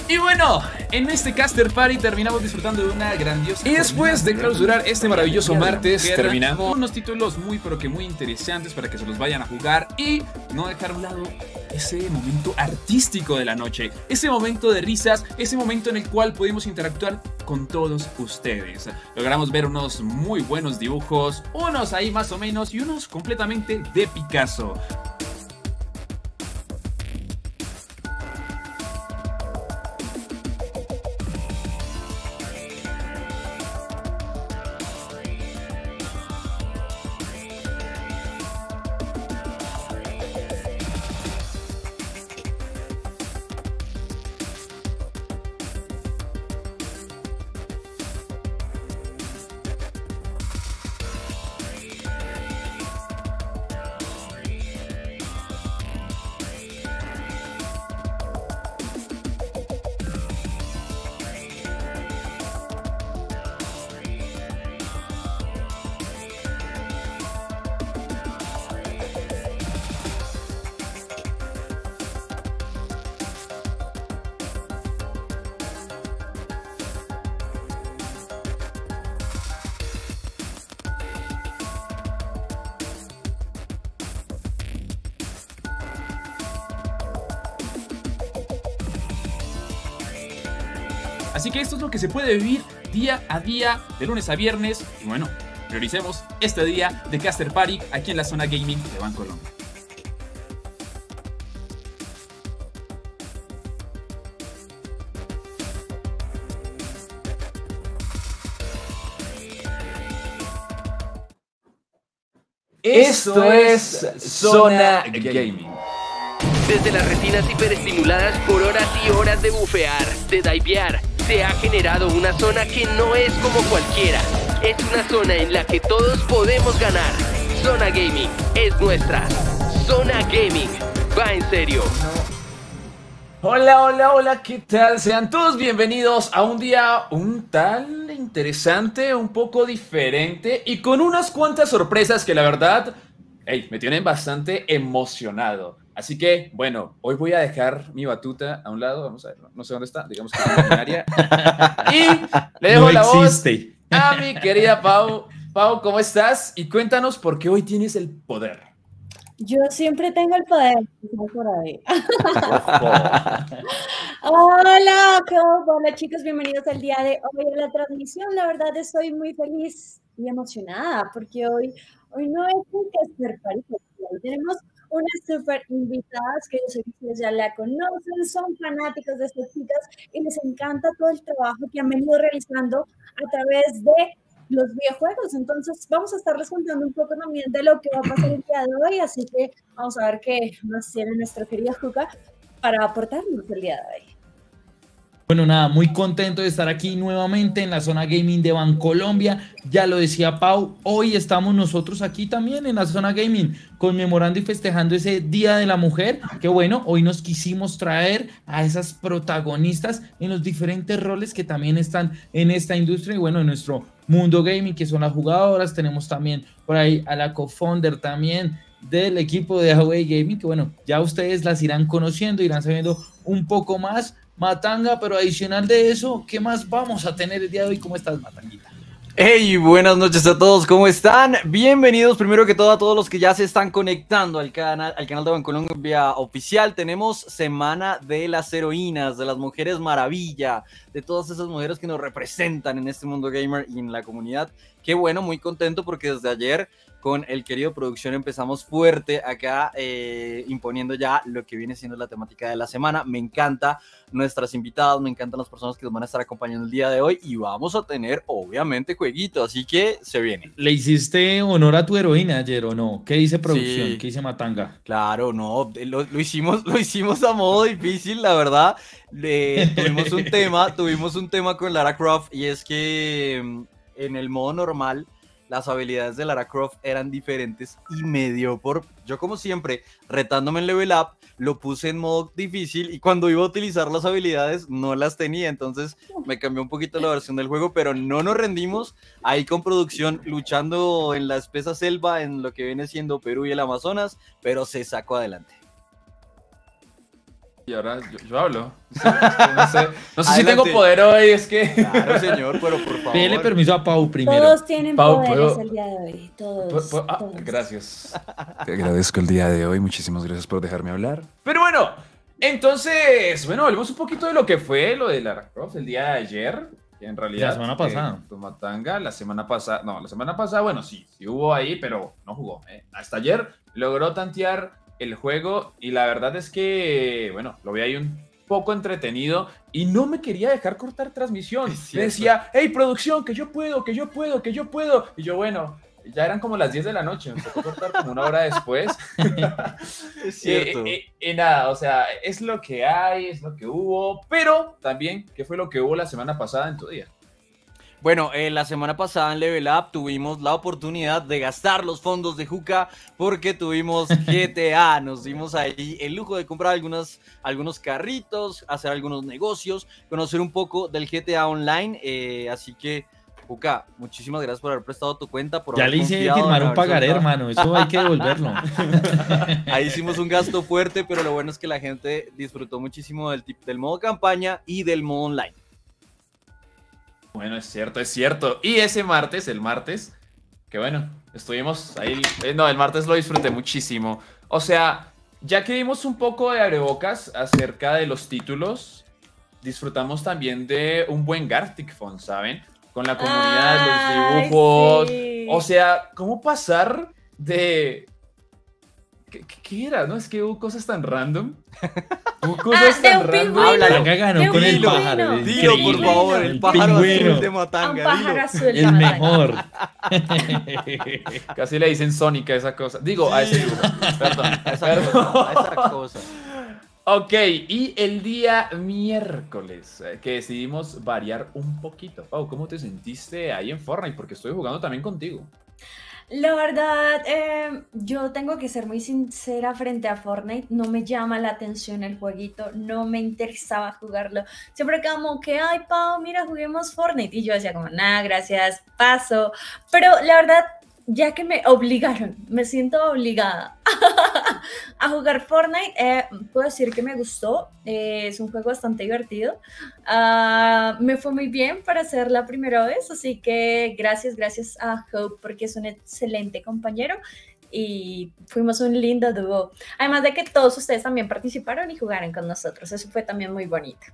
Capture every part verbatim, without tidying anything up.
Y bueno, en este Caster Party terminamos disfrutando de una grandiosa... Y después de clausurar este maravilloso martes, terminamos con unos títulos muy pero que muy interesantes para que se los vayan a jugar y no dejar a un lado ese momento artístico de la noche, ese momento de risas, ese momento en el cual pudimos interactuar con todos ustedes. Logramos ver unos muy buenos dibujos, unos ahí más o menos y unos completamente de Picasso. Así que esto es lo que se puede vivir día a día, de lunes a viernes. Y bueno, prioricemos este día de Caster Party aquí en la zona gaming de Bancolombia. Esto es Zona Gaming. Desde las retinas hiperestimuladas por horas y horas de bufear, de divear, se ha generado una zona que no es como cualquiera. Es una zona en la que todos podemos ganar. Zona Gaming es nuestra. Zona Gaming va en serio. Hola, hola, hola, ¿qué tal? Sean todos bienvenidos a un día un tal interesante, un poco diferente y con unas cuantas sorpresas que la verdad, hey, me tienen bastante emocionado. Así que, bueno, hoy voy a dejar mi batuta a un lado, vamos a ver, no sé dónde está, digamos que es en área. Y le dejo no la existe. voz a mi querida Pau. Pau, ¿cómo estás? Y cuéntanos por qué hoy tienes el poder. Yo siempre tengo el poder. Por ahí. Hola, hola chicos, bienvenidos al día de hoy a la transmisión. La verdad estoy muy feliz y emocionada porque hoy, hoy no es un Caster Party, hoy tenemos unas super invitadas que yo sé que ustedes ya la conocen, son fanáticos de estas chicas y les encanta todo el trabajo que han venido realizando a través de los videojuegos. Entonces vamos a estarles contando un poco también de lo que va a pasar el día de hoy, así que vamos a ver qué nos tiene nuestro querido Juca para aportarnos el día de hoy. Bueno, nada, muy contento de estar aquí nuevamente en la zona gaming de Bancolombia. Ya lo decía Pau, hoy estamos nosotros aquí también en la zona gaming conmemorando y festejando ese Día de la Mujer, que bueno, hoy nos quisimos traer a esas protagonistas en los diferentes roles que también están en esta industria y bueno, en nuestro mundo gaming, que son las jugadoras. Tenemos también por ahí a la co-founder también del equipo de Huawei Gaming, que bueno, ya ustedes las irán conociendo, irán sabiendo un poco más. Matanga, pero adicional de eso, ¿qué más vamos a tener el día de hoy? ¿Cómo estás, Matanguita? Hey, buenas noches a todos, ¿cómo están? Bienvenidos primero que todo a todos los que ya se están conectando al canal, al canal de Bancolombia oficial. Tenemos Semana de las Heroínas, de las Mujeres Maravilla, de todas esas mujeres que nos representan en este mundo gamer y en la comunidad. Qué bueno, muy contento porque desde ayer con el querido producción empezamos fuerte acá, eh, imponiendo ya lo que viene siendo la temática de la semana. Me encanta nuestras invitadas, me encantan las personas que nos van a estar acompañando el día de hoy y vamos a tener obviamente jueguito, así que se viene. ¿Le hiciste honor a tu heroína ayer o no? ¿Qué dice producción? Sí. ¿Qué dice Matanga? Claro, no, lo, lo, hicimos, lo hicimos a modo difícil, la verdad. Eh, tuvimos un tema, tuvimos un tema con Lara Croft y es que en el modo normal las habilidades de Lara Croft eran diferentes y me dio por, yo como siempre, retándome en Level Up, lo puse en modo difícil y cuando iba a utilizar las habilidades no las tenía, entonces me cambió un poquito la versión del juego, pero no nos rendimos, ahí con producción luchando en la espesa selva, en lo que viene siendo Perú y el Amazonas, pero se sacó adelante. Y ahora yo, yo hablo. Sí, es que no sé, no sé si tengo Adelante. poder hoy, es que... Claro, señor, pero por favor. Pídele permiso a Pau primero. Todos tienen Pau, poderes ¿puedo? el día de hoy. Todos. Pu- pu- ah, todos. gracias. Te agradezco el día de hoy. Muchísimas gracias por dejarme hablar. Pero bueno, entonces, bueno, hablemos un poquito de lo que fue lo de Lara Croft el día de ayer. Que en realidad. La semana pasada. eh, Tomatanga, la semana pasada. No, la semana pasada, bueno, sí, sí hubo ahí, pero no jugó. eh. Hasta ayer logró tantear el juego y la verdad es que, bueno, lo vi ahí un poco entretenido y no me quería dejar cortar transmisión. Es Me cierto. decía, hey, producción, que yo puedo, que yo puedo, que yo puedo. Y yo, bueno, ya eran como las diez de la noche, me tocó cortar como una hora después. Es cierto. Y, y- y nada, o sea, es lo que hay, es lo que hubo, pero también, ¿qué fue lo que hubo la semana pasada en tu día? Bueno, eh, la semana pasada en Level Up tuvimos la oportunidad de gastar los fondos de Juca porque tuvimos G T A. Nos dimos ahí el lujo de comprar algunas, algunos carritos, hacer algunos negocios, conocer un poco del G T A Online. eh, así que, Juca, muchísimas gracias por haber prestado tu cuenta. Por Ya haber le hice confiado, firmar en un haber pagaré, soltado. hermano. Eso hay que devolverlo. Ahí hicimos un gasto fuerte, pero lo bueno es que la gente disfrutó muchísimo del, tip- del modo campaña y del modo online. Bueno, es cierto, es cierto. Y ese martes, el martes, que bueno, estuvimos ahí. eh, no, el martes lo disfruté muchísimo. O sea, ya que vimos un poco de abrebocas acerca de los títulos, disfrutamos también de un buen Gartic Phone, ¿saben? Con la comunidad, Ay, los dibujos. sí. O sea, ¿cómo pasar de... ¿Qué, qué- qué era? ¿No? Es que hubo cosas tan random. Hubo cosas Ah, de tan un random. pingüino. Háblalo. Acá ganó Qué con el bueno. pájaro. Dilo, Dilo, por increíble. favor, el El pájaro pingüino. azul de A un Matanga, pájaro dilo. azul. El Matanga. mejor. Casi le dicen Sonic a esa cosa. Digo, a ese dibujo. Perdón. A esa perdón. cosa, a esa cosa. Ok, y el día miércoles, eh, que decidimos variar un poquito. Pau, ¿cómo te sentiste ahí en Fortnite? Porque estoy jugando también contigo. La verdad, eh, yo tengo que ser muy sincera frente a Fortnite. No me llama la atención el jueguito, no me interesaba jugarlo. Siempre como que, ay, Pau, mira, juguemos Fortnite. Y yo decía como, nada, gracias, paso. Pero la verdad, ya que me obligaron, me siento obligada a jugar Fortnite, eh, puedo decir que me gustó. Eh, es un juego bastante divertido. Ah, me fue muy bien para ser la primera vez, así que gracias, gracias a Hope porque es un excelente compañero y fuimos un lindo dúo. Además de que todos ustedes también participaron y jugaron con nosotros, eso fue también muy bonito.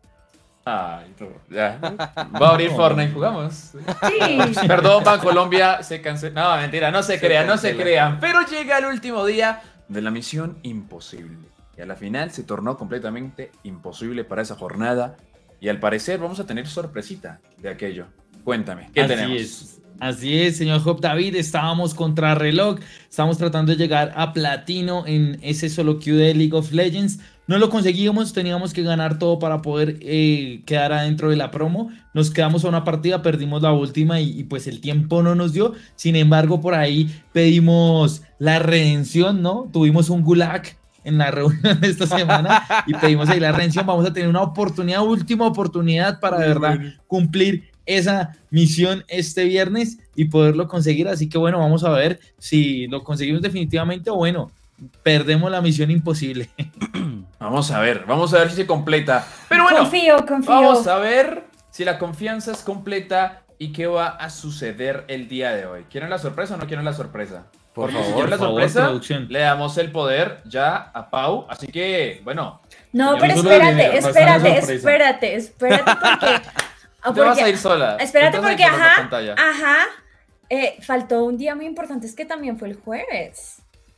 Ay, tú, ya. Va a abrir Fortnite, jugamos. Sí, Perdón, Bancolombia, se canceló. No, mentira, no se, Se crean, no se cancela. crean. Pero llega el último día de la misión imposible. Y a la final se tornó completamente imposible para esa jornada. Y al parecer vamos a tener sorpresita de aquello. Cuéntame, ¿qué Así tenemos? es. Así es, señor Job David, estábamos contra reloj, estamos tratando de llegar a platino en ese solo queue de League of Legends, no lo conseguimos, teníamos que ganar todo para poder eh, quedar adentro de la promo, nos quedamos a una partida, perdimos la última y, y pues el tiempo no nos dio, sin embargo por ahí pedimos la redención, ¿no? Tuvimos un gulag en la reunión de esta semana y pedimos ahí la redención, vamos a tener una oportunidad, última oportunidad para de verdad cumplir esa misión este viernes y poderlo conseguir, así que bueno, vamos a ver si lo conseguimos definitivamente o bueno, perdemos la misión imposible. Vamos a ver, vamos a ver si se completa. Pero bueno, confío, confío. vamos a ver si la confianza es completa y qué va a suceder el día de hoy. ¿Quieren la sorpresa o no quieren la sorpresa? Por Porque si favor, quieren la por favor, sorpresa, producción. le damos el poder ya a Pau. Así que, bueno, No, Yo pero solo espérate, dinero, no es una espérate, sorpresa. espérate, espérate porque... ah, te vas porque- a ir sola. Espérate Te vas a ir porque, sola en la ajá, pantalla. ajá, eh, faltó un día muy importante, es que también fue el jueves.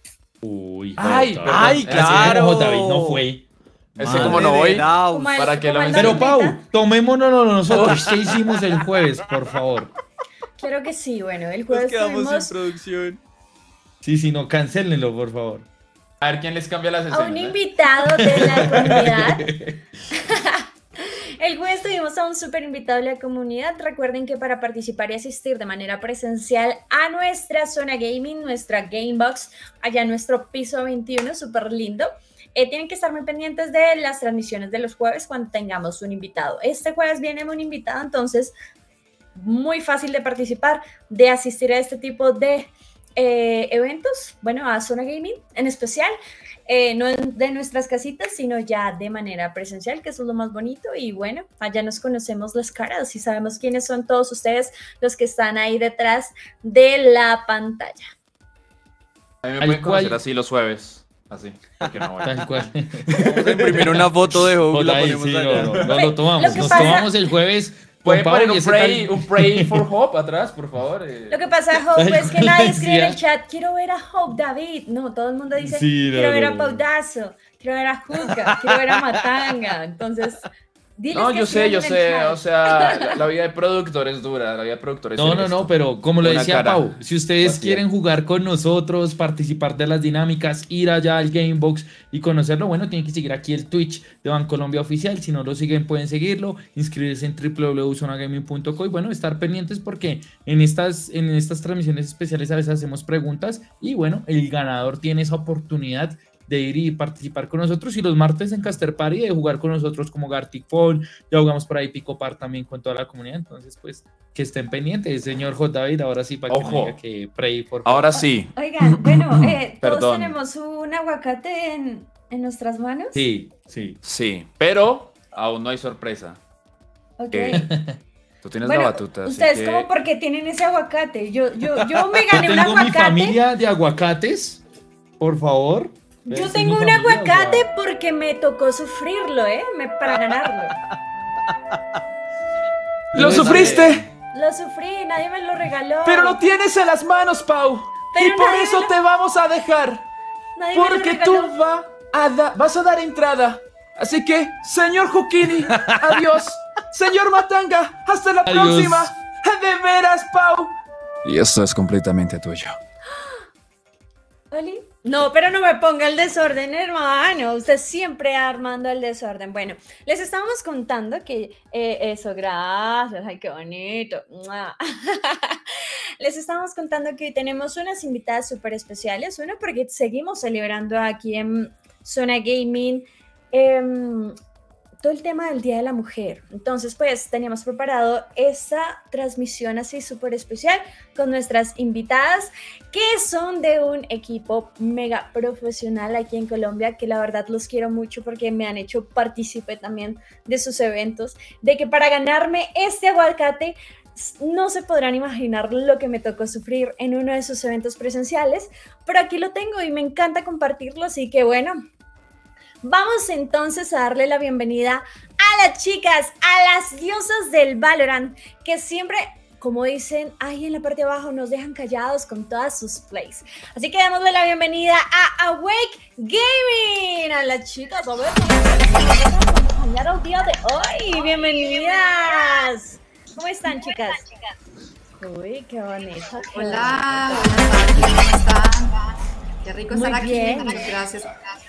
Uy, Ay, Jota. perdón. ¡Ay, Así claro! Como David no fue. Ese Madre. como no voy, Daus. Como el- para que como lo el mencionen. Pero Pau, Davidita. tomémonoslo nosotros. ¿Qué hicimos el jueves, por favor? Claro que sí, bueno, el Nos jueves quedamos tuvimos sin producción. Sí, sí, no, cancelenlo, por favor. A ver quién les cambia las a escenas. un ¿eh? invitado de la comunidad. El jueves tuvimos a un súper invitado de la comunidad. Recuerden que para participar y asistir de manera presencial a nuestra zona gaming, nuestra Gamebox, allá en nuestro piso veintiuno, súper lindo, eh, tienen que estar muy pendientes de las transmisiones de los jueves cuando tengamos un invitado. Este jueves viene un invitado, entonces muy fácil de participar, de asistir a este tipo de eh, eventos, bueno, a Zona Gaming en especial, eh, no de nuestras casitas, sino ya de manera presencial, que eso es lo más bonito. Y bueno, allá nos conocemos las caras y sabemos quiénes son todos ustedes los que están ahí detrás de la pantalla. A mí me Al pueden conocer cual- así los jueves. Así, porque no voy. Tal cual. Vamos a imprimir una foto de Hope y la Ahí, ponemos sí, allá. no, no, no, lo Lo tomamos. que Nos pasa- tomamos el jueves. ¿Pueden con Pau poner y un ese pray, tal- un pray for Hope atrás, por favor? Eh, Lo que pasa, Hope, Tal es que cual nadie escribe en el decía. chat, quiero ver a Hope David. No, todo el mundo dice, Sí, no, quiero ver no, a no. Paudazo, quiero ver a Juca, quiero ver a Matanga. Entonces, diles No, que yo sé, yo escriban en el sé, chat. o sea, la, la vida de productor es dura, la vida de productor es No, no, esto. no, pero como lo Una decía cara Pau, si ustedes vacía. quieren jugar con nosotros, participar de las dinámicas, ir allá al Gamebox y conocerlo, bueno, tienen que seguir aquí el Twitch de Bancolombia Oficial. Si no lo siguen, pueden seguirlo, inscribirse en w w w punto zona gaming punto co y bueno, estar pendientes porque en estas, en estas transmisiones especiales a veces hacemos preguntas y bueno, el ganador tiene esa oportunidad de ir y participar con nosotros, y los martes en Caster Party de jugar con nosotros como Gartic Fall, ya jugamos por ahí Pico Par también con toda la comunidad. Entonces pues que estén pendientes, señor J. David, ahora sí para que Ojo. me diga que pray por favor. Ahora sí, Oigan, bueno, eh, todos Perdón. tenemos un aguacate en, en nuestras manos. Sí, sí. sí, pero aún no hay sorpresa. Ok. Eh, Tú tienes Bueno, la batuta, así ustedes que... como porque tienen ese aguacate. Yo, yo, yo me gané Yo un tengo mi aguacate. familia de aguacates, por favor. Yo Esa es tengo mi un familia, o sea, aguacate porque me tocó sufrirlo, ¿eh? Me, para ganarlo. ¡Lo Pero sufriste! Lo sufrí, nadie me lo regaló. Pero lo tienes en las manos, Pau. Pero y por nadie eso me lo- te vamos a dejar. Nadie me lo Porque regaló. tú va a da- vas a dar entrada. Así que, señor Jukini, adiós. Señor Matanga, hasta la Adiós. próxima. De veras, Pau. Y esto es completamente tuyo. ¿Oli? No, pero no me ponga el desorden, hermano. Usted siempre armando el desorden. Bueno, les estábamos contando que eh, eso, gracias. Ay, qué bonito. ¡Mua! Les estábamos contando que hoy tenemos unas invitadas súper especiales. Una, porque seguimos celebrando aquí en Zona Gaming em, todo el tema del Día de la Mujer. Entonces, pues, teníamos preparado esta transmisión así súper especial con nuestras invitadas, que son de un equipo mega profesional aquí en Colombia, que la verdad los quiero mucho porque me han hecho partícipe también de sus eventos, de que para ganarme este aguacate no se podrán imaginar lo que me tocó sufrir en uno de sus eventos presenciales, pero aquí lo tengo y me encanta compartirlo, así que bueno, vamos entonces a darle la bienvenida a las chicas, a las diosas del Valorant, que siempre, como dicen ahí en la parte de abajo, nos dejan callados con todas sus plays. Así que démosle la bienvenida a Awake Gaming, a las chicas, a ver, ¿cómo nos van a acompañar el día de hoy? Bienvenidas. ¿Cómo están, chicas? Uy, qué bonito. qué Hola, bonito. buenas tardes, ¿cómo están? Qué rico Muy estar aquí, bien. muchas gracias.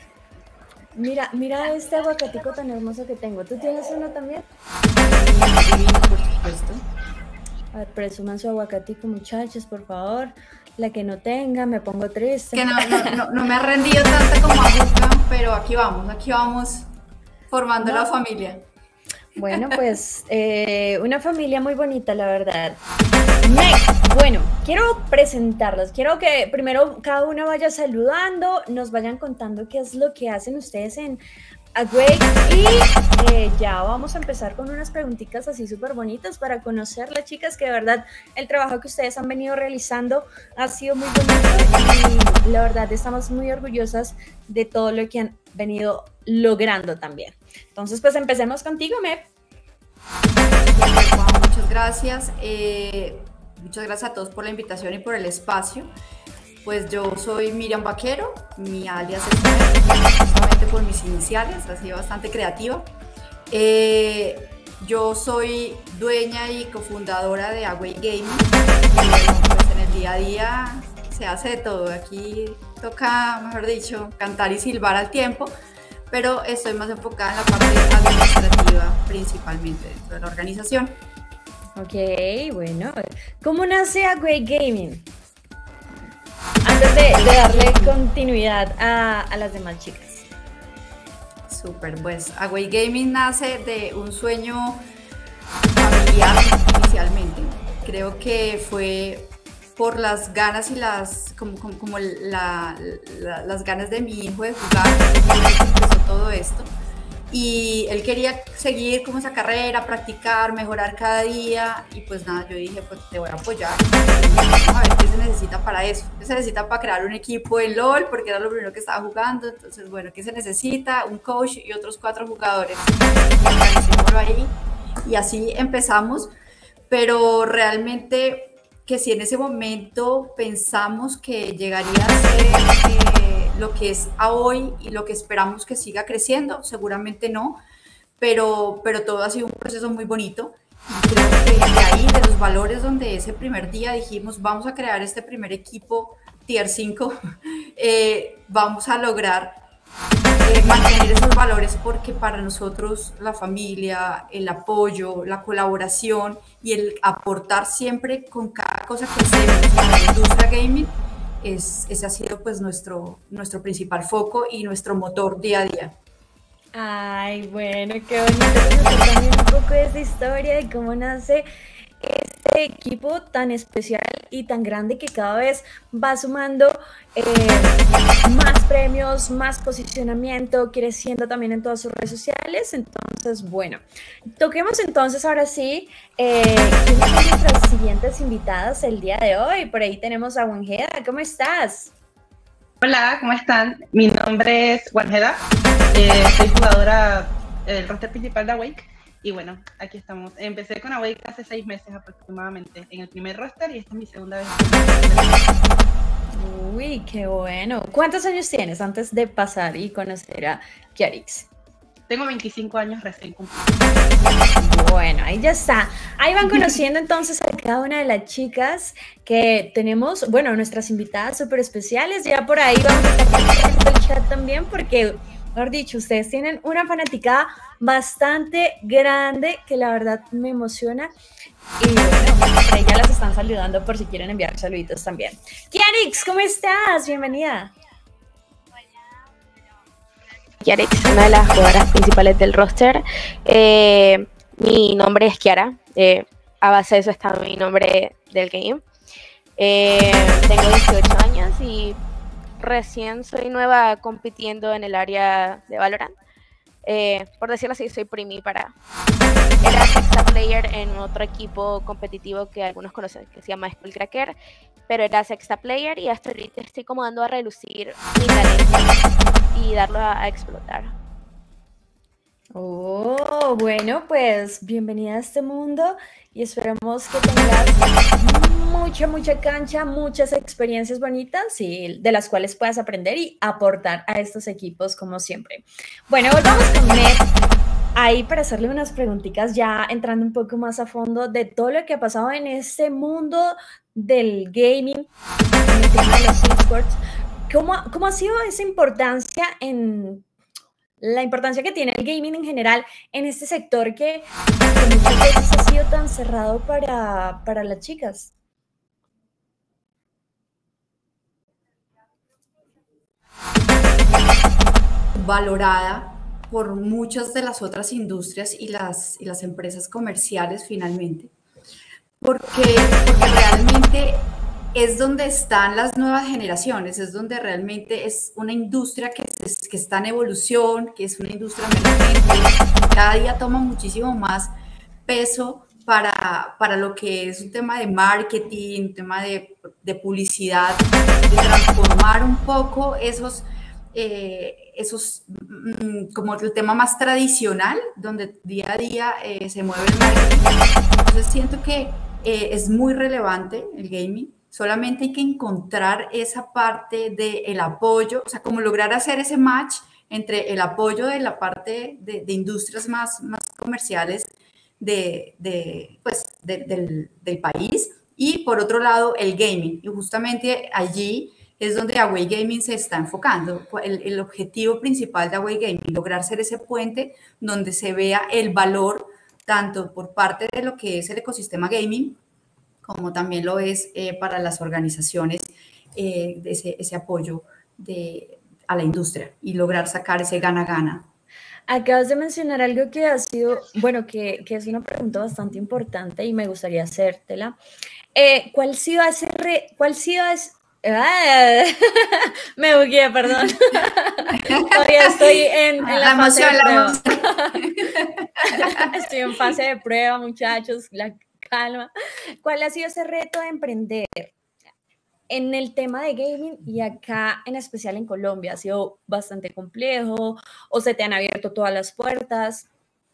Mira, mira este aguacatico tan hermoso que tengo. ¿Tú tienes uno también? Divino, por supuesto. A ver, presuman su aguacatico, muchachos, por favor. La que no tenga, me pongo triste. Que no, no, no, no me ha rendido tanto como a Juca, pero aquí vamos, aquí vamos formando No. la familia. Bueno, pues eh, una familia muy bonita, la verdad. Me- Bueno, quiero presentarlas. Quiero que primero cada una vaya saludando, nos vayan contando qué es lo que hacen ustedes en Awake y eh, ya vamos a empezar con unas preguntitas así súper bonitas para conocer las chicas, que de verdad el trabajo que ustedes han venido realizando ha sido muy bonito y la verdad estamos muy orgullosas de todo lo que han venido logrando también. Entonces, pues empecemos contigo, Mep. Juan, muchas gracias. Eh, muchas gracias a todos por la invitación y por el espacio. Pues yo soy Miriam Vaquero, mi alias es justamente por mis iniciales, ha sido bastante creativa. Eh, yo soy dueña y cofundadora de Awake Gaming. Y bueno, pues en el día a día se hace de todo. Aquí toca, mejor dicho, cantar y silbar al tiempo, pero estoy más enfocada en la parte administrativa principalmente dentro de la organización. Ok, bueno. ¿Cómo nace Awake Gaming? Antes de, de darle continuidad a, a las demás chicas. Súper, pues Awake Gaming nace de un sueño familiar inicialmente. Creo que fue por las ganas y las, como, como, como la, la, las ganas de mi hijo de jugar, empezó todo esto. Y él quería seguir como esa carrera, practicar, mejorar cada día, y pues nada, yo dije, pues te voy a apoyar, vamos a ver qué se necesita para eso, qué se necesita para crear un equipo en LOL, porque era lo primero que estaba jugando, entonces bueno, qué se necesita, un coach y otros cuatro jugadores, organicémoslo ahí, y así empezamos, pero realmente que si en ese momento pensamos que llegaría a ser eh, lo que es a hoy y lo que esperamos que siga creciendo, seguramente no, pero, pero todo ha sido un proceso muy bonito y creo que de ahí, de los valores donde ese primer día dijimos vamos a crear este primer equipo tier cinco, eh, vamos a lograr Eh, mantener esos valores porque para nosotros la familia, el apoyo, la colaboración y el aportar siempre con cada cosa que hacemos a la industria gaming, es, ese ha sido pues nuestro, nuestro principal foco y nuestro motor día a día. Ay, bueno, qué bonito conocer también un poco de esa historia de cómo nace este equipo tan especial y tan grande que cada vez va sumando eh, más premios, más posicionamiento, creciendo también en todas sus redes sociales. Entonces, bueno, toquemos entonces ahora sí eh, quiénes son nuestras siguientes invitadas el día de hoy. Por ahí tenemos a Wanjeda. ¿Cómo estás? Hola, ¿cómo están? Mi nombre es Wanjeda, eh, soy jugadora del roster principal de Awake. Y bueno, aquí estamos. Empecé con Awake hace seis meses aproximadamente en el primer roster y esta es mi segunda vez. Uy, qué bueno. ¿Cuántos años tienes antes de pasar y conocer a Kiarix? Tengo veinticinco años recién cumplidos. Bueno, ahí ya está. Ahí van conociendo entonces a cada una de las chicas que tenemos, bueno, nuestras invitadas súper especiales. Ya por ahí vamos a estar compartiendo el chat también porque, mejor dicho, ustedes tienen una fanaticada bastante grande que la verdad me emociona. Y bueno, por ahí ya las están saludando por si quieren enviar saluditos también. Kiarix, ¿cómo estás? Bienvenida. Kiarix, una de las jugadoras principales del roster. Eh, mi nombre es Kiara. Eh, a base de eso está mi nombre del game. Eh, tengo dieciocho años y recién soy nueva compitiendo en el área de Valorant. Eh, por decirlo así, soy primi para... Era sexta player en otro equipo competitivo que algunos conocen, que se llama Skullcracker, pero era sexta player y hasta ahorita estoy como dando a relucir mi talento y darlo a, a explotar. Oh, bueno, pues bienvenida a este mundo y esperamos que tengas mucha, mucha cancha, muchas experiencias bonitas y de las cuales puedas aprender y aportar a estos equipos como siempre. Bueno, volvamos con Ned ahí para hacerle unas preguntitas ya entrando un poco más a fondo de todo lo que ha pasado en este mundo del gaming, en el tema de los esports. ¿Cómo, cómo ha sido esa importancia en la importancia que tiene el gaming en general en este sector que, que muchas veces ha sido tan cerrado para, para las chicas? Valorada por muchas de las otras industrias y las, y las empresas comerciales finalmente, porque, porque realmente es donde están las nuevas generaciones, es donde realmente es una industria que, es, que está en evolución, que es una industria emergente, cada día toma muchísimo más peso para, para lo que es un tema de marketing, un tema de, de publicidad, de transformar un poco esos... Eh, esos, mm, como el tema más tradicional, donde día a día eh, se mueve el marketing. Entonces siento que eh, es muy relevante el gaming, solamente hay que encontrar esa parte del apoyo, o sea, como lograr hacer ese match entre el apoyo de la parte de, de industrias más, más comerciales de, de, pues, de, del, del país y por otro lado el gaming, y justamente allí es donde Awake Gaming se está enfocando. El, el objetivo principal de Awake Gaming, lograr ser ese puente donde se vea el valor tanto por parte de lo que es el ecosistema gaming, como también lo es eh, para las organizaciones, eh, de ese, ese apoyo de, a la industria y lograr sacar ese gana-gana. Acabas de mencionar algo que ha sido, bueno, que, que es una pregunta bastante importante y me gustaría hacértela. Eh, ¿cuál ha sido ese re, cuál ha sido ese, ah, me bugueé, perdón. Todavía estoy en, en la, la fase emoción, de la prueba. Estoy en fase de prueba, muchachos, la calma. ¿Cuál ha sido ese reto de emprender en el tema de gaming y acá en especial en Colombia? ¿Ha sido bastante complejo o se te han abierto todas las puertas?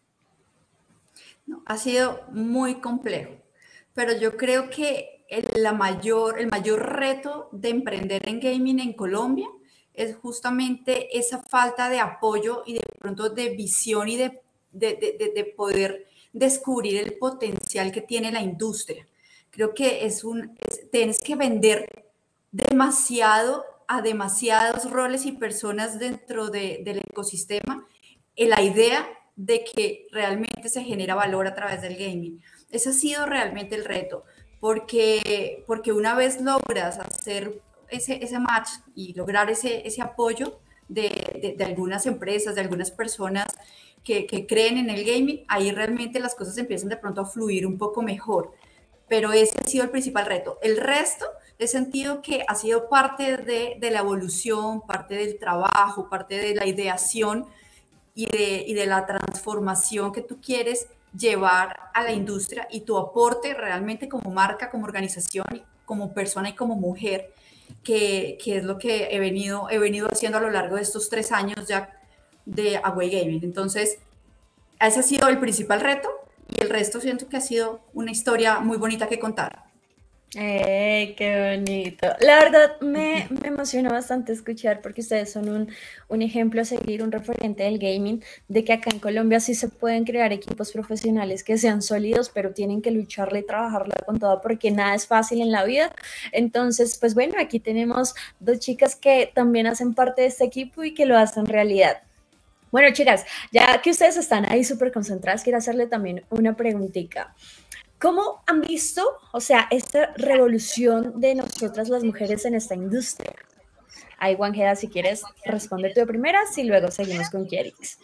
No, ha sido muy complejo, pero yo creo que el, la mayor, el mayor reto de emprender en gaming en Colombia es justamente esa falta de apoyo y de pronto de visión y de, de, de, de poder descubrir el potencial que tiene la industria. Creo que es un, es, tienes que vender demasiado a demasiados roles y personas dentro de, del ecosistema en la idea de que realmente se genera valor a través del gaming. Ese ha sido realmente el reto, porque, porque una vez logras hacer ese, ese match y lograr ese, ese apoyo de, de, de algunas empresas, de algunas personas que, que creen en el gaming, ahí realmente las cosas empiezan de pronto a fluir un poco mejor. Pero ese ha sido el principal reto. El resto, he sentido que ha sido parte de, de la evolución, parte del trabajo, parte de la ideación y de, y de la transformación que tú quieres llevar a la industria y tu aporte realmente como marca, como organización, como persona y como mujer, que, que es lo que he venido, he venido haciendo a lo largo de estos tres años ya de Away Gaming. Entonces, ese ha sido el principal reto y el resto siento que ha sido una historia muy bonita que contar. ¡Ey, qué bonito! La verdad me, me emociona bastante escuchar porque ustedes son un, un ejemplo a seguir, un referente del gaming, de que acá en Colombia sí se pueden crear equipos profesionales que sean sólidos, pero tienen que lucharla y trabajarla con todo porque nada es fácil en la vida. Entonces, pues bueno, aquí tenemos dos chicas que también hacen parte de este equipo y que lo hacen realidad. Bueno, chicas, ya que ustedes están ahí súper concentradas, quiero hacerle también una preguntita. ¿Cómo han visto, o sea, esta revolución de nosotras las mujeres en esta industria? Ahí, Juanjeda, si quieres, responde tú de primeras y luego seguimos con Kierix.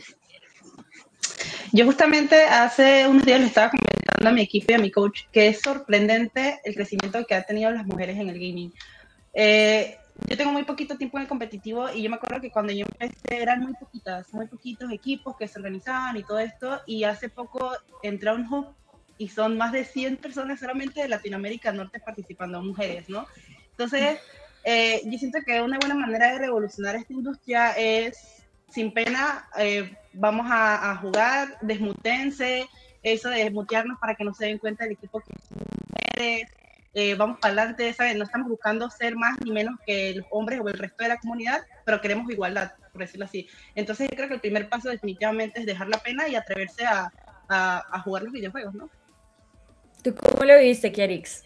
Yo justamente hace unos días le estaba comentando a mi equipo y a mi coach que es sorprendente el crecimiento que han tenido las mujeres en el gaming. Eh, yo tengo muy poquito tiempo en el competitivo y yo me acuerdo que cuando yo empecé eran muy poquitas, muy poquitos equipos que se organizaban y todo esto, y hace poco entré a un hub y son más de cien personas solamente de Latinoamérica Norte participando, mujeres, ¿no? Entonces, eh, yo siento que una buena manera de revolucionar esta industria es, sin pena, eh, vamos a, a jugar, desmutense, eso de desmutearnos para que no se den cuenta del equipo que son mujeres, eh, vamos para adelante, ¿sabes? No estamos buscando ser más ni menos que los hombres o el resto de la comunidad, pero queremos igualdad, por decirlo así. Entonces, yo creo que el primer paso definitivamente es dejar la pena y atreverse a, a, a jugar los videojuegos, ¿no? ¿Tú cómo lo viste, Kierix?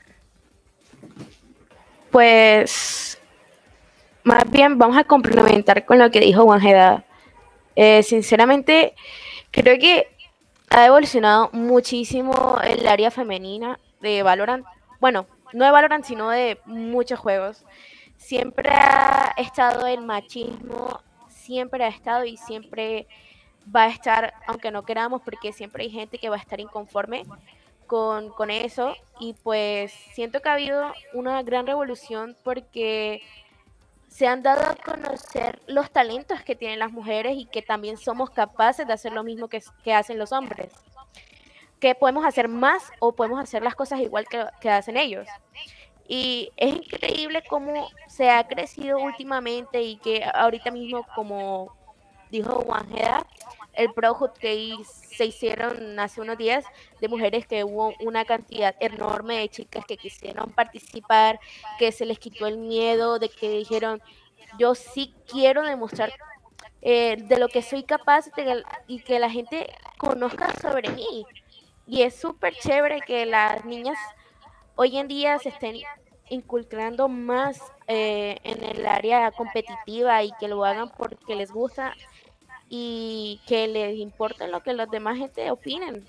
Pues, más bien vamos a complementar con lo que dijo Juanjeda. Eh, sinceramente, creo que ha evolucionado muchísimo el área femenina de Valorant. Bueno, no de Valorant, sino de muchos juegos. Siempre ha estado el machismo, siempre ha estado y siempre va a estar, aunque no queramos, porque siempre hay gente que va a estar inconforme Con, con eso, y pues siento que ha habido una gran revolución porque se han dado a conocer los talentos que tienen las mujeres y que también somos capaces de hacer lo mismo que, que hacen los hombres, que podemos hacer más o podemos hacer las cosas igual que, que hacen ellos. Y es increíble cómo se ha crecido últimamente y que ahorita mismo, como dijo Juanjeda, el Pro Hub que se hicieron hace unos días de mujeres, que hubo una cantidad enorme de chicas que quisieron participar, que se les quitó el miedo, de que dijeron, yo sí quiero demostrar eh, de lo que soy capaz de, y que la gente conozca sobre mí. Y es súper chévere que las niñas hoy en día se estén inculcando más eh, en el área competitiva y que lo hagan porque les gusta y que les importe lo que los demás gente opinen.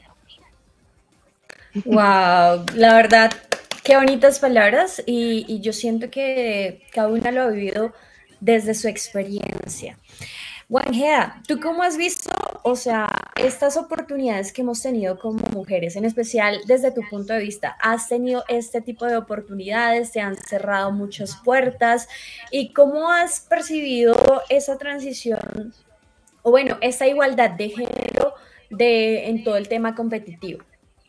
Wow, la verdad, qué bonitas palabras, y, y yo siento que cada una lo ha vivido desde su experiencia. Wangea, ¿tú cómo has visto, o sea, estas oportunidades que hemos tenido como mujeres, en especial desde tu punto de vista? ¿Has tenido este tipo de oportunidades? ¿Te han cerrado muchas puertas? ¿Y cómo has percibido esa transición, o bueno, esa igualdad de género de, en todo el tema competitivo?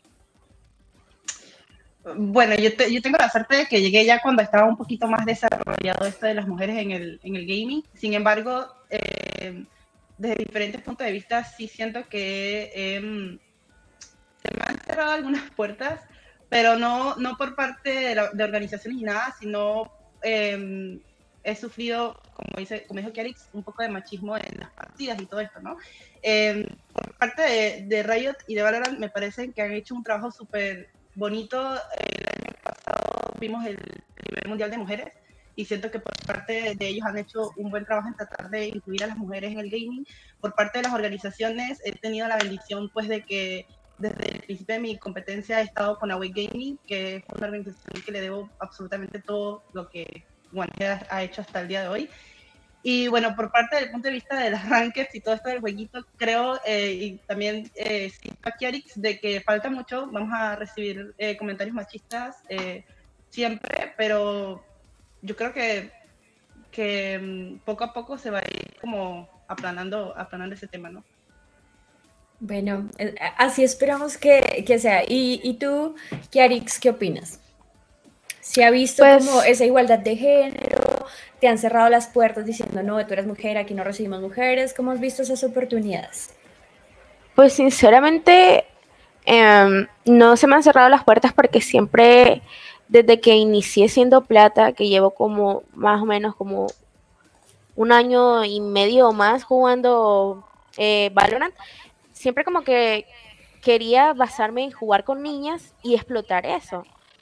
Bueno, yo, te- yo tengo la suerte de que llegué ya cuando estaba un poquito más desarrollado esto de las mujeres en el, en el gaming. Sin embargo, eh, desde diferentes puntos de vista, sí siento que em, se me han cerrado algunas puertas, pero no, no por parte de, la- de organizaciones ni nada, sino em, he sufrido, como, dice, como dijo Kiarix, un poco de machismo en las partidas y todo esto, ¿no? Em, por parte de, de Riot y de Valorant me parecen que han hecho un trabajo súper bonito. El año pasado vimos el primer mundial de mujeres y siento que por parte de ellos han hecho un buen trabajo en tratar de incluir a las mujeres en el gaming. Por parte de las organizaciones he tenido la bendición pues de que desde el principio de mi competencia he estado con Awake Gaming, que es una organización que le debo absolutamente todo lo que OneHead ha hecho hasta el día de hoy. Y bueno, por parte del punto de vista de las rankeds y todo esto del jueguito, creo, eh, y también eh, sí, a Kiarix, de que falta mucho. Vamos a recibir eh, comentarios machistas eh, siempre, pero yo creo que, que mm, poco a poco se va a ir como aplanando, aplanando ese tema, ¿no? Bueno, eh, así esperamos que, que sea. ¿Y, y tú, Kiarix, qué opinas? ¿Se ha visto Pues, como esa igualdad de género? ¿Te han cerrado las puertas diciendo, no, tú eres mujer, aquí no recibimos mujeres? ¿Cómo has visto esas oportunidades? pues sinceramente, em, no se me han cerrado las puertas porque siempre, desde que inicié siendo plata, que llevo como más o menos como un año y medio o más jugando eh, Valorant, siempre como que quería basarme en jugar con niñas y explotar eso.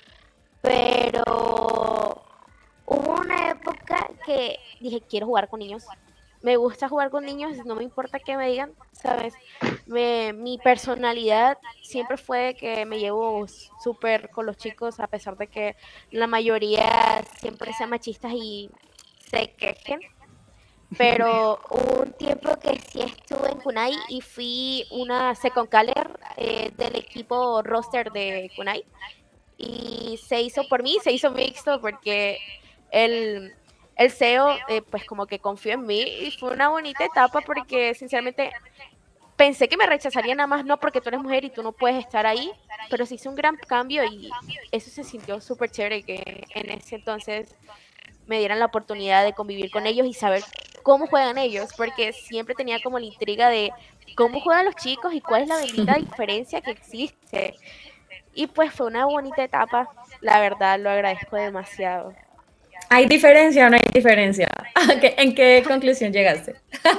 Pero hubo una época que dije, quiero jugar con niños. Me gusta jugar con niños, no me importa qué me digan, ¿sabes? Me, mi personalidad siempre fue que me llevo súper con los chicos, a pesar de que la mayoría siempre sean machistas y se quejen. Pero hubo un tiempo que sí estuve en Kunai y fui una second caller eh, del equipo roster de Kunai. Y se hizo por mí, se hizo mixto porque el, el C E O eh, pues como que confió en mí y fue una bonita etapa porque sinceramente pensé que me rechazaría nada más no porque tú eres mujer y tú no puedes estar ahí, pero se hizo un gran cambio y eso se sintió súper chévere que en ese entonces me dieran la oportunidad de convivir con ellos y saber cómo juegan ellos, porque siempre tenía como la intriga de cómo juegan los chicos y cuál es la bendita diferencia que existe. Y pues fue una bonita etapa, la verdad lo agradezco demasiado. ¿Hay diferencia o no hay diferencia? ¿A qué- ¿En qué conclusión llegaste?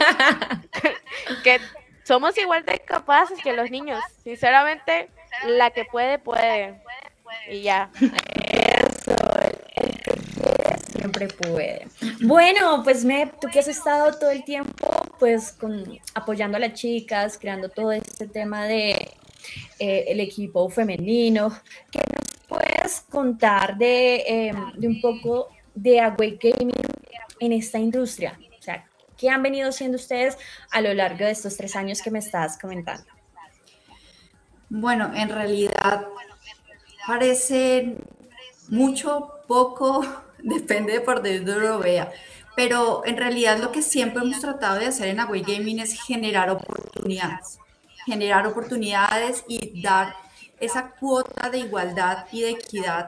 Que somos igual de capaces que los niños, sinceramente, la que puede, puede. Y ya. Eso, el, el que quiere siempre puede. Bueno, pues me, tú que has estado todo el tiempo pues con, apoyando a las chicas, creando todo este tema de eh, el equipo femenino, ¿qué nos puedes contar de, eh, de un poco de Awake Gaming en esta industria? O sea, ¿qué han venido haciendo ustedes a lo largo de estos tres años que me estás comentando? Bueno, en realidad parece mucho, poco, depende de por dónde lo vea. Pero en realidad lo que siempre hemos tratado de hacer en Awake Gaming es generar oportunidades. Generar oportunidades y dar esa cuota de igualdad y de equidad,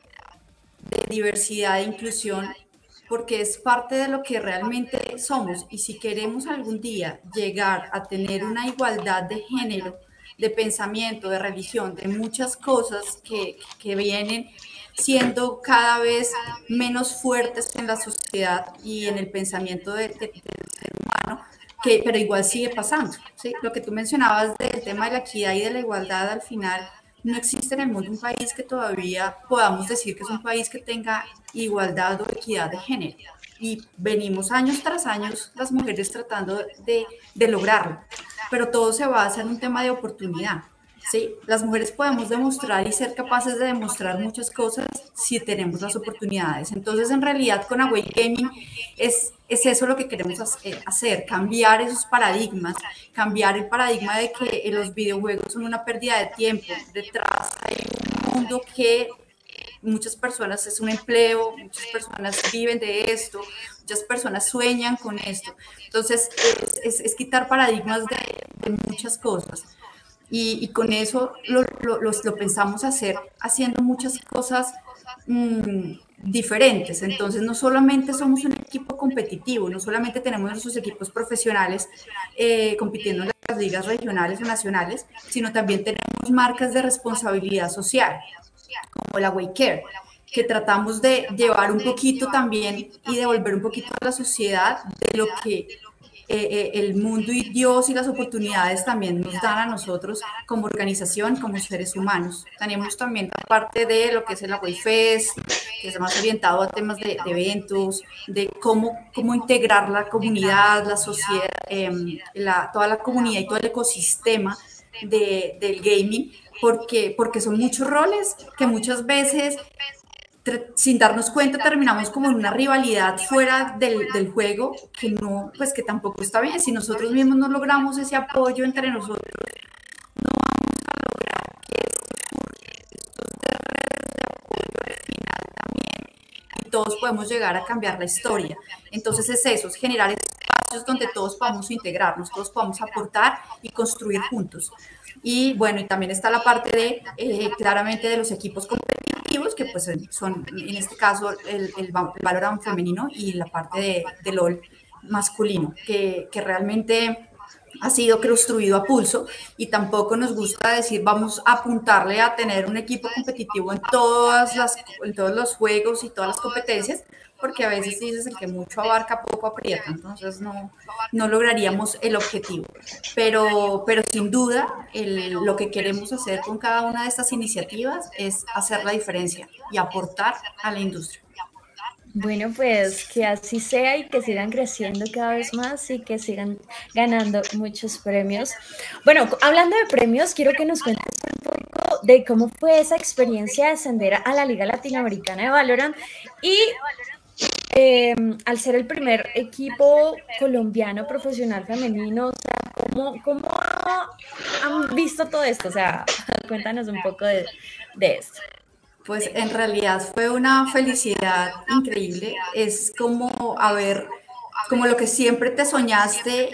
de diversidad e inclusión, porque es parte de lo que realmente somos. Y si queremos algún día llegar a tener una igualdad de género, de pensamiento, de religión, de muchas cosas que, que vienen siendo cada vez menos fuertes en la sociedad y en el pensamiento de, de, del ser humano, que, pero igual sigue pasando, ¿sí? Lo que tú mencionabas del tema de la equidad y de la igualdad, al final no existe en el mundo un país que todavía podamos decir que es un país que tenga igualdad o equidad de género. Y venimos años tras años las mujeres tratando de, de lograrlo, pero todo se basa en un tema de oportunidad. ¿sí? Las mujeres podemos demostrar y ser capaces de demostrar muchas cosas si tenemos las oportunidades. Entonces, en realidad, con Awake Gaming es, es eso lo que queremos hacer, cambiar esos paradigmas, cambiar el paradigma de que los videojuegos son una pérdida de tiempo. Detrás hay un mundo que muchas personas es un empleo, muchas personas viven de esto, muchas personas sueñan con esto. Entonces, es, es, es quitar paradigmas de, de muchas cosas. Y, y con eso lo, lo, lo, lo pensamos hacer, haciendo muchas cosas mmm, diferentes. Entonces, no solamente somos un equipo competitivo, no solamente tenemos nuestros equipos profesionales eh, compitiendo en las ligas regionales o nacionales, sino también tenemos marcas de responsabilidad social, como la WayCare, que tratamos de llevar un poquito también y devolver un poquito a la sociedad de lo que eh, el mundo y Dios y las oportunidades también nos dan a nosotros como organización, como seres humanos. Tenemos también parte de lo que es el Awayfest, que es más orientado a temas de, de eventos, de cómo, cómo integrar la comunidad, la sociedad, eh, la, toda la comunidad y todo el ecosistema de, del gaming, porque, porque son muchos roles que muchas veces, sin darnos cuenta, terminamos como en una rivalidad fuera del, del juego, que no, pues que tampoco está bien. Si nosotros mismos no logramos ese apoyo entre nosotros, no vamos a lograr que estos de redes de apoyo al final también, y todos podemos llegar a cambiar la historia. Entonces es eso, es generar espacios donde todos podamos integrarnos, todos podamos aportar y construir juntos. Y bueno, y también está la parte de, eh, claramente, de los equipos competitivos, que pues son, en este caso, el, el, el Valorant femenino y la parte de, de LOL masculino, que, que realmente ha sido construido a pulso, y tampoco nos gusta decir vamos a apuntarle a tener un equipo competitivo en, todas las, en todos los juegos y todas las competencias, porque a veces dices el que mucho abarca poco aprieta, entonces no, no lograríamos el objetivo. Pero, pero sin duda el, lo que queremos hacer con cada una de estas iniciativas es hacer la diferencia y aportar a la industria. Bueno, pues que así sea y que sigan creciendo cada vez más y que sigan ganando muchos premios. Bueno, hablando de premios, quiero que nos cuentes un poco de cómo fue esa experiencia de ascender a la Liga Latinoamericana de Valorant y eh, al ser el primer equipo colombiano profesional femenino, o sea, ¿cómo, cómo han visto todo esto? O sea, cuéntanos un poco de, de esto. Pues en realidad fue una felicidad increíble, es como haber, como lo que siempre te soñaste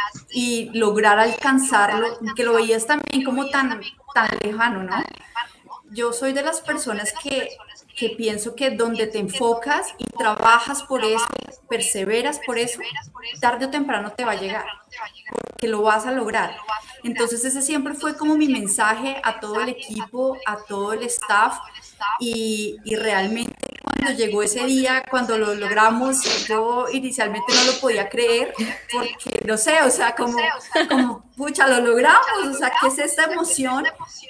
y lograr alcanzarlo, que lo veías también como tan, tan lejano, ¿no? Yo soy de las personas que, que pienso que donde te enfocas y trabajas por eso, perseveras por eso, tarde o temprano te va a llegar, que lo vas a lograr. Entonces ese siempre fue como mi mensaje a todo el equipo, a todo el staff. Y, y realmente cuando llegó ese día, cuando lo logramos, yo inicialmente no lo podía creer, porque no sé, o sea, como, como pucha, lo logramos, o sea, ¿qué es esta emoción?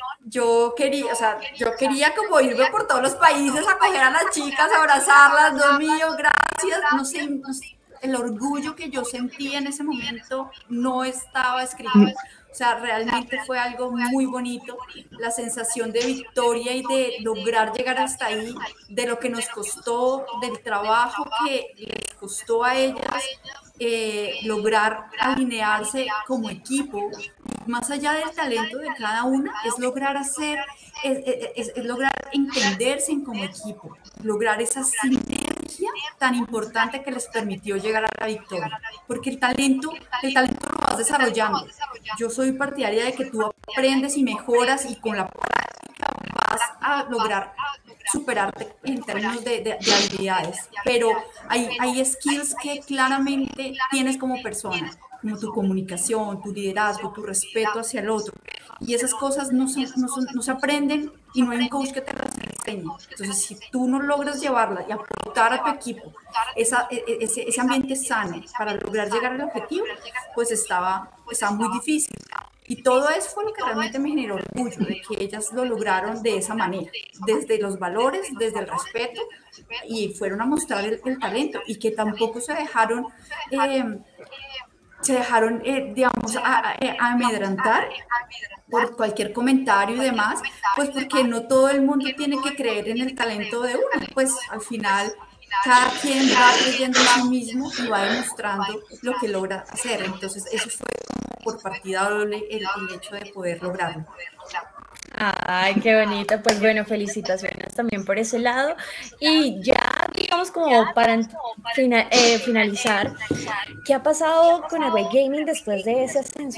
Yo quería, o sea, yo quería como irme por todos los países a coger a las chicas, a abrazarlas, Dios mío, gracias, no sé, no sé, el orgullo que yo sentí en ese momento no estaba escrito. O sea, realmente fue algo muy bonito, la sensación de victoria y de lograr llegar hasta ahí, de lo que nos costó, del trabajo que les costó a ellas, eh, lograr alinearse como equipo. Más allá del talento de cada una, es lograr hacer, es, es, es lograr entenderse como equipo, lograr esa sinergia tan importante que les permitió llegar a la victoria, porque el talento, el talento lo vas desarrollando. Yo soy partidaria de que tú aprendes y mejoras y con la práctica vas a lograr superarte en términos de, de, de habilidades, pero hay, hay skills que claramente tienes como persona, como tu comunicación, tu liderazgo, tu respeto hacia el otro, y esas cosas no, son, no, son, no se aprenden y no hay un coach que te las enseñe. Entonces, si tú no logras llevarla y aportar a tu equipo esa, ese, ese ambiente sano para lograr llegar al objetivo, pues estaba, estaba muy difícil. Y todo eso fue lo que realmente me generó orgullo, de que ellas lo lograron de esa manera, desde los valores, desde el respeto, y fueron a mostrar el, el talento, y que tampoco se dejaron, eh, se dejaron, eh, digamos, a, a, a amedrentar por cualquier comentario y demás, pues porque no todo el mundo tiene que creer en el talento de uno, pues al final cada quien va creyendo en sí mismo y va demostrando lo que logra hacer. Entonces eso fue por partida doble el, el hecho de poder lograrlo. Ay, qué bonito. Pues bueno, felicitaciones también por ese lado. Y ya, digamos, como para fina, eh, finalizar, ¿qué ha pasado con Awake Gaming después de ese ascenso?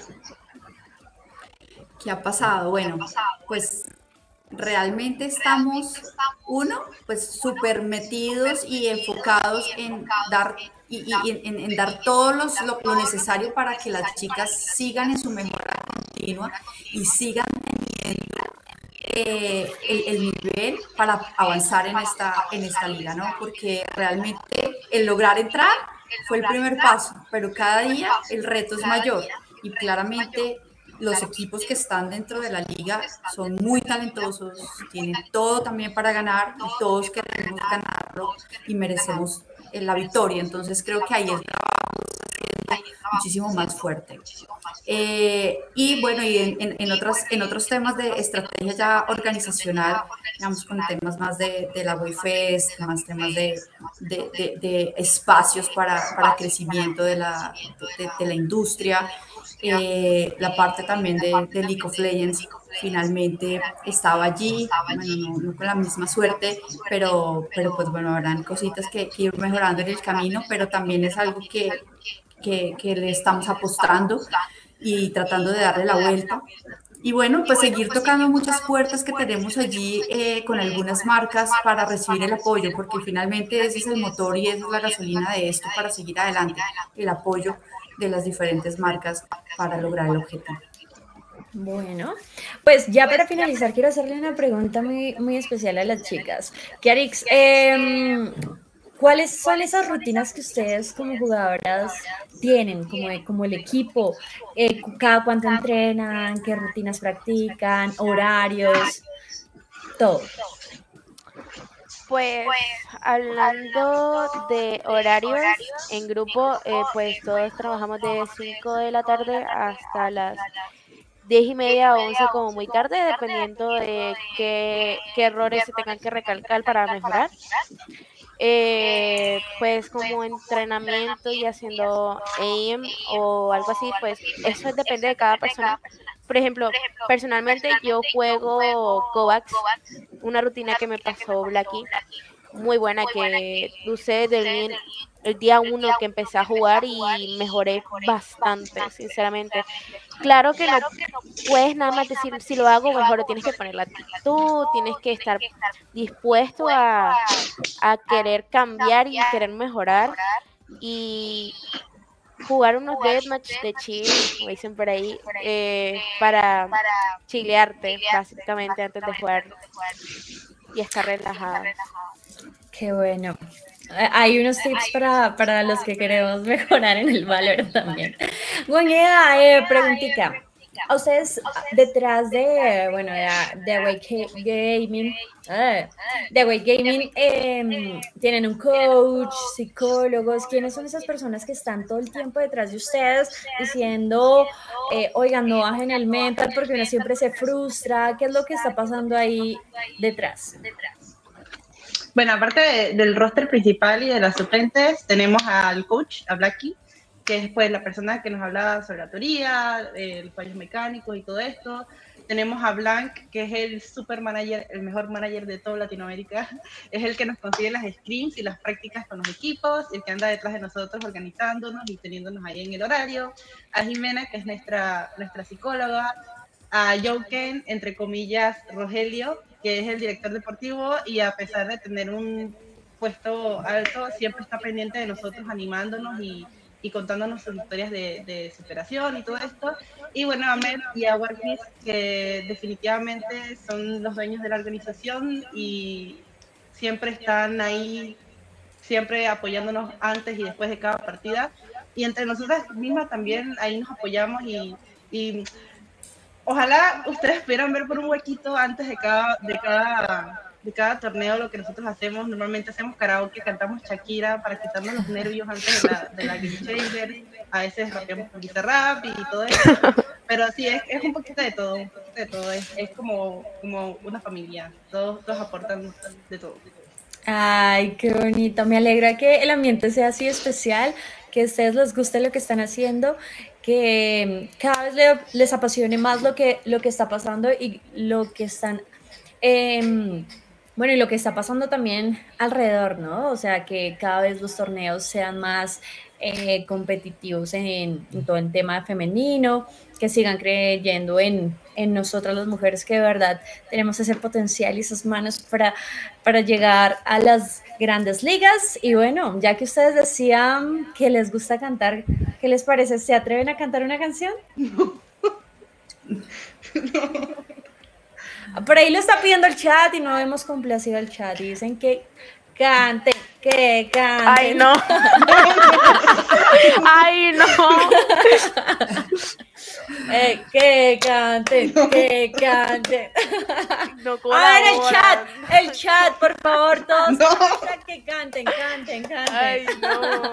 ¿Qué ha pasado? Bueno, pues realmente estamos, uno, pues súper metidos y enfocados en dar, y, y en, en dar todo los, lo, lo necesario para que las chicas sigan en su mejora continua y sigan teniendo eh, el, el nivel para avanzar en esta, en esta liga, ¿no? Porque realmente el lograr entrar fue el primer paso, pero cada día el reto es mayor y claramente los equipos que están dentro de la liga son muy talentosos, tienen todo también para ganar y todos queremos ganarlo y merecemos la victoria. Entonces creo que ahí es muchísimo más fuerte. Eh, y bueno, y en, en, en, otras, en otros temas de estrategia ya organizacional, digamos con temas más de, de la WayFest, más temas de, de, de, de espacios para, para crecimiento de la, de, de la industria, eh, la parte también de, de League of Legends finalmente estaba allí, bueno, no, no con la misma suerte, pero, pero pues bueno, habrán cositas que, que ir mejorando en el camino, pero también es algo que, que, que le estamos apostando y tratando de darle la vuelta. Y bueno, pues seguir tocando muchas puertas que tenemos allí eh, con algunas marcas para recibir el apoyo, porque finalmente ese es el motor y esa es la gasolina de esto para seguir adelante, el apoyo de las diferentes marcas para lograr el objetivo. Bueno, pues ya para finalizar quiero hacerle una pregunta muy, muy especial a las chicas. Kiarix, eh, ¿cuáles son esas rutinas que ustedes como jugadoras tienen, como, como el equipo? Eh, ¿Cada cuánto entrenan? ¿Qué rutinas practican? ¿Horarios? Todo. Pues hablando de horarios en grupo, eh, pues todos trabajamos de cinco de la tarde hasta las diez y media o once como muy tarde, dependiendo de qué, qué errores se tengan que recalcar para mejorar. Eh, pues como entrenamiento y haciendo aim o algo así, pues eso depende de cada persona. Por ejemplo, personalmente yo juego Kovacs, una rutina que me pasó Blacky, muy buena, que usé desde el, el día uno que empecé a jugar y mejoré bastante, sinceramente. Claro que no puedes nada más decir, si lo hago mejor, tienes que poner la actitud, tienes que estar dispuesto a, a querer cambiar y querer mejorar y jugar unos deathmatch de chill, como dicen por ahí, eh, para chilearte básicamente antes de jugar y estar relajada. Qué bueno. Hay unos tips para, para los que queremos mejorar en el Valorant también. Juaneda, eh, preguntita. A ustedes detrás de, bueno, de, de Awake Gaming, eh, de Awake Gaming, eh, tienen un coach, psicólogos. ¿Quiénes son esas personas que están todo el tiempo detrás de ustedes diciendo, eh, oigan, no bajen el mental porque uno siempre se frustra? ¿Qué es lo que está pasando ahí detrás? Bueno, aparte de, del roster principal y de las suplentes, tenemos al coach, a Blacky, que es pues la persona que nos habla sobre la teoría, eh, los fallos mecánicos y todo esto. Tenemos a Blanc, que es el super manager, el mejor manager de toda Latinoamérica. Es el que nos consigue las scrims y las prácticas con los equipos, el que anda detrás de nosotros organizándonos y teniéndonos ahí en el horario. A Jimena, que es nuestra, nuestra psicóloga. A Joken, entre comillas, Rogelio, que es el director deportivo y a pesar de tener un puesto alto, siempre está pendiente de nosotros, animándonos y, y contándonos sus historias de, de superación y todo esto. Y bueno, a Mel y a Warfis, que definitivamente son los dueños de la organización y siempre están ahí, siempre apoyándonos antes y después de cada partida. Y entre nosotras mismas también ahí nos apoyamos y... y ojalá ustedes pudieran ver por un huequito antes de cada, de cada, de cada torneo, lo que nosotros hacemos, normalmente hacemos karaoke, cantamos Shakira para quitarnos los nervios antes de la, de la Game Changer, a veces rapeamos con Bizarrap y todo eso, pero sí, es, es un poquito de todo, un poquito de todo, es, es como, como una familia, todos, todos aportan de todo. Ay, qué bonito, me alegra que el ambiente sea así especial, que a ustedes les guste lo que están haciendo, que cada vez le- les apasione más lo que, lo que está pasando y lo que están, em, bueno, y lo que está pasando también alrededor, ¿no? O sea, que cada vez los torneos sean más eh, competitivos en, en todo el tema femenino, que sigan creyendo en, en nosotras las mujeres, que de verdad tenemos ese potencial y esas manos para, para llegar a las grandes ligas. Y bueno, ya que ustedes decían que les gusta cantar, ¿qué les parece? ¿Se atreven a cantar una canción? Por ahí lo está pidiendo el chat y no hemos complacido el chat. Y dicen que canten, que canten. Ay, no. Ay, no. Eh, que canten, que canten. No A ver, el colaboran. chat, el chat, por favor, todos. No. Que canten, canten, canten. Ay, no.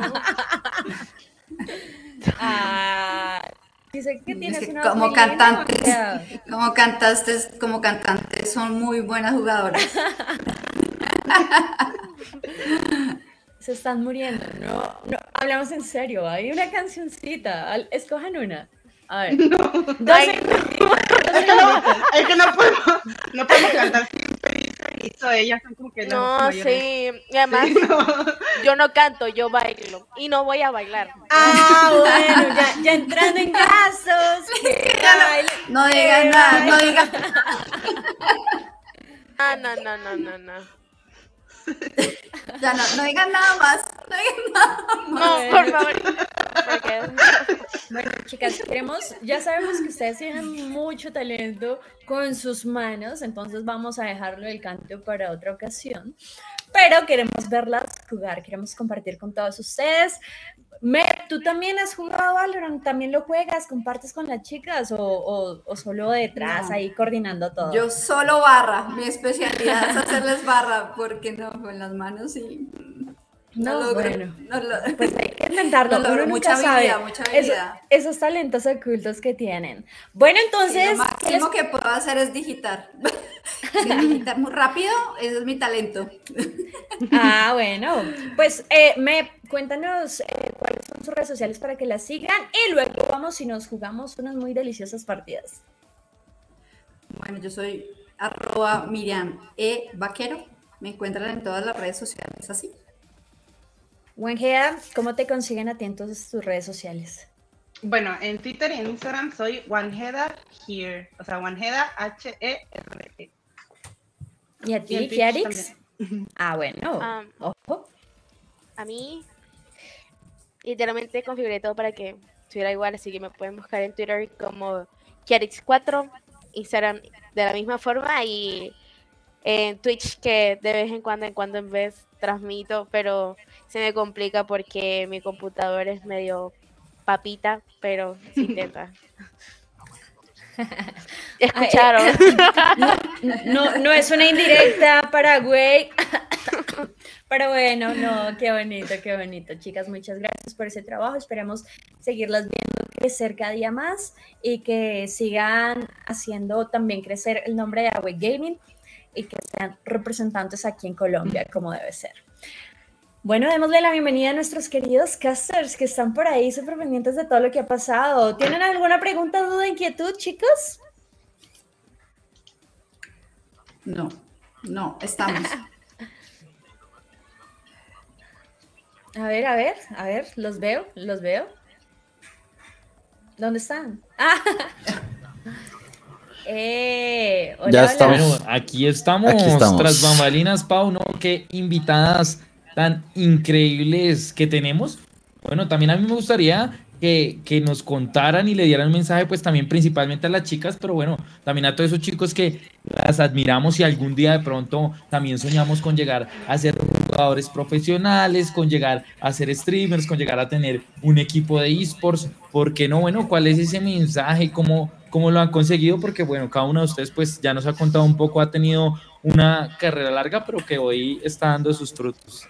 Ah, dice que tienes Es que una como voz muy linda, cantantes, María. como cantantes, como cantantes son muy buenas jugadoras. Se están muriendo, no, no, hablamos en serio, hay una cancioncita, al- escojan una. A ver, dos Ay, segunditos, dos Es que no, segunditos. es que no podemos, no podemos cantar siempre, y eso ellas son como que las No, mayores. sí. Y además, Sí, no. yo no canto, yo bailo. Y no voy a bailar. Ah, bueno, ya, ya entrando en casos. que baile, No que digan nada, no baile. digan. Ah, no, no, no, no, no. Ya no, no digan nada más. No digan nada más. No, por favor. Porque... Bueno, chicas, queremos, ya sabemos que ustedes tienen mucho talento con sus manos, entonces vamos a dejarlo del canto para otra ocasión. Pero queremos verlas jugar, queremos compartir con todos ustedes. Mer, ¿tú también has jugado Valorant? ¿También lo juegas? ¿Compartes con las chicas o, o- o solo detrás No. ahí coordinando todo? Yo solo barra, mi especialidad es hacerles barra, porque no, con las manos y No, logro, bueno. no lo- Pues hay que intentarlo, No logro, uno mucha nunca habilidad, sabe mucha eso- habilidad. esos talentos ocultos que tienen. Bueno, Sí, entonces, lo ¿qué les máximo que puedo hacer es digitar. Sí, digitar muy rápido, ese es mi talento. Ah, bueno, pues eh, me cuéntanos eh, cuáles son sus redes sociales para que las sigan y luego vamos y nos jugamos unas muy deliciosas partidas. Bueno, yo soy arroba Miriam E. Vaquero. Me encuentran en todas las redes sociales así. Wangea, ¿cómo te consiguen a ti en todas tus redes sociales? Bueno, en Twitter y en Instagram soy Wanheda Here, o sea, Wanheda H E R E. ¿Y a Y en ti, Twitch Kiarix? también. Ah, bueno, Ah. ojo. A mí, literalmente configuré todo para que estuviera igual, así que me pueden buscar en Twitter como Kiarix cuatro, Instagram de la misma forma y en Twitch que de vez en cuando en cuando en vez transmito, pero se me complica porque mi computador es medio papita, pero se intenta. ¿Escucharon? No, no es una indirecta para güey. Pero bueno, no, qué bonito, qué bonito. Chicas, muchas gracias por ese trabajo. Esperemos seguirlas viendo crecer cada día más y que sigan haciendo también crecer el nombre de Away Gaming y que sean representantes aquí en Colombia, como debe ser. Bueno, démosle la bienvenida a nuestros queridos casters que están por ahí súper pendientes de todo lo que ha pasado. ¿Tienen alguna pregunta, duda, inquietud, chicos? No, no, estamos. A ver, a ver, a ver, los veo, los veo. ¿Dónde están? Ah. Eh, hola, Ya hola. estamos. Bueno, aquí estamos, Aquí estamos. tras bambalinas, Pau, ¿no? Qué invitadas tan increíbles que tenemos. Bueno, también a mí me gustaría que, que nos contaran y le dieran un mensaje, pues también principalmente a las chicas, pero bueno, también a todos esos chicos que las admiramos y algún día de pronto también soñamos con llegar a ser jugadores profesionales, con llegar a ser streamers, con llegar a tener un equipo de esports. ¿Por qué no? Bueno, ¿cuál es ese mensaje? ¿Cómo, cómo lo han conseguido? Porque bueno, cada uno de ustedes pues ya nos ha contado un poco, ha tenido una carrera larga, pero que hoy está dando sus frutos.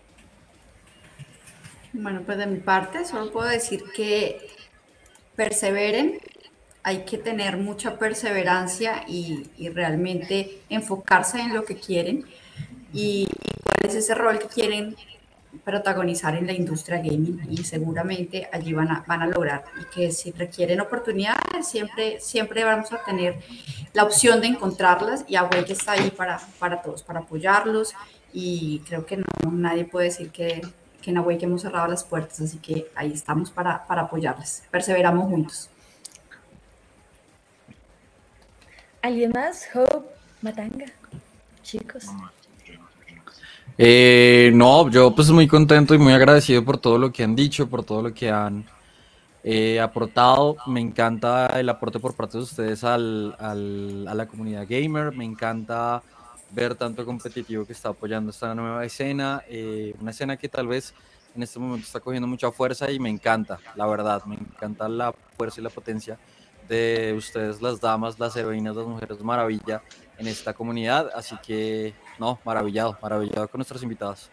Bueno, pues de mi parte solo puedo decir que perseveren, hay que tener mucha perseverancia y, y realmente enfocarse en lo que quieren y, y cuál es ese rol que quieren protagonizar en la industria gaming, y seguramente allí van a, van a lograr, y que si requieren oportunidades siempre, siempre vamos a tener la opción de encontrarlas, y Awake está ahí para, para todos, para apoyarlos, y creo que no, nadie puede decir que, que en Awake hemos cerrado las puertas, así que ahí estamos para, para apoyarles, perseveramos juntos. ¿Alguien más? Hope, Matanga, chicos. Eh, no, yo pues muy contento y muy agradecido por todo lo que han dicho, por todo lo que han eh, aportado. Me encanta el aporte por parte de ustedes al, al, a la comunidad gamer. Me encanta ver tanto competitivo que está apoyando esta nueva escena, eh, una escena que tal vez en este momento está cogiendo mucha fuerza, y me encanta, la verdad, me encanta la fuerza y la potencia de ustedes, las damas, las heroínas, las mujeres maravilla en esta comunidad, así que no, maravillado, maravillado con nuestros invitados.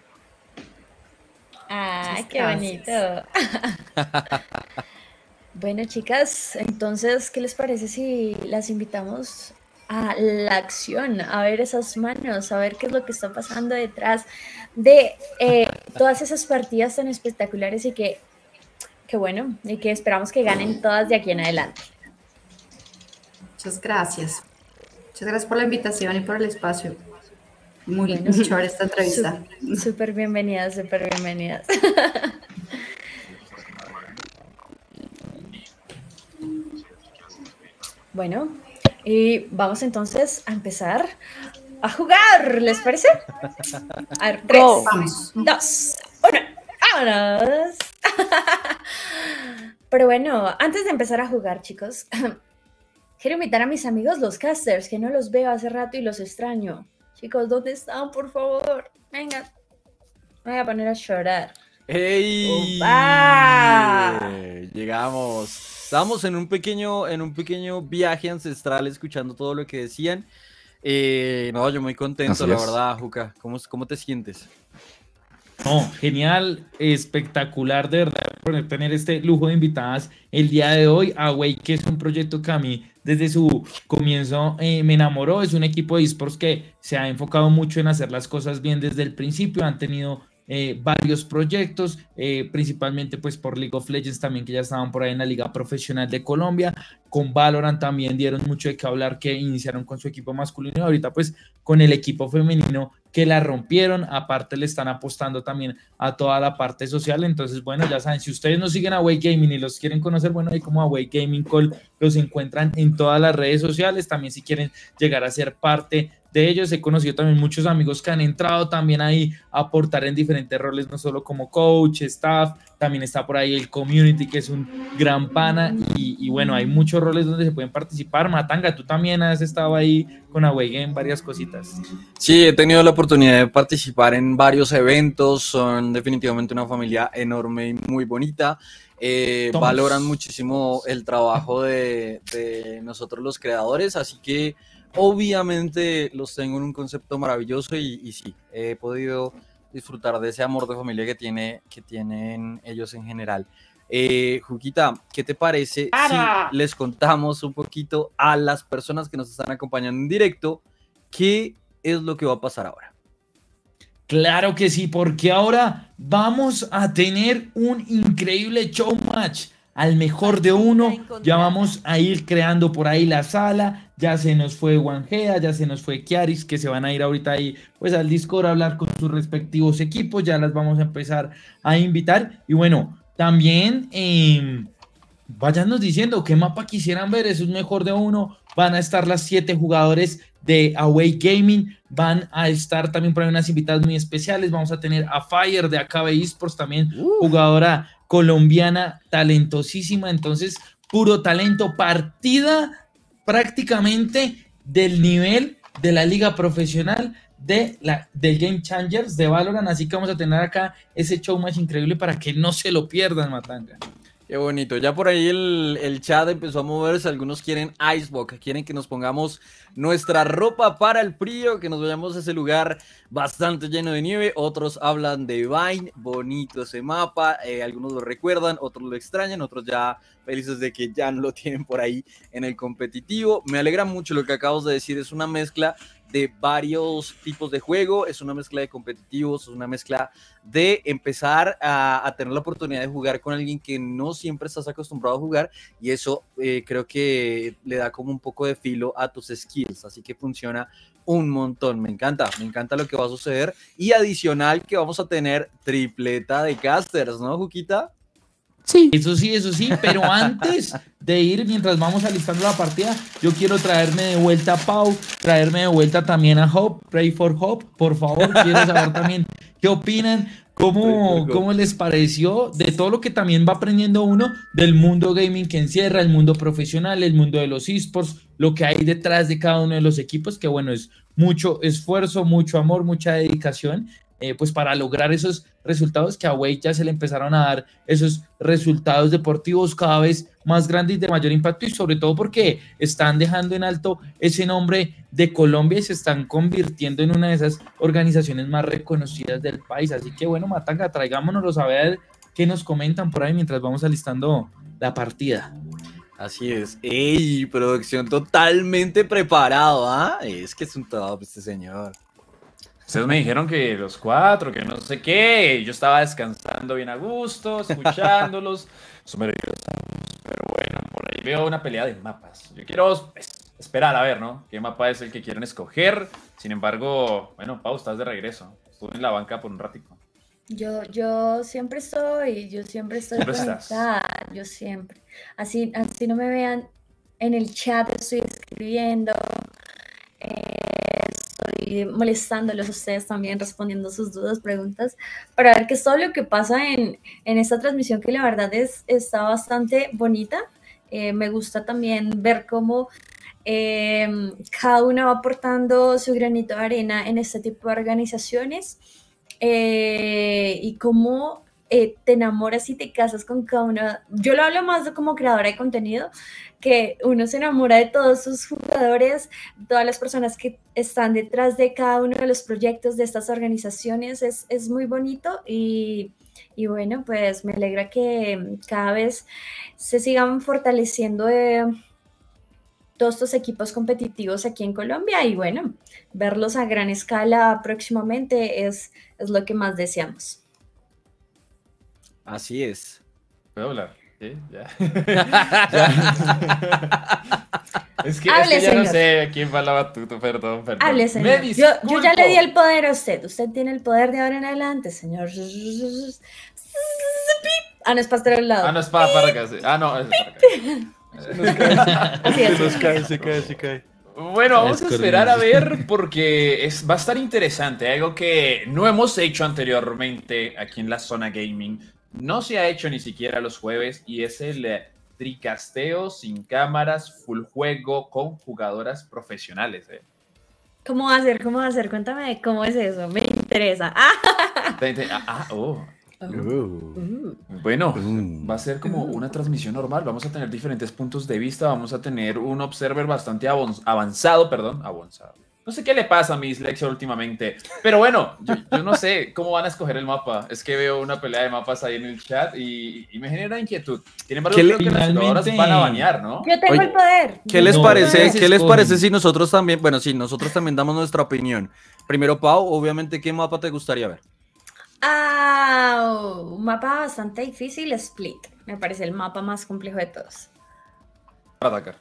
¡Ay, Muchas qué gracias. bonito! Bueno, chicas, entonces, ¿qué les parece si las invitamos a la acción, a ver esas manos, a ver qué es lo que está pasando detrás de eh, todas esas partidas tan espectaculares y que, que bueno, y que esperamos que ganen todas de aquí en adelante? Muchas gracias. Muchas gracias por la invitación y por el espacio. Muy Bueno, chévere esta entrevista. Súper bienvenidas, súper bienvenidas. Bueno, y vamos entonces a empezar a jugar, ¿les parece? A ver, tres, Go. dos, uno, ¡vámonos! Pero bueno, antes de empezar a jugar, chicos, quiero invitar a mis amigos los casters, que no los veo hace rato y los extraño. Chicos, ¿dónde están, por favor? Vengan, me voy a poner a llorar. ¡Hey! ¡Upa! Llegamos. Estábamos en un pequeño, en un pequeño viaje ancestral escuchando todo lo que decían. Eh, no, yo muy contento, Así la es. verdad, Juca. ¿Cómo, cómo te sientes? No, genial, espectacular, de verdad, poder tener este lujo de invitadas el día de hoy. Awake, que es un proyecto que a mí desde su comienzo eh, me enamoró. Es un equipo de esports que se ha enfocado mucho en hacer las cosas bien desde el principio. Han tenido eh, varios proyectos, eh, principalmente pues por League of Legends también, que ya estaban por ahí en la Liga Profesional de Colombia. Con Valorant también dieron mucho de qué hablar, que iniciaron con su equipo masculino y ahorita pues con el equipo femenino que la rompieron. Aparte le están apostando también a toda la parte social. Entonces, bueno, ya saben, si ustedes no siguen a Awake Gaming y los quieren conocer, bueno, ahí como Awake Gaming Call los encuentran en todas las redes sociales. También si quieren llegar a ser parte de ellos, he conocido también muchos amigos que han entrado también ahí a aportar en diferentes roles, no solo como coach, staff, también está por ahí el community, que es un gran pana, y, y bueno, hay muchos roles donde se pueden participar. Matanga, tú también has estado ahí con Awake en varias cositas. Sí, he tenido la oportunidad de participar en varios eventos, son definitivamente una familia enorme y muy bonita. Eh, Tomás. valoran muchísimo el trabajo de, de nosotros los creadores, así que obviamente los tengo en un concepto maravilloso y, y sí, he podido disfrutar de ese amor de familia que, tiene, que tienen ellos en general. Eh, Juquita, ¿qué te parece ¡Para! si les contamos un poquito a las personas que nos están acompañando en directo qué es lo que va a pasar ahora? Claro que sí, porque ahora vamos a tener un increíble show match al mejor de uno. Ya vamos a ir creando por ahí la sala. Ya se nos fue Wangea, ya se nos fue Kiaris, que se van a ir ahorita ahí pues al Discord a hablar con sus respectivos equipos. Ya las vamos a empezar a invitar. Y bueno, también eh, váyanos diciendo qué mapa quisieran ver. Es un mejor de uno. Van a estar las siete jugadores de Awake Gaming. Van a estar también por ahí unas invitadas muy especiales. Vamos a tener a Fire de A K B Esports, también uh. jugadora colombiana talentosísima. Entonces, puro talento. Partida prácticamente del nivel de la liga profesional de la, del Game Changers de Valorant. Así que vamos a tener acá ese show más increíble para que no se lo pierdan, Matanga. Qué bonito. Ya por ahí el, el chat empezó a moverse. Algunos quieren Icebox, quieren que nos pongamos nuestra ropa para el frío, que nos vayamos a ese lugar bastante lleno de nieve. Otros hablan de Vine, bonito ese mapa. Eh, algunos lo recuerdan, otros lo extrañan, otros ya felices de que ya no lo tienen por ahí en el competitivo. Me alegra mucho lo que acabas de decir. Es una mezcla de varios tipos de juego, es una mezcla de competitivos, es una mezcla de empezar a, a tener la oportunidad de jugar con alguien que no siempre estás acostumbrado a jugar, y eso eh, creo que le da como un poco de filo a tus skills, así que funciona un montón. Me encanta, me encanta lo que va a suceder, y adicional que vamos a tener tripleta de casters, ¿no, Juquita? Sí, eso sí, eso sí, pero antes de ir, mientras vamos alistando la partida, yo quiero traerme de vuelta a Pau, traerme de vuelta también a Hope, Pray for Hope, por favor, quiero saber también qué opinan, cómo, cómo les pareció de todo lo que también va aprendiendo uno del mundo gaming que encierra, el mundo profesional, el mundo de los esports, lo que hay detrás de cada uno de los equipos, que bueno, es mucho esfuerzo, mucho amor, mucha dedicación, eh, pues para lograr esos resultados que a Wade ya se le empezaron a dar esos resultados deportivos cada vez más grandes y de mayor impacto, y sobre todo porque están dejando en alto ese nombre de Colombia y se están convirtiendo en una de esas organizaciones más reconocidas del país. Así que bueno, Matanga, traigámonos a ver qué nos comentan por ahí mientras vamos alistando la partida. Así es. ¡Ey! Producción totalmente preparado, ¿ah? ¿eh? Es que es un top este señor. Ustedes me dijeron que los cuatro, que no sé qué, yo estaba descansando bien a gusto, escuchándolos, pero bueno, por ahí veo una pelea de mapas. Yo quiero pues, esperar a ver, ¿no? ¿Qué mapa es el que quieren escoger? Sin embargo, bueno, Pau, estás de regreso. Estuve en la banca por un ratico. Yo, yo siempre estoy, yo siempre estoy Siempre conectada, estás. yo siempre. Así, así no me vean en el chat, estoy escribiendo. Eh, estoy molestándolos a ustedes también, respondiendo sus dudas, preguntas, para ver qué es todo lo que pasa en, en esta transmisión, que la verdad es, está bastante bonita. Eh, me gusta también ver cómo eh, cada uno va aportando su granito de arena en este tipo de organizaciones, eh, y cómo eh, te enamoras y te casas con cada una. Yo lo hablo más de como creadora de contenido, que uno se enamora de todos sus jugadores, todas las personas que están detrás de cada uno de los proyectos de estas organizaciones. Es, es muy bonito y, y bueno, pues me alegra que cada vez se sigan fortaleciendo eh, todos estos equipos competitivos aquí en Colombia, y bueno, verlos a gran escala próximamente es, es lo que más deseamos. Así es. ¿Puedo hablar? ¿Sí? Ya. Ya. Es que, Hable, es que ya señor. no sé quién va la batuta, perdón, perdón. Hable, señor. Yo, yo ya le di el poder a usted. Usted tiene el poder de ahora en adelante, señor. Ah, no, es para estar al lado. Ah, no, es para, para acá. Sí. Ah, no, es para acá. Así es. Se nos cae, se cae, se cae. Bueno, vamos a esperar a ver porque es, va a estar interesante. Algo que no hemos hecho anteriormente aquí en la zona gaming. No se ha hecho ni siquiera los jueves, y es el eh, tricasteo sin cámaras, full juego con jugadoras profesionales. Eh. ¿Cómo va a ser? ¿Cómo va a ser? Cuéntame cómo es eso. Me interesa. Ah, Te- te- ah, ah, oh. uh, Uh. Bueno, Mm. va a ser como una transmisión normal. Vamos a tener diferentes puntos de vista. Vamos a tener un observer bastante avon- avanzado, perdón, avanzado. No sé qué le pasa a mi dislexia últimamente, pero bueno, yo, yo no sé cómo van a escoger el mapa. Es que veo una pelea de mapas ahí en el chat y, y me genera inquietud. Sin embargo, ¿Qué le- creo que las jugadoras Finalmente- van a banear, ¿no? yo tengo Oye, el poder. ¿Qué les No, parece? ustedes ¿Qué les escogen. parece si nosotros también, bueno, sí, nosotros también damos nuestra opinión? Primero, Pau, obviamente, ¿qué mapa te gustaría ver? Ah, un mapa bastante difícil, Split. Me parece el mapa más complejo de todos. Para atacar.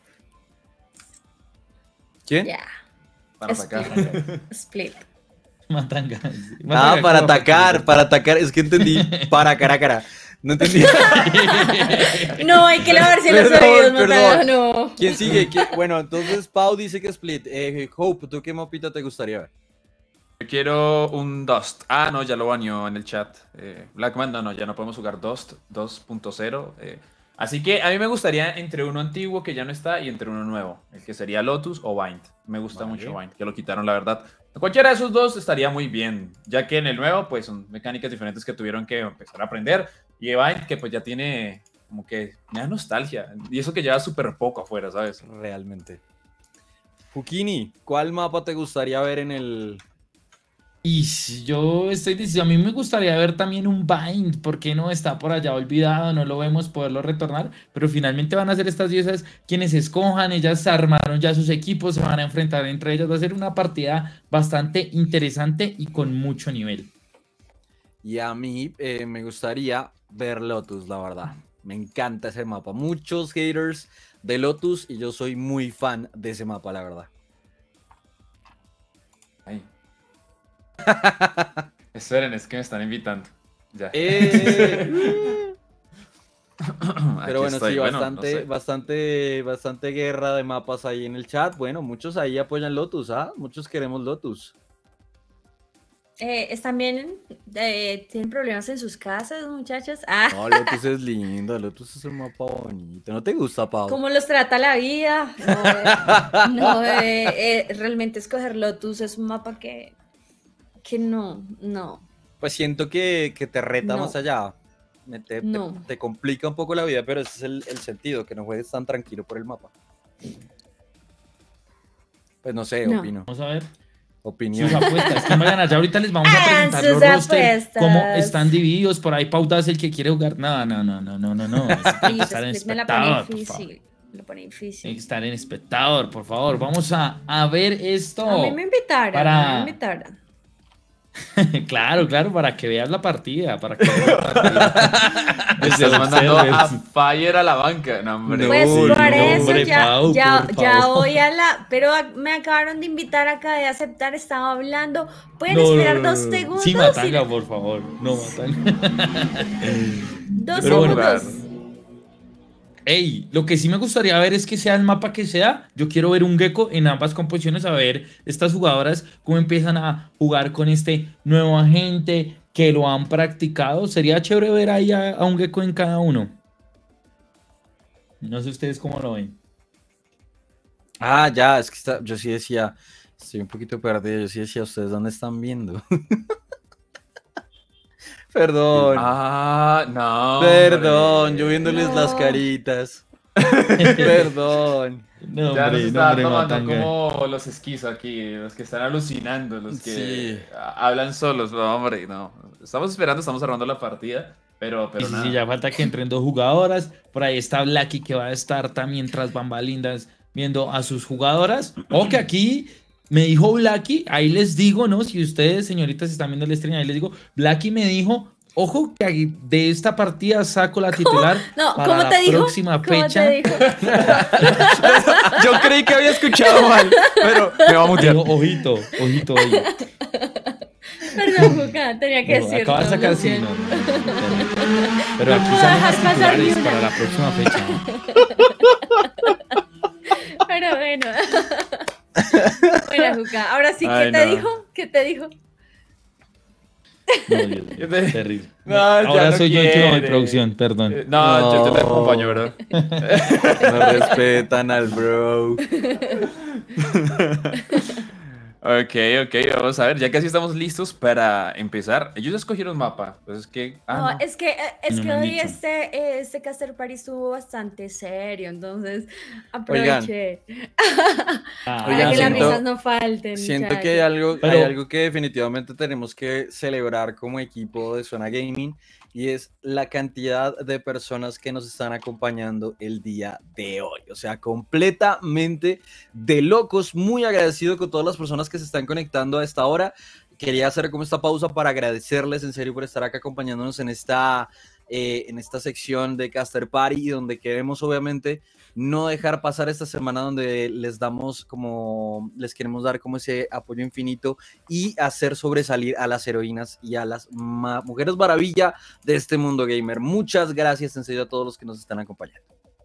¿Quién? Ya. Para atacar. Split. Split. Matanga. Ah, para atacar, para atacar. Es que entendí para cara a cara. No entendí. No, hay que lavarse los Perdón, oídos, perdón. Matanga, no. ¿Quién sigue? ¿Quién? Bueno, entonces Pau dice que Split. Eh, Hope, ¿tú qué mapita te gustaría ver? Yo quiero un Dust. Ah, no, ya lo baneó en el chat. Eh, Blackman, no, no, ya no podemos jugar Dust dos punto cero. Eh, así que a mí me gustaría entre uno antiguo que ya no está y entre uno nuevo. El que sería Lotus o Bind. Me gusta Vale. mucho Bind, que lo quitaron, la verdad. Cualquiera de esos dos estaría muy bien, ya que en el nuevo, pues son mecánicas diferentes que tuvieron que empezar a aprender. Y Bind, que pues ya tiene como que me da nostalgia. Y eso que lleva súper poco afuera, ¿sabes? Realmente. Fukini, ¿cuál mapa te gustaría ver en el...? Y si yo estoy diciendo, a mí me gustaría ver también un Bind, ¿por qué no está por allá olvidado? No lo vemos poderlo retornar, pero finalmente van a ser estas diosas quienes escojan, ellas armaron ya sus equipos, se van a enfrentar entre ellas, va a ser una partida bastante interesante y con mucho nivel. Y a mí eh, me gustaría ver Lotus, la verdad. Me encanta ese mapa. Muchos haters de Lotus y yo soy muy fan de ese mapa, la verdad. Ay. Esperen, es que me están invitando. Ya. Eh... Pero bueno, estoy. sí, Bueno, bastante, no sé. bastante, bastante guerra de mapas ahí en el chat. Bueno, muchos ahí apoyan Lotus, ¿ah? Muchos queremos Lotus. Eh, ¿Están bien? Eh, ¿Tienen problemas en sus casas, muchachos? Ah, No, Lotus es lindo, Lotus es un mapa bonito. ¿No te gusta, Pau? ¿cómo los trata la vida? No, no eh, eh, realmente escoger Lotus es un mapa que, que no, no. Pues siento que, que te reta No. más allá. Me- Te, te- No. te complica un poco la vida, pero ese es el, el sentido, que no juegues tan tranquilo por el mapa. Pues no sé, No. opino. Vamos a ver Opinión. sus apuestas. ¿Quién va a ganar? Ya ahorita les vamos a Hagan presentar sus los roster, apuestas. cómo están divididos. Por ahí pautas el que quiere jugar. No, no, no, no, no, no, no. Eso tiene que Y estar en después me la pone espectador, por favor. difícil. Me la pone Tiene que difícil. estar en espectador, por favor. Vamos a, a ver esto. A mí me invitaron, Para- a mí me invitaron. Claro, claro, para que veas la partida, para que veas la partida. Me estás mandando a Observes. Fire a la banca. No, hombre. No, Pues por no, eso hombre, ya, Pau, ya, por ya favor. voy a la... Pero a- me acabaron de invitar acá de aceptar, estaba hablando. ¿Pueden No, esperar no, no, dos no. segundos? Sí, Y- Matanga, por favor. No, Matanga. Dos Pero bueno. segundos. Ey, lo que sí me gustaría ver es que sea el mapa que sea. Yo quiero ver un Gecko en ambas composiciones, a ver estas jugadoras cómo empiezan a jugar con este nuevo agente que lo han practicado. Sería chévere ver ahí a, a un Gecko en cada uno. No sé ustedes cómo lo ven. Ah, ya, es que está, yo sí decía, estoy un poquito perdido, yo sí decía, ¿ustedes dónde están viendo? Perdón, Ah, no. perdón, hombre. yo viéndoles las No. caritas. Perdón. No, Ya nos hombre, no, está hombre, tomando Matanga. como los esquizos aquí, los que están alucinando, los que Sí. a- hablan solos. No, hombre, no. Estamos esperando, estamos cerrando la partida, pero, pero Sí, sí, nada. sí, ya falta que entren dos jugadoras. Por ahí está Blacky que va a estar también tras bambalinas viendo a sus jugadoras. O que aquí me dijo Blacky, ahí les digo, ¿no? Si ustedes, señoritas, están viendo el stream, ahí les digo, Blacky me dijo, ojo que ahí de esta partida saco la titular No, para ¿cómo la te dijo? próxima ¿Cómo fecha. te dijo? Yo creí que había escuchado mal, pero Me va a mutear. Digo, ojito, ojito, oye. Perdón, Juca, tenía que No, decirlo. acaba de sacar lo sí, siento. no, no, no, no. Pero No aquí puedo salen dejar las pasar ni titulares una. para la próxima fecha. Pero bueno. Bueno, Juca, ahora sí, ¿qué Ay, te no. dijo? ¿Qué te dijo? No, Dios mío, Yo te- terrible. No, ya Ahora no soy yo el que no doy quiere. producción, perdón. Eh, No, yo te No. lo acompaño, bro. no respetan al bro. Ok, ok, vamos a ver, ya casi estamos listos para empezar. Ellos ya escogieron mapa, pues es que... ah, No, no. es que, eh, es No que me han hoy dicho. este, eh, este Caster Party estuvo bastante serio, entonces aproveché Ah, para Oigan, que las siento- risas no falten. Siento que hay muchachos. algo, Pero- hay algo que definitivamente tenemos que celebrar como equipo de Zona Gaming y es la cantidad de personas que nos están acompañando el día de hoy. O sea, completamente de locos. Muy agradecido con todas las personas que se están conectando a esta hora. Quería hacer como esta pausa para agradecerles en serio por estar acá acompañándonos en esta, eh, en esta sección de Caster Party, donde queremos obviamente no dejar pasar esta semana donde les damos como, les queremos dar como ese apoyo infinito y hacer sobresalir a las heroínas y a las ma- mujeres maravilla de este mundo gamer. Muchas gracias en serio a todos los que nos están acompañando.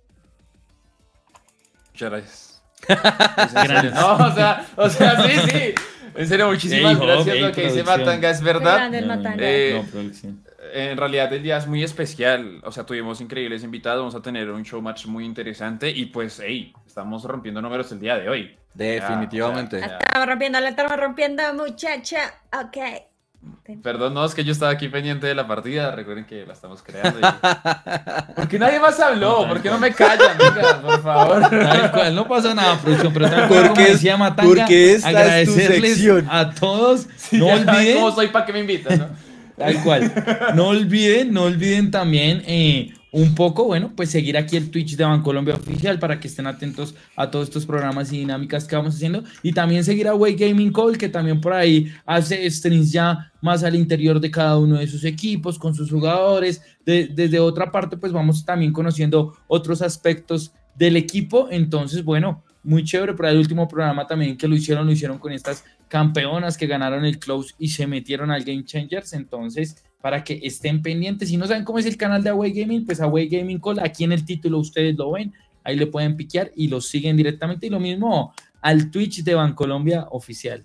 Muchas gracias. En serio, no, o sea, o sea, sí, sí. En serio, muchísimas Ey, gracias. ey, Lo que dice producción. Matanga es Qué verdad. grande el Matanga. Eh, no, producción. En realidad el día es muy especial, o sea, tuvimos increíbles invitados, vamos a tener un show match muy interesante y pues, hey, estamos rompiendo números el día de hoy. Definitivamente. Ya, La estamos rompiendo, la estamos rompiendo, muchacha. Ok. Perdón, no, es que yo estaba aquí pendiente de la partida. Recuerden que la estamos creando. Y... ¿Por qué nadie más habló? ¿Por qué no me callan? Venga, por favor. Tal cual, no pasa nada, producción, pero tal cual, como Porque es- decía Matanga, porque esta es tu agradecerles sección. a todos. Sí, No ya saben olviden, cómo soy para que me invitan, ¿no? tal cual, no olviden, no olviden también eh, un poco, bueno, pues seguir aquí el Twitch de Bancolombia Oficial para que estén atentos a todos estos programas y dinámicas que vamos haciendo, y también seguir a Way Gaming Call, que también por ahí hace streams ya más al interior de cada uno de sus equipos, con sus jugadores. De- desde otra parte, pues vamos también conociendo otros aspectos del equipo. Entonces, bueno, muy chévere. Para el último programa también que lo hicieron, lo hicieron con estas campeonas que ganaron el Close y se metieron al Game Changers. Entonces, para que estén pendientes, si no saben cómo es el canal de Away Gaming, pues Away Gaming Call, aquí en el título ustedes lo ven, ahí le pueden piquear y lo siguen directamente, y lo mismo al Twitch de Bancolombia Oficial.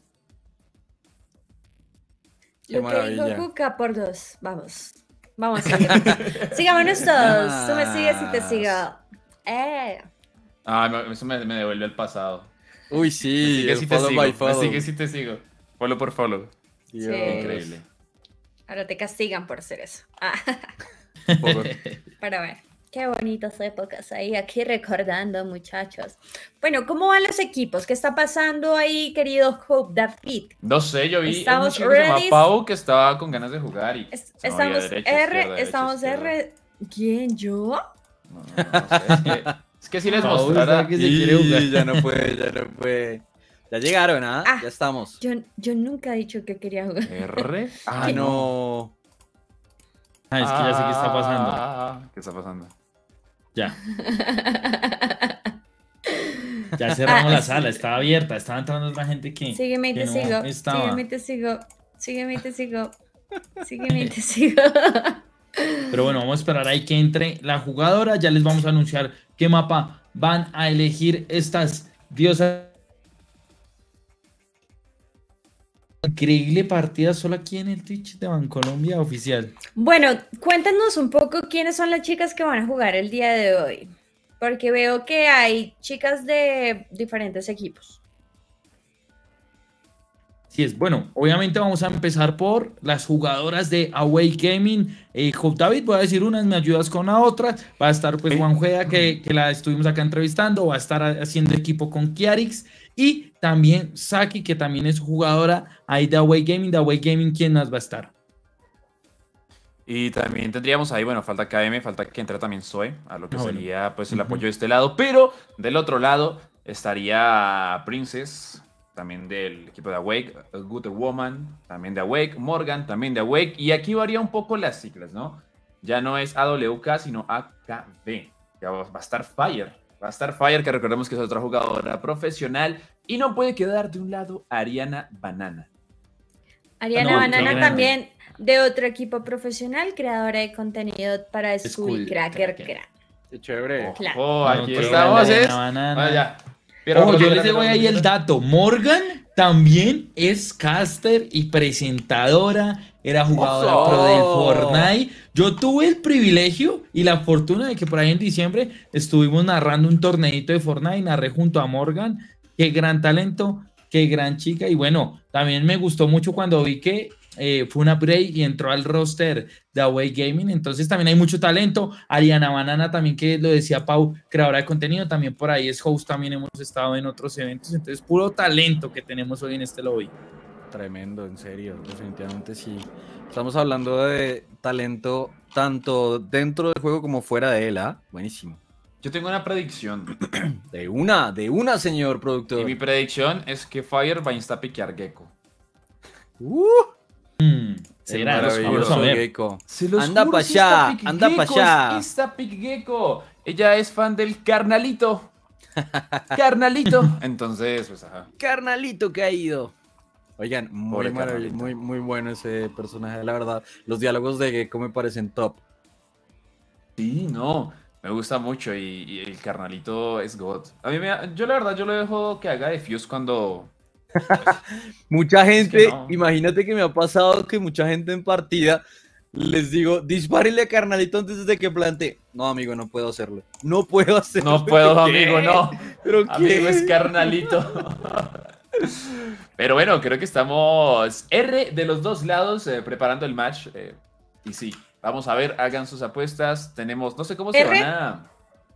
Qué Lo que dijo maravilla. Cuca por dos. Vamos. Vamos a seguir. Sigámonos todos. Tú me sigues y te sigo. Eh. Ah, me- eso me, me devuelve al pasado. Uy, Me sí, sigue el si te follow sigo. by Me follow. sigue si te sigo. Follow por follow. Dios. Increíble. Ahora te castigan por hacer eso. Ah, Un poco. pero bueno. Qué bonitas épocas ahí, aquí recordando, muchachos. Bueno, ¿cómo van los equipos? ¿Qué está pasando ahí, querido Hope David? No sé, yo vi a Estamos un chico que se llama ready. Pau que estaba con ganas de jugar y Es- se movía estamos derecha, R, izquierda, derecha, estamos izquierda. R. ¿Quién? ¿Yo? No, no, no, no sé, es que, es que si les Pau, mostrara... ¿sabe que se quiere jugar? Y ya no puede, ya no puede. Ya llegaron, ¿ah? Ah. Ya estamos. Yo, yo nunca he dicho que quería jugar. ¿R? Ah, no. Ah, es que ya sé qué está pasando. Ah, ¿qué está pasando? Ya. Ya cerramos Ah, la sí. sala, estaba abierta, estaba entrando otra gente que, Sígueme y que te no sigo. estaba. Sígueme y te sigo. Sígueme y te sigo. Sígueme y te sigo. Pero bueno, vamos a esperar ahí que entre la jugadora. Ya les vamos a anunciar qué mapa van a elegir estas diosas. Increíble partida solo aquí en el Twitch de Bancolombia Oficial. Bueno, cuéntanos un poco quiénes son las chicas que van a jugar el día de hoy. Porque veo que hay chicas de diferentes equipos. Sí es, bueno, obviamente vamos a empezar por las jugadoras de Away Gaming. Eh, Hope David, voy a decir unas, me ayudas con la otra. Va a estar pues Sí. Juan Juega, que, que la estuvimos acá entrevistando, va a estar haciendo equipo con Kiarix. Y también Saki, que también es jugadora ahí de Away Gaming. De Away Gaming, ¿quién más va a estar? Y también tendríamos ahí, bueno, falta K M, falta que entre también Zoe, a lo que Ah, bueno. sería pues el Ujú. apoyo de este lado. Pero del otro lado estaría Princess, también del equipo de Awake, Good Woman, también de Awake, Morgan, también de Awake. Y aquí varía un poco las siglas, ¿no? Ya no es A W K, sino A K B. Ya va va a estar Fire. Va a estar Fire, que recordemos que es otra jugadora profesional. Y no puede quedar de un lado Ariana Banana. Ariana No, Banana qué grande. también de otro equipo profesional, creadora de contenido para School School Cracker Cracker. Crack. Qué chévere. Claro. Oh, aquí No, qué estamos, grande, ¿es? Ariana Banana. Vaya. Pero Ojo, yo pero- les dejo ahí el dato. Morgan también es caster y presentadora. Era jugadora ¡Ojo! pro del Fortnite. Yo tuve el privilegio y la fortuna de que por ahí en diciembre estuvimos narrando un torneito de Fortnite. Narré junto a Morgan. Qué gran talento, qué gran chica. Y bueno, también me gustó mucho cuando vi que eh, fue una upgrade y entró al roster de Away Gaming. Entonces también hay mucho talento. Ariana Banana también, que lo decía Pau, creadora de contenido, también por ahí es host, también hemos estado en otros eventos. Entonces puro talento que tenemos hoy en este lobby. Tremendo, en serio, definitivamente sí. Estamos hablando de talento tanto dentro del juego como fuera de él, ¿ah? Buenísimo. Yo tengo una predicción. De una, de una, señor productor. Y mi predicción es que Fire va a instapiquear Gecko. Uh, Mm, el será, maravilloso vamos a ver. Gecko. Se los Anda juro, pa' es allá, Instapic anda pa' Gecko, allá. es Instapic Gecko. Ella es fan del carnalito. Carnalito. Entonces, pues ajá. Carnalito caído. Oigan, muy, Pobre marav- carnalito. muy, muy bueno ese personaje, la verdad. Los diálogos de Gecko me parecen top. Sí, no. Me gusta mucho y, y el carnalito es God. A mí me, yo la verdad, yo lo dejo que haga de Fuse cuando... Mucha gente, no. imagínate que me ha pasado que mucha gente en partida les digo, dispárenle a carnalito antes de que plante. No, amigo, no puedo hacerlo. No puedo hacerlo. No puedo, ¿Qué? amigo, no. ¿Pero qué? Amigo, es carnalito. Pero bueno, creo que estamos R de los dos lados eh, preparando el match. Eh, y sí, vamos a ver, hagan sus apuestas. Tenemos, no sé cómo se ¿R? van a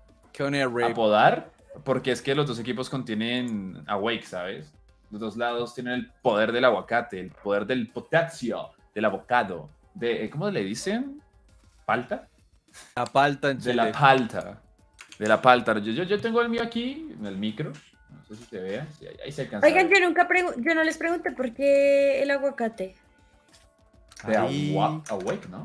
apodar, porque es que los dos equipos contienen Awake, ¿sabes? Los dos lados tienen el poder del aguacate, el poder del potasio, del avocado. De, eh, ¿cómo le dicen? ¿Palta? La palta en De Chile. la palta. De la palta. Yo, yo, yo tengo el mío aquí, en el micro. No sé si se vea. Sí, ahí, ahí se alcanza. a Oigan, ver. yo nunca pregu- yo no les pregunté por qué el aguacate. De Ahí. agua- Awake, ¿no?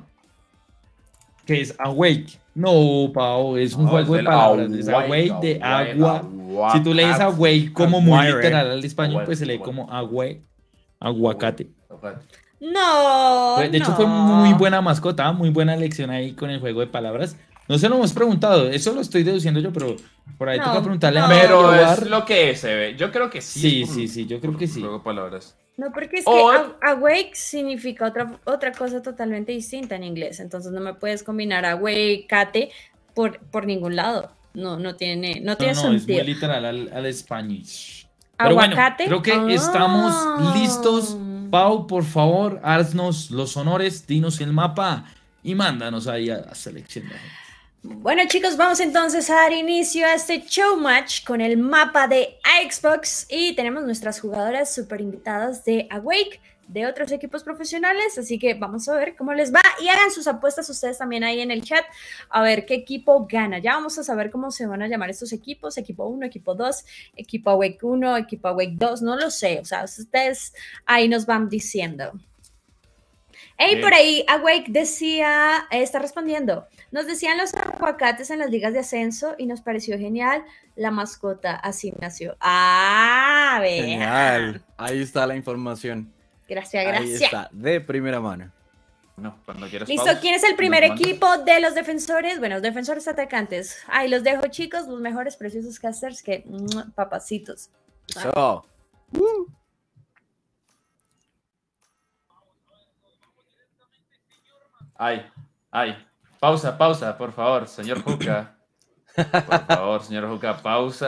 Que es Awake. No, Pau, es un No, juego es de del palabras. Es awake, Awake de awake, agua. aguacate. Si tú lees Awake como muy Aguire. literal al español, Aguire, pues se lee aguire. como Awake. Aguacate. Aguacate. No, De hecho, no. fue muy buena mascota, muy buena lección ahí con el juego de palabras. No se lo hemos preguntado, eso lo estoy deduciendo yo, pero por ahí No, toca preguntarle no. a Pero Mario es Bar. lo que se ve. Yo creo que sí. Sí, es por- sí, sí, yo creo por- que por sí. juego de palabras. No, porque es O- que a- awake significa otra, otra cosa totalmente distinta en inglés. Entonces no me puedes combinar aguacate por, por ningún lado. No, no tiene, no No, tiene no, es muy sentido. literal al, al Spanish. Pero bueno, Aguacate. creo que Ah. estamos listos. Pau, por favor, haznos los honores, dinos el mapa y mándanos ahí a la selección. Bueno, chicos, vamos entonces a dar inicio a este show match con el mapa de Xbox y tenemos nuestras jugadoras super invitadas de Awake, de otros equipos profesionales, así que vamos a ver cómo les va y hagan sus apuestas ustedes también ahí en el chat a ver qué equipo gana. Ya vamos a saber cómo se van a llamar estos equipos, equipo uno, equipo dos, equipo Awake uno, equipo Awake dos, no lo sé, o sea, ustedes ahí nos van diciendo. Hey, Bien. por ahí Awake decía, eh, está respondiendo, nos decían los aguacates en las ligas de ascenso y nos pareció genial, la mascota así nació. Ah, vea. Genial. Ahí está la información. Gracias, Ahí gracias. está, de primera mano. No, cuando quieras. Listo, Paus, ¿quién es el primer nos mandas. equipo de los defensores? Bueno, los defensores atacantes. Ahí los dejo, chicos, los mejores preciosos casters que ¡mua! Papacitos. Eso. Ay, ay. Pausa, pausa, por favor, señor Juca. Por favor, señor Juca, pausa.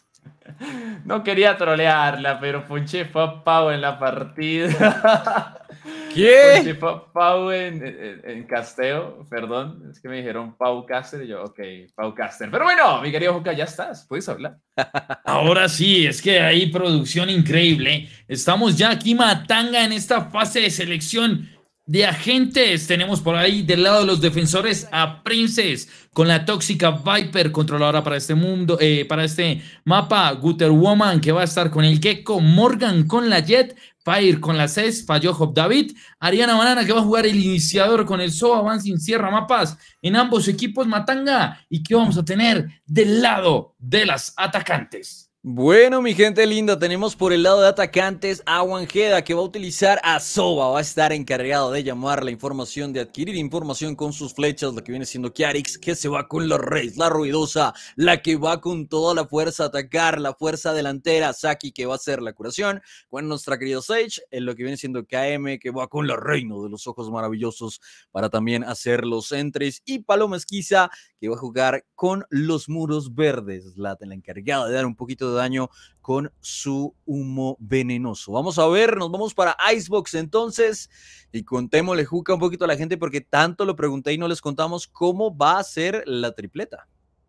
No quería trolearla, pero punché fue a Pau en la partida. ¿Qué? Punché fue a Pau en, en, en casteo, perdón. Es que me dijeron Pau Caster y yo, ok, Pau Caster. Pero bueno, mi querido Juca, ya estás, puedes hablar. Ahora sí, es que hay producción increíble. Estamos ya aquí matanga en esta fase de selección de agentes. Tenemos por ahí del lado de los defensores a Princess con la tóxica Viper controladora para este mundo, eh, para este mapa, Gutter Woman que va a estar con el Gecko, Morgan con la Jet, Fire con la Cés, Fayohop David, Ariana Banana que va a jugar el iniciador con el Soa, Van sin cierra mapas en ambos equipos matanga. ¿Y qué vamos a tener del lado de las atacantes? Bueno, mi gente linda, tenemos por el lado de atacantes a Wanjeda que va a utilizar a Soba, va a estar encargado de llamar la información, de adquirir información con sus flechas, lo que viene siendo Kiarix, que se va con los Reyes, la ruidosa, la que va con toda la fuerza a atacar, la fuerza delantera, Saki que va a hacer la curación, con nuestra querida Sage, en lo que viene siendo K M que va con la reino de los ojos maravillosos para también hacer los entres, y Paloma Esquiza que va a jugar con los muros verdes, la, la encargada de dar un poquito de daño con su humo venenoso. Vamos a ver, nos vamos para Icebox entonces y contémosle, Juca, un poquito a la gente porque tanto lo pregunté y no les contamos cómo va a ser la tripleta.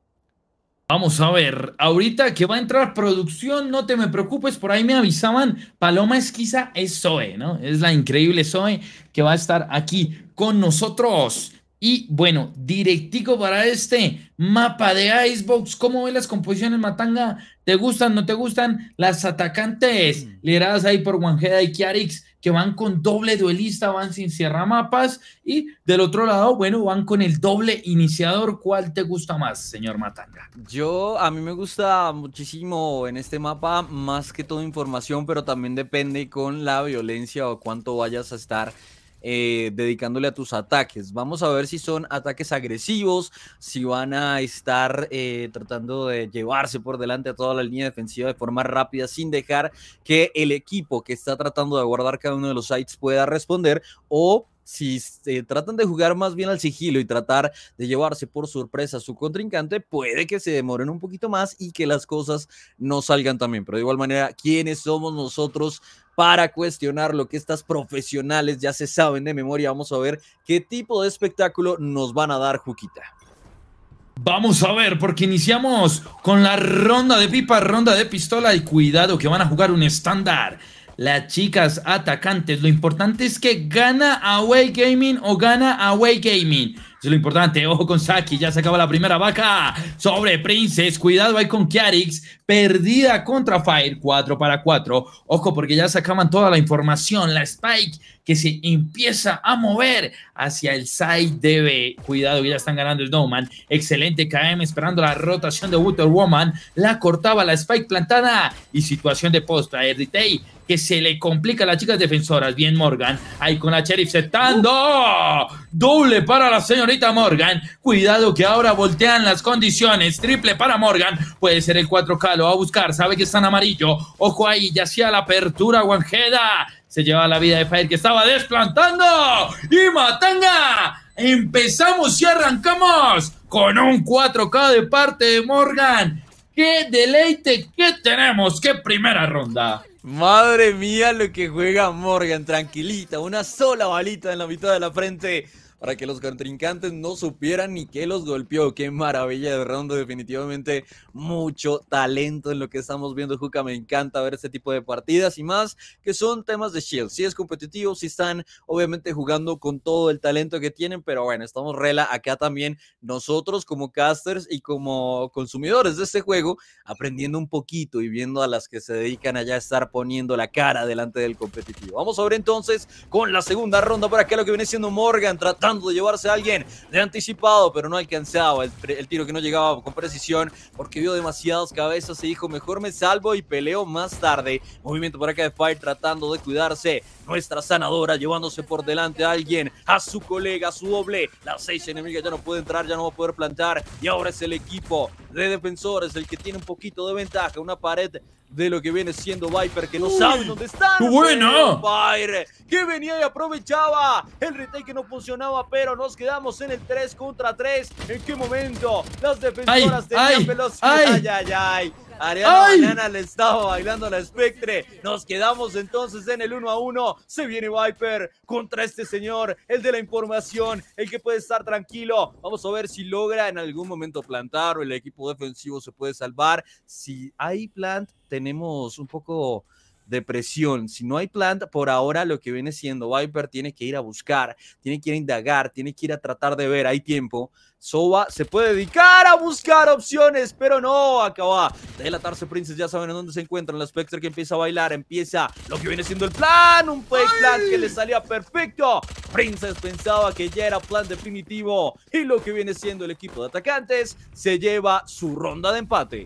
Vamos a ver, ahorita que va a entrar producción, no te me preocupes, por ahí me avisaban, Paloma Esquiza es Zoe, ¿no? Es la increíble Zoe que va a estar aquí con nosotros. Y bueno, directico para este mapa de Icebox. ¿Cómo ven las composiciones, Matanga? ¿Te gustan, no te gustan? Las atacantes lideradas ahí por Wanjeda y Kiarix, que van con doble duelista, van sin cierra mapas. Y del otro lado, bueno, van con el doble iniciador. ¿Cuál te gusta más, señor Matanga? Yo, a mí me gusta muchísimo en este mapa, más que todo información, pero también depende con la violencia o cuánto vayas a estar Eh, dedicándole a tus ataques. Vamos a ver si son ataques agresivos, si van a estar eh, tratando de llevarse por delante a toda la línea defensiva de forma rápida sin dejar que el equipo que está tratando de guardar cada uno de los sites pueda responder, o si se tratan de jugar más bien al sigilo y tratar de llevarse por sorpresa a su contrincante, puede que se demoren un poquito más y que las cosas no salgan tan bien. Pero de igual manera, ¿quiénes somos nosotros para cuestionar lo que estas profesionales ya se saben de memoria? Vamos a ver qué tipo de espectáculo nos van a dar, Juquita. Vamos a ver, porque iniciamos con la ronda de pipa, ronda de pistola, y cuidado que van a jugar un estándar. Las chicas atacantes, lo importante es que gana Away Gaming o gana Away Gaming. Eso es lo importante. Ojo con Saki, ya se acaba la primera vaca sobre Princess. Cuidado ahí con Kiarix, perdida contra Fire, cuatro para cuatro. Ojo porque ya sacaban toda la información. La Spike que se empieza a mover hacia el side de B. Cuidado que ya están ganando Snowman. Excelente K M esperando la rotación de Water Woman. La cortaba la Spike plantada y situación de posta. Erditei que se le complica a las chicas defensoras. Bien Morgan, ahí con la Sheriff setando. Doble para la señorita Morgan. Cuidado que ahora voltean las condiciones. Triple para Morgan. Puede ser el cuatro K, lo va a buscar. Sabe que está en amarillo. Ojo ahí, ya hacía la apertura Wanjeda. Se lleva la vida de Fire que estaba desplantando. Y Matanga. Empezamos y arrancamos con un cuatro K de parte de Morgan. ¡Qué deleite que tenemos! ¡Qué primera ronda! Madre mía lo que juega Morgan, tranquilita, una sola balita en la mitad de la frente para que los contrincantes no supieran ni que los golpeó. Qué maravilla de ronda, definitivamente mucho talento en lo que estamos viendo, Juca. Me encanta ver este tipo de partidas y más que son temas de Shield. Sí es competitivo, sí están obviamente jugando con todo el talento que tienen, pero bueno, estamos rela acá también nosotros como casters y como consumidores de este juego, aprendiendo un poquito y viendo a las que se dedican allá a estar poniendo la cara delante del competitivo. Vamos a ver entonces con la segunda ronda por acá lo que viene siendo Morgan, tratando de llevarse a alguien de anticipado, pero no alcanzaba el, el tiro, que no llegaba con precisión porque vio demasiadas cabezas. Se dijo mejor me salvo y peleo más tarde. Movimiento por acá de Fire tratando de cuidarse. Nuestra sanadora llevándose por delante a alguien, a su colega, a su doble. La seis enemiga ya no puede entrar, ya no va a poder plantar, y ahora es el equipo de defensores el que tiene un poquito de ventaja. Una pared de lo que viene siendo Viper, que no Uy, sabe dónde está. ¡Bueno! Fire, que venía y aprovechaba el retake que no funcionaba, pero nos quedamos en el tres contra tres. ¿En qué momento las defensoras ay, tenían ay, velocidad? Ay, ay, ay. Ariana ¡Ay! Banana le estaba bailando a la Spectre. Nos quedamos entonces en el uno a uno. Se viene Viper contra este señor, el de la información, el que puede estar tranquilo. Vamos a ver si logra en algún momento plantar o el equipo defensivo se puede salvar. Si hay plant, tenemos un poco de presión. Si no hay plant, por ahora lo que viene siendo Viper tiene que ir a buscar, tiene que ir a indagar, tiene que ir a tratar de ver. Hay tiempo. Sova se puede dedicar a buscar opciones, pero no, acaba de delatarse Princess. Ya saben en dónde se encuentran. La Spectre que empieza a bailar, empieza lo que viene siendo el plan, un fake plan que le salía perfecto. Princess pensaba que ya era plan definitivo y lo que viene siendo el equipo de atacantes se lleva su ronda de empate.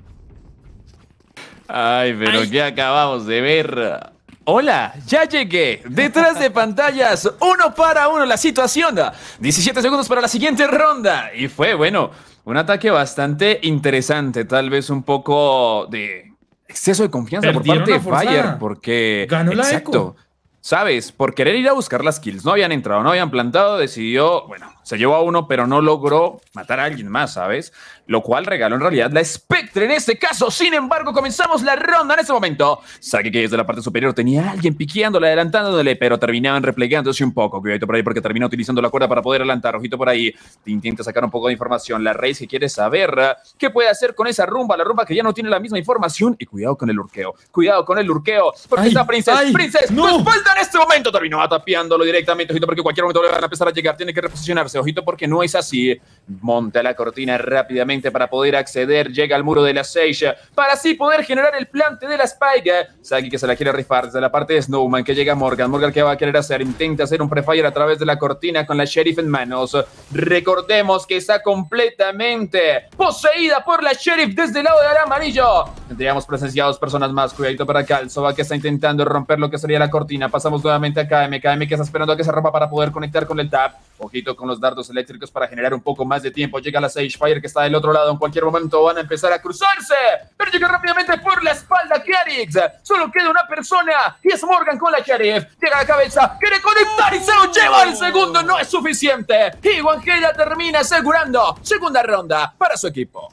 Ay, pero Ay. ¿qué acabamos de ver? Hola, ya llegué. Detrás de pantallas, uno para uno la situación. diecisiete segundos para la siguiente ronda. Y fue, bueno, un ataque bastante interesante. Tal vez un poco de exceso de confianza Perdieron por parte de Fire. Porque, ganó la exacto, eco. ¿Sabes? Por querer ir a buscar las kills. No habían entrado, no habían plantado. Decidió, bueno, se llevó a uno, pero no logró matar a alguien más, ¿sabes? Lo cual regaló en realidad la Spectre en este caso. Sin embargo, comenzamos la ronda en este momento. Saque que desde la parte superior tenía a alguien piqueándole, adelantándole, pero terminaban replegándose un poco. Cuidado por ahí porque termina utilizando la cuerda para poder adelantar. Ojito por ahí. Intenta sacar un poco de información. La Raze que quiere saber qué puede hacer con esa rumba. La rumba que ya no tiene la misma información. Y cuidado con el lurqueo. Cuidado con el lurqueo. Porque ay, está Princess. Ay, Princess, no. Tu espalda en este momento. Terminó tapiándolo directamente. Ojito porque en cualquier momento le van a empezar a llegar. Tiene que reposicionarse. Ojito porque no es así. Monta la cortina rápidamente para poder acceder. Llega al muro de la Sage para así poder generar el plante de la Spike. Saki que se la quiere rifar desde la parte de Snowman, que llega Morgan. Morgan que va a querer hacer. Intenta hacer un prefire a través de la cortina con la Sheriff en manos. Recordemos que está completamente poseída por la Sheriff desde el lado del amarillo. Tendríamos presenciados personas más. Cuidadito para acá. El Sova que está intentando romper lo que sería la cortina. Pasamos nuevamente a K M. K M que está esperando a que se rompa para poder conectar con el tap. Ojito con los dardos eléctricos para generar un poco más de tiempo. Llega la Sage Fire que está del otro lado. En cualquier momento van a empezar a cruzarse. Pero llega rápidamente por la espalda Kiarix. Solo queda una persona y es Morgan con la Sheriff. Llega a la cabeza, quiere conectar y se lo lleva. El segundo no es suficiente. Y Wanjeda termina asegurando segunda ronda para su equipo.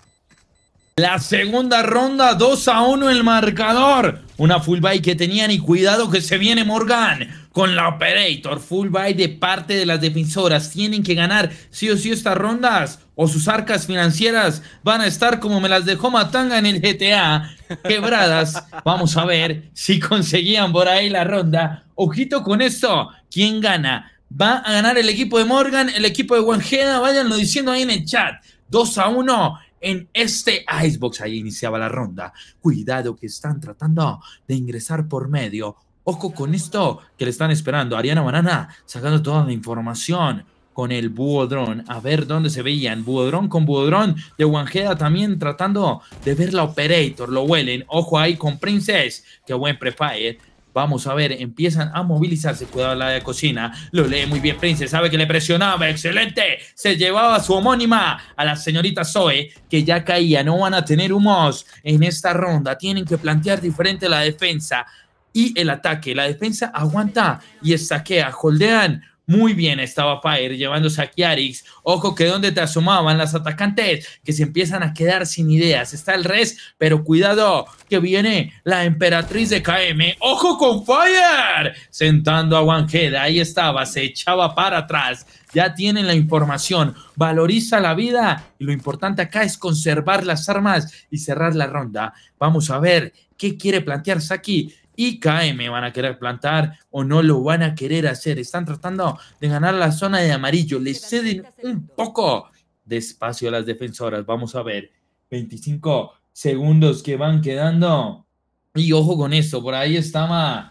La segunda ronda, dos a uno el marcador. Una full buy que tenían y cuidado que se viene Morgan con la Operator. Full buy de parte de las defensoras. Tienen que ganar sí o sí estas rondas o sus arcas financieras van a estar como me las dejó Matanga en el G T A, quebradas. Vamos a ver si conseguían por ahí la ronda. Ojito con esto. ¿Quién gana? Va a ganar el equipo de Morgan, el equipo de Wanjeda. Váyanlo diciendo ahí en el chat. dos a uno. En este Icebox, ahí iniciaba la ronda. Cuidado que están tratando de ingresar por medio. Ojo con esto que le están esperando. Ariana Banana sacando toda la información con el Búho Dron. A ver dónde se veían. Búho Dron con Búho Dron de Wanjeda también tratando de ver la Operator. Lo huelen. Ojo ahí con Princess. Qué buen prefire. Vamos a ver, empiezan a movilizarse. Cuidado la de cocina. Lo lee muy bien Prince. Sabe que le presionaba. ¡Excelente! Se llevaba a su homónima, a la señorita Zoe, que ya caía. No van a tener humos en esta ronda. Tienen que plantear diferente la defensa y el ataque. La defensa aguanta y estaquea. Holdean. Muy bien estaba Fire llevándose a Kiarix. Ojo que donde te asomaban las atacantes que se empiezan a quedar sin ideas. Está el res, pero cuidado que viene la emperatriz de K M. ¡Ojo con Fire! Sentando a Wanjeda. Ahí estaba, se echaba para atrás. Ya tienen la información. Valoriza la vida y lo importante acá es conservar las armas y cerrar la ronda. Vamos a ver qué quiere plantear Saki. Y K M van a querer plantar o no lo van a querer hacer. Están tratando de ganar la zona de amarillo. Le ceden un poco de espacio a las defensoras. Vamos a ver. veinticinco segundos que van quedando. Y ojo con esto. Por ahí estaba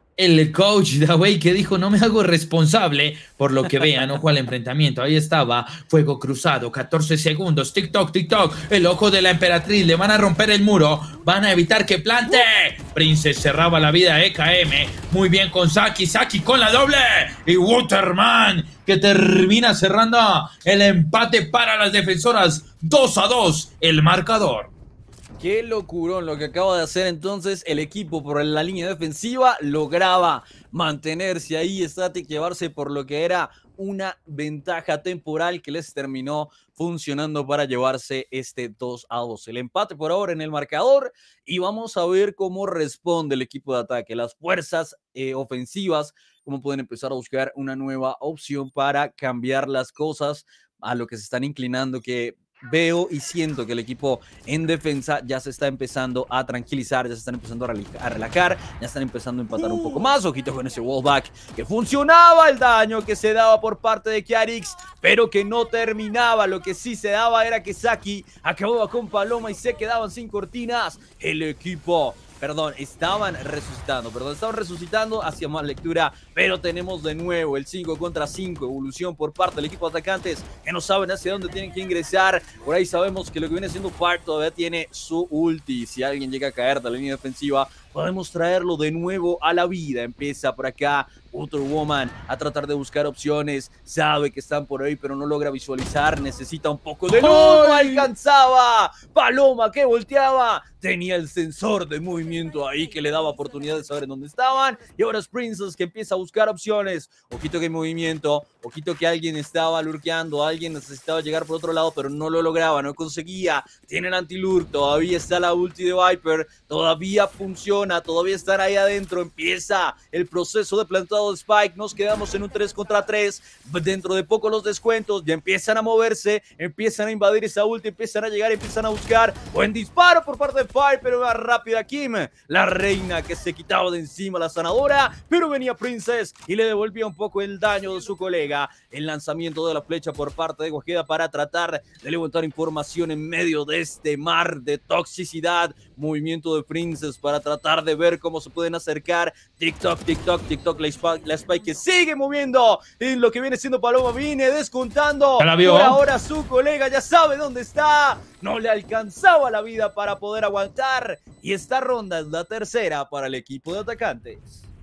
el coach de Away que dijo no me hago responsable por lo que vean. Ojo al enfrentamiento. Ahí estaba. Fuego cruzado. catorce segundos. TikTok, TikTok. El ojo de la emperatriz. Le van a romper el muro. Van a evitar que plante. Princess cerraba la vida de K M. Muy bien con Saki. Saki con la doble. Y Waterman que termina cerrando el empate para las defensoras. dos a dos el marcador. Qué locurón lo que acaba de hacer entonces el equipo por la línea defensiva. Lograba mantenerse ahí estático, llevarse por lo que era una ventaja temporal que les terminó funcionando para llevarse este dos a dos. El empate por ahora en el marcador y vamos a ver cómo responde el equipo de ataque. Las fuerzas eh, ofensivas, cómo pueden empezar a buscar una nueva opción para cambiar las cosas a lo que se están inclinando, que veo y siento que el equipo en defensa ya se está empezando a tranquilizar, ya se están empezando a relajar, ya están empezando a empatar un poco más. Ojito con ese wallback que funcionaba, el daño que se daba por parte de Kiarix, pero que no terminaba. Lo que sí se daba era que Saki acababa con Paloma y se quedaban sin cortinas. El equipo... Perdón, estaban resucitando, perdón, estaban resucitando, hacía más lectura, pero tenemos de nuevo el cinco contra cinco, evolución por parte del equipo de atacantes, que no saben hacia dónde tienen que ingresar. Por ahí sabemos que lo que viene siendo Fire todavía tiene su ulti. Si alguien llega a caer de la línea defensiva, podemos traerlo de nuevo a la vida. Empieza por acá Outer Woman a tratar de buscar opciones, sabe que están por ahí, pero no logra visualizar, necesita un poco de luz, no alcanzaba. Paloma que volteaba, tenía el sensor de movimiento ahí que le daba oportunidad de saber en dónde estaban, y ahora es Princess que empieza a buscar opciones. Ojito que hay movimiento, ojito que alguien estaba lurkeando, alguien necesitaba llegar por otro lado, pero no lo lograba, no conseguía. Tienen anti-lurk, todavía está la ulti de Viper, todavía funciona, todavía están ahí adentro, empieza el proceso de plantado de Spike, nos quedamos en un tres contra tres, dentro de poco los descuentos, ya empiezan a moverse, empiezan a invadir esa ulti, empiezan a llegar, empiezan a buscar, buen disparo por parte de Fire, pero más rápida Kim, la reina que se quitaba de encima la sanadora, pero venía Princess y le devolvía un poco el daño de su colega. El lanzamiento de la flecha por parte de Wanjeda para tratar de levantar información en medio de este mar de toxicidad. Movimiento de Princess para tratar de ver cómo se pueden acercar. TikTok, TikTok, TikTok, la Spike, la Spike que sigue moviendo. Y lo que viene siendo Paloma viene descontando. ¿La vio? Por ahora su colega ya sabe dónde está. No le alcanzaba la vida para poder aguantar. Y esta ronda es la tercera para el equipo de atacantes.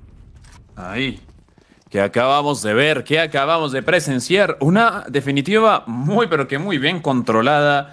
Ahí. Que acabamos de ver, que acabamos de presenciar. Una definitiva muy, pero que muy bien controlada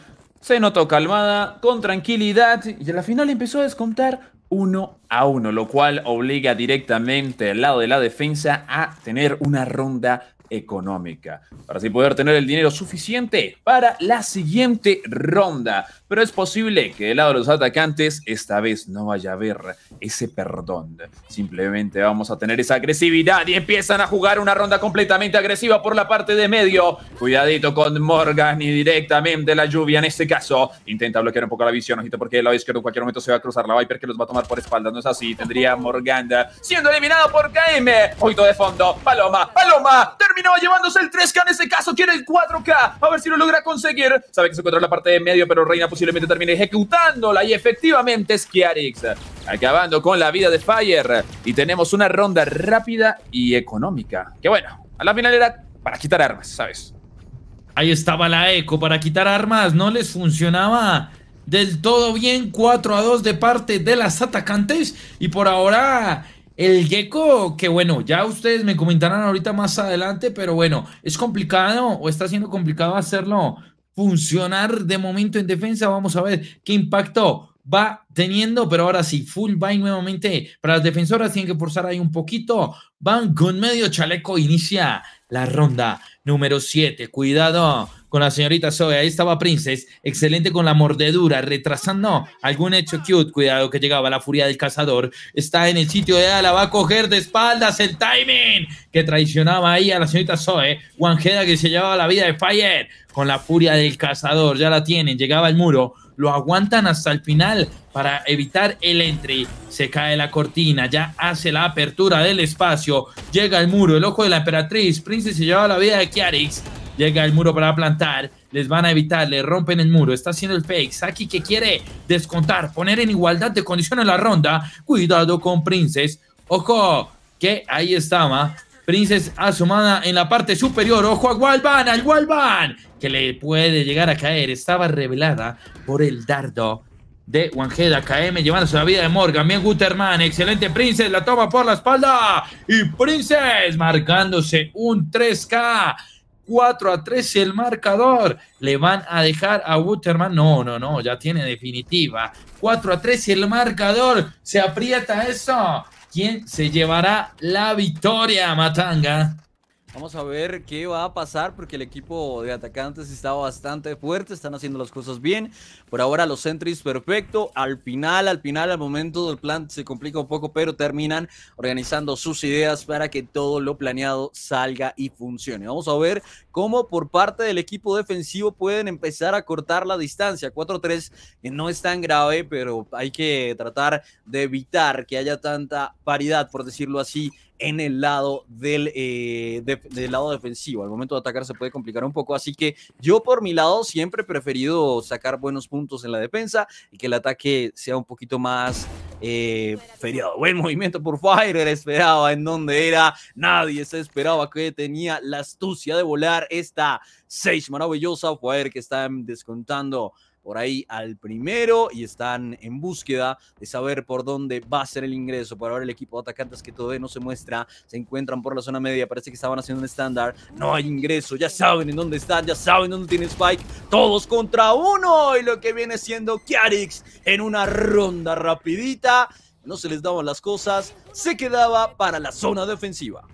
se notó calmada, con tranquilidad, y a la final empezó a descontar uno a uno, lo cual obliga directamente al lado de la defensa a tener una ronda económica, para así poder tener el dinero suficiente para la siguiente ronda. Pero es posible que del lado de los atacantes esta vez no vaya a haber ese perdón. Simplemente vamos a tener esa agresividad y empiezan a jugar una ronda completamente agresiva por la parte de medio. Cuidadito con Morgan y directamente la lluvia en este caso. Intenta bloquear un poco la visión, ojito, porque del lado izquierdo en cualquier momento se va a cruzar la Viper que los va a tomar por espaldas. No es así, tendría Morgan siendo eliminado por K M. Ojito de fondo, Paloma, Paloma, terminó llevándose el tres K en este caso, quiere el cuatro K, a ver si lo logra conseguir. Sabe que se encuentra en la parte de medio, pero Reina posiblemente termine ejecutándola y efectivamente es Kiarix acabando con la vida de Fire y tenemos una ronda rápida y económica, que bueno, a la final era para quitar armas, ¿sabes? Ahí estaba la eco para quitar armas, no les funcionaba del todo bien. Cuatro a dos de parte de las atacantes y por ahora el Gecko, que bueno, ya ustedes me comentarán ahorita más adelante, pero bueno, es complicado o está siendo complicado hacerlo funcionar de momento en defensa. Vamos a ver qué impacto va teniendo, pero ahora sí, full buy nuevamente para las defensoras, tienen que forzar ahí un poquito, van con medio chaleco, inicia la ronda número siete, cuidado con la señorita Zoe, ahí estaba Princess, excelente con la mordedura, retrasando algún hecho cute, cuidado que llegaba la furia del cazador, está en el sitio de ala, va a coger de espaldas el timing, que traicionaba ahí a la señorita Zoe, Wanjeda que se llevaba la vida de Fire, con la furia del cazador, ya la tienen, llegaba el muro, lo aguantan hasta el final para evitar el entry, se cae la cortina, ya hace la apertura del espacio, llega el muro, el ojo de la emperatriz, Princess se lleva la vida de Kiarix, llega el muro para plantar, les van a evitar, le rompen el muro, está haciendo el fake, Saki que quiere descontar, poner en igualdad de condiciones la ronda, cuidado con Princess, ojo, que ahí estaba, Princess asomada en la parte superior, ojo a Walvan, al Walvan, que le puede llegar a caer, estaba revelada por el dardo de Wanjeda, K M llevándose la vida de Morgan, bien Guterman, excelente Princess, la toma por la espalda, y Princess marcándose un tres K, cuatro a tres el marcador, le van a dejar a Guterman, no, no, no, ya tiene definitiva, cuatro a tres el marcador, se aprieta eso, ¿quién se llevará la victoria, Matanga? Vamos a ver qué va a pasar porque el equipo de atacantes está bastante fuerte, están haciendo las cosas bien. Por ahora los entries perfecto, al final, al final, al momento del plan se complica un poco, pero terminan organizando sus ideas para que todo lo planeado salga y funcione. Vamos a ver cómo por parte del equipo defensivo pueden empezar a cortar la distancia. cuatro a tres, que no es tan grave, pero hay que tratar de evitar que haya tanta paridad, por decirlo así, en el lado del, eh, de, del lado defensivo. Al momento de atacar se puede complicar un poco, así que yo por mi lado siempre he preferido sacar buenos puntos en la defensa y que el ataque sea un poquito más eh, feriado. Buen movimiento por Fire, esperaba en donde era, nadie se esperaba que tenía la astucia de volar esta Sage maravillosa. Fire que está descontando por ahí al primero y están en búsqueda de saber por dónde va a ser el ingreso. Por ahora el equipo de atacantes que todavía no se muestra, se encuentran por la zona media, parece que estaban haciendo un estándar, no hay ingreso, ya saben en dónde están, ya saben dónde tiene Spike, todos contra uno y lo que viene siendo Kiarix en una ronda rapidita, no se les daban las cosas, se quedaba para la zona defensiva.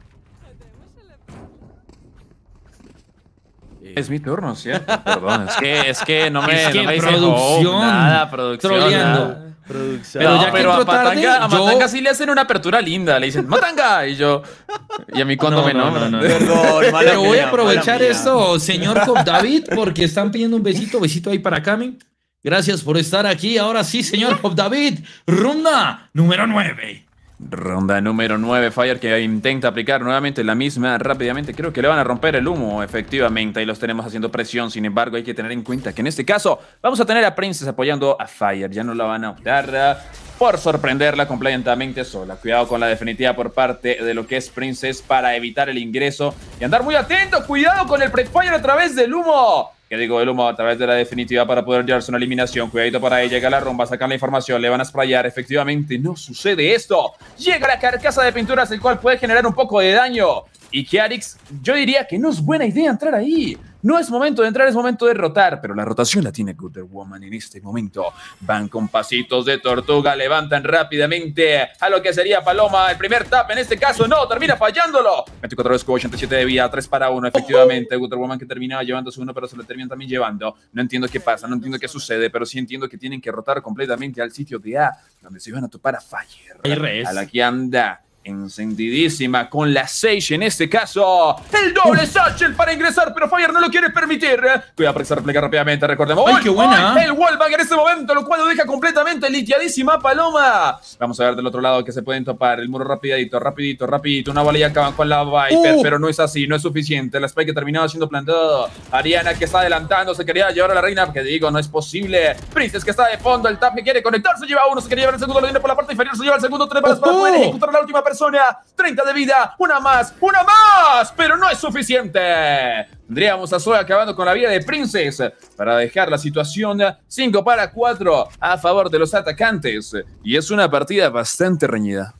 Es mi turno, ¿cierto? Perdón, es que, es que no me, es que no me producción, dice, oh, nada, producción. troleando. Nada. Producción. Pero, No, ya pero a entro tarde, Matanga, a Matanga yo- sí le hacen una apertura linda, le dicen ¡Matanga! Y yo, y a mí cuando No, me no, nombran. no, no. Perdón, mala Pero voy mía, a aprovechar mala mía. esto, señor Job David, porque están pidiendo un besito, besito ahí para Cami. Gracias por estar aquí. Ahora sí, señor Job David, ronda número nueve. Ronda número nueve, Fire que intenta aplicar nuevamente la misma rápidamente. Creo que le van a romper el humo, efectivamente. Ahí los tenemos haciendo presión. Sin embargo, hay que tener en cuenta que en este caso vamos a tener a Princess apoyando a Fire. Ya no la van a optar por sorprenderla completamente sola. Cuidado con la definitiva por parte de lo que es Princess para evitar el ingreso. Y andar muy atento. Cuidado con el Prefire a través del humo. Que digo, el humo a través de la definitiva para poder llevarse una eliminación. Cuidadito para ahí, llega la rumba, sacan la información, le van a sprayar. Efectivamente, no sucede esto. Llega la carcasa de pinturas, el cual puede generar un poco de daño. Y Kiarix, yo diría que no es buena idea entrar ahí. No es momento de entrar, es momento de rotar, pero la rotación la tiene Wonder Woman en este momento. Van con pasitos de tortuga, levantan rápidamente a lo que sería Paloma. El primer tap en este caso, no, termina fallándolo. veinticuatro de ochenta y siete de vida, tres para uno, efectivamente. Wonder Woman que terminaba llevándose uno, pero se lo terminan también llevando. No entiendo qué pasa, no entiendo qué sucede, pero sí entiendo que tienen que rotar completamente al sitio de A, donde se iban a topar a Fire. A la que anda encendidísima con la Sage en este caso. El doble Satchel para ingresar, pero Fire no lo quiere permitir. Cuidado para que se replica rápidamente, recordemos. ¡Ay, qué buena! ¡Ay! El wallbang en este momento, lo cual lo deja completamente litiadísima Paloma. Vamos a ver del otro lado que se pueden topar. El muro rapidito, rapidito, rapidito. Una bola y acaban con la Viper, uh. pero no es así, no es suficiente. La Spike que terminaba siendo plantado. Ariana que está adelantando, se quería llevar a la reina, que digo, no es posible. Princess que está de fondo, el tap que quiere conectarse, lleva uno, se quería llevar el segundo, lo viene por la parte inferior, se lleva el segundo, tres balas para poder ejecutar a la última persona. treinta de vida, una más, una más, pero no es suficiente. Tendríamos a Zoe acabando con la vida de Princess para dejar la situación cinco para cuatro a favor de los atacantes. Y es una partida bastante reñida.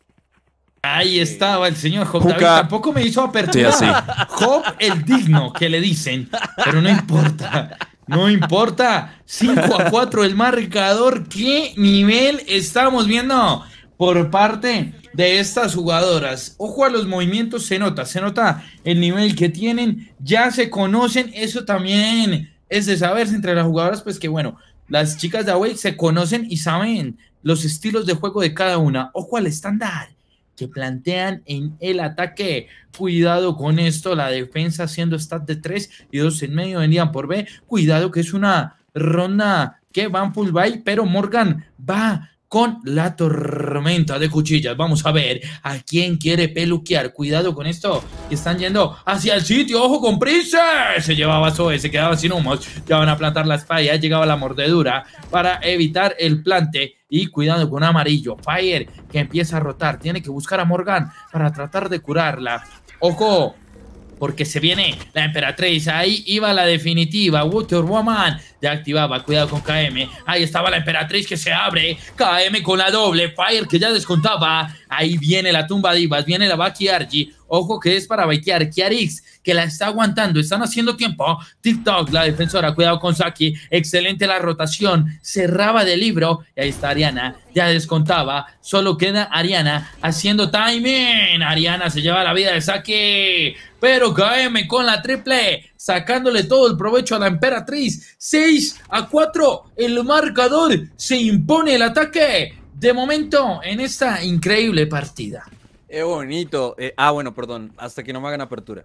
Ahí estaba el señor Job. David tampoco me hizo apertura. Sí, Job el digno, que le dicen. Pero no importa. No importa. cinco a cuatro el marcador. ¿Qué nivel estamos viendo por parte de estas jugadoras? Ojo a los movimientos, se nota, se nota el nivel que tienen, ya se conocen, eso también es de saberse entre las jugadoras, pues que bueno, las chicas de Awake se conocen y saben los estilos de juego de cada una. Ojo al estándar que plantean en el ataque, cuidado con esto, la defensa haciendo stat de tres y dos en medio venían por B, cuidado que es una ronda que van full buy, pero Morgan va con la tormenta de cuchillas. Vamos a ver a quién quiere peluquear. Cuidado con esto, que están yendo hacia el sitio. Ojo con Princess. Se llevaba Zoe, se quedaba sin humos. Ya van a plantar la espalda. Ya llegaba la mordedura para evitar el plante. Y cuidado con Amarillo. Fire que empieza a rotar. Tiene que buscar a Morgan para tratar de curarla. Ojo, porque se viene la Emperatriz. Ahí iba la definitiva. Wonder Woman ya activaba. Cuidado con K M. Ahí estaba la Emperatriz que se abre. K M con la doble. Fire que ya descontaba. Ahí viene la tumba divas. Viene la Baki Argy. Ojo que es para baitear. Kiarix que la está aguantando. Están haciendo tiempo. TikTok, la defensora. Cuidado con Saki. Excelente la rotación. Cerraba de libro. Y ahí está Ariana. Ya descontaba. Solo queda Ariana haciendo timing. Ariana se lleva la vida de Saki. Pero K M con la triple. Sacándole todo el provecho a la Emperatriz. seis a cuatro. El marcador. Se impone el ataque. De momento en esta increíble partida. Qué bonito. Eh, ah, bueno, perdón. Hasta que no me hagan apertura.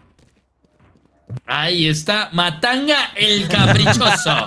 Ahí está Matanga el caprichoso.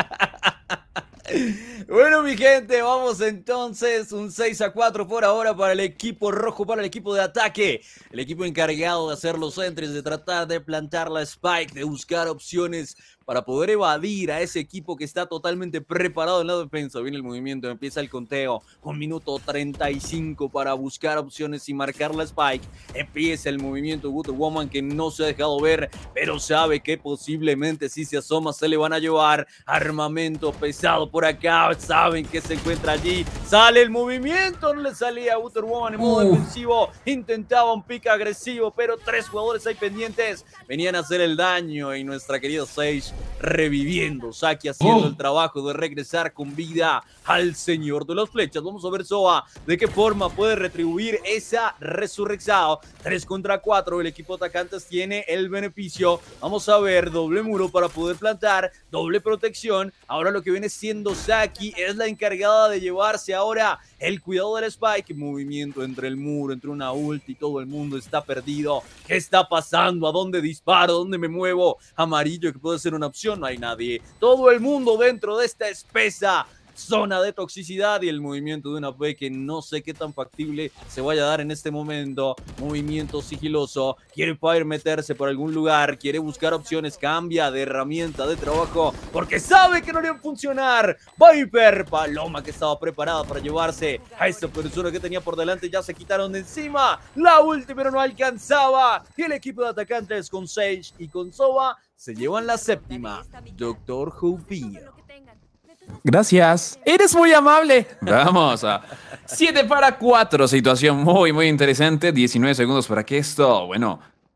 Bueno, mi gente, vamos entonces. Un seis a cuatro por ahora para el equipo rojo, para el equipo de ataque. El equipo encargado de hacer los entries, de tratar de plantar la spike, de buscar opciones para poder evadir a ese equipo que está totalmente preparado en la defensa. Viene el movimiento, empieza el conteo. Un minuto treinta y cinco para buscar opciones y marcar la spike. Empieza el movimiento. Wonder Woman que no se ha dejado ver, pero sabe que posiblemente si se asoma se le van a llevar armamento pesado por acá. Saben que se encuentra allí. Sale el movimiento, no le salía a Wonder Woman en modo uh. defensivo. Intentaba un pick agresivo, pero tres jugadores ahí pendientes venían a hacer el daño y nuestra querida Sage reviviendo. Saki haciendo oh. el trabajo de regresar con vida al señor de las flechas. Vamos a ver Soa de qué forma puede retribuir esa resurrección. tres contra cuatro, el equipo atacantes tiene el beneficio. Vamos a ver, doble muro para poder plantar, doble protección. Ahora lo que viene siendo Saki es la encargada de llevarse ahora el cuidado del spike. Movimiento entre el muro, entre una ulti, todo el mundo está perdido. ¿Qué está pasando? ¿A dónde disparo? ¿Dónde me muevo? Amarillo que puede ser una opción, no hay nadie. Todo el mundo dentro de esta espesa zona de toxicidad y el movimiento de una B que no sé qué tan factible se vaya a dar en este momento. Movimiento sigiloso, quiere Fire meterse por algún lugar, quiere buscar opciones, cambia de herramienta de trabajo porque sabe que no le va a funcionar. Viper, Paloma que estaba preparada para llevarse a esta persona que tenía por delante, ya se quitaron de encima la ulti pero no alcanzaba y el equipo de atacantes con Sage y con Soba se llevan la séptima. Doctor Juvinho. Gracias. Eres muy amable. Vamos a siete para cuatro. Situación muy, muy interesante. diecinueve segundos para que esto, bueno,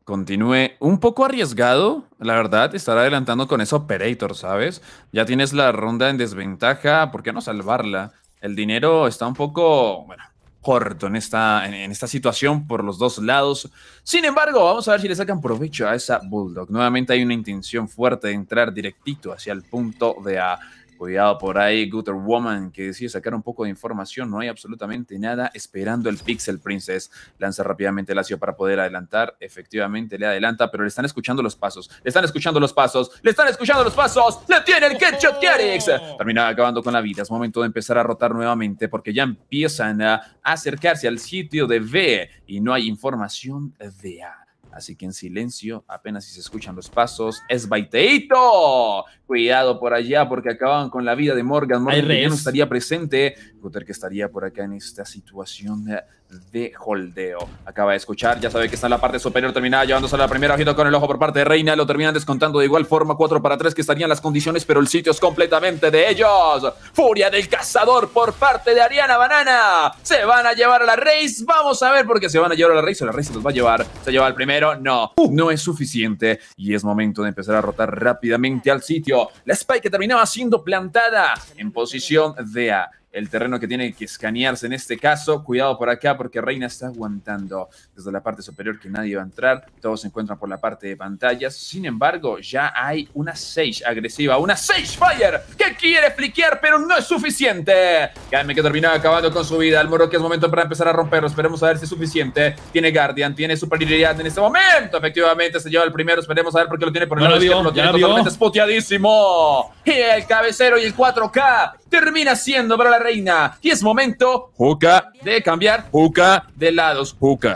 continúe un poco arriesgado, la verdad, estar adelantando con ese Operator, ¿sabes? Ya tienes la ronda en desventaja, ¿por qué no salvarla? El dinero está un poco, bueno, corto en esta, en, en esta situación por los dos lados. Sin embargo, vamos a ver si le sacan provecho a esa Bulldog. Nuevamente hay una intención fuerte de entrar directito hacia el punto de A. Cuidado por ahí, Gutter Woman, que decide sacar un poco de información. No hay absolutamente nada esperando el Pixel Princess. Lanza rápidamente el ácido para poder adelantar. Efectivamente le adelanta, pero le están escuchando los pasos. Le están escuchando los pasos. Le están escuchando los pasos. ¡Le tiene el Ketchup Tiarix! Termina acabando con la vida. Es momento de empezar a rotar nuevamente porque ya empiezan a acercarse al sitio de B y no hay información de A. Así que en silencio, apenas si se escuchan los pasos, es Baiteito. Cuidado por allá porque acaban con la vida de Morgan. Morgan que ya no estaría presente. Gutter que estaría por acá en esta situación de holdeo. Acaba de escuchar, ya sabe que está en la parte superior, terminada llevándose a la primera, ojito con el ojo por parte de Reina. Lo terminan descontando de igual forma, cuatro para tres que estarían las condiciones, pero el sitio es completamente de ellos. Furia del cazador por parte de Ariana Banana. Se van a llevar a la Raze. Vamos a ver por qué se van a llevar a la Raze. La Raze se los va a llevar. Se lleva el primero. No, no es suficiente. Y es momento de empezar a rotar rápidamente al sitio. La Spike que terminaba siendo plantada en posición de A. El terreno que tiene que escanearse en este caso. Cuidado por acá porque Reina está aguantando desde la parte superior que nadie va a entrar. Todos se encuentran por la parte de pantallas. Sin embargo, ya hay una Sage agresiva. Una Sage Fire que quiere fliquear, pero no es suficiente. Kame que termina acabando con su vida. El muro que es momento para empezar a romperlo. Esperemos a ver si es suficiente. Tiene Guardian, tiene superioridad en este momento. Efectivamente se lleva el primero. Esperemos a ver por qué lo tiene por el lado izquierdo. Lo tiene totalmente espoteadísimo. Y el cabecero y el cuatro K termina siendo para la Reina. Y es momento, Juca, de cambiar. Juca de lados. Juca.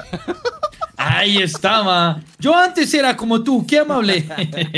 Ahí estaba. Yo antes era como tú. Qué amable,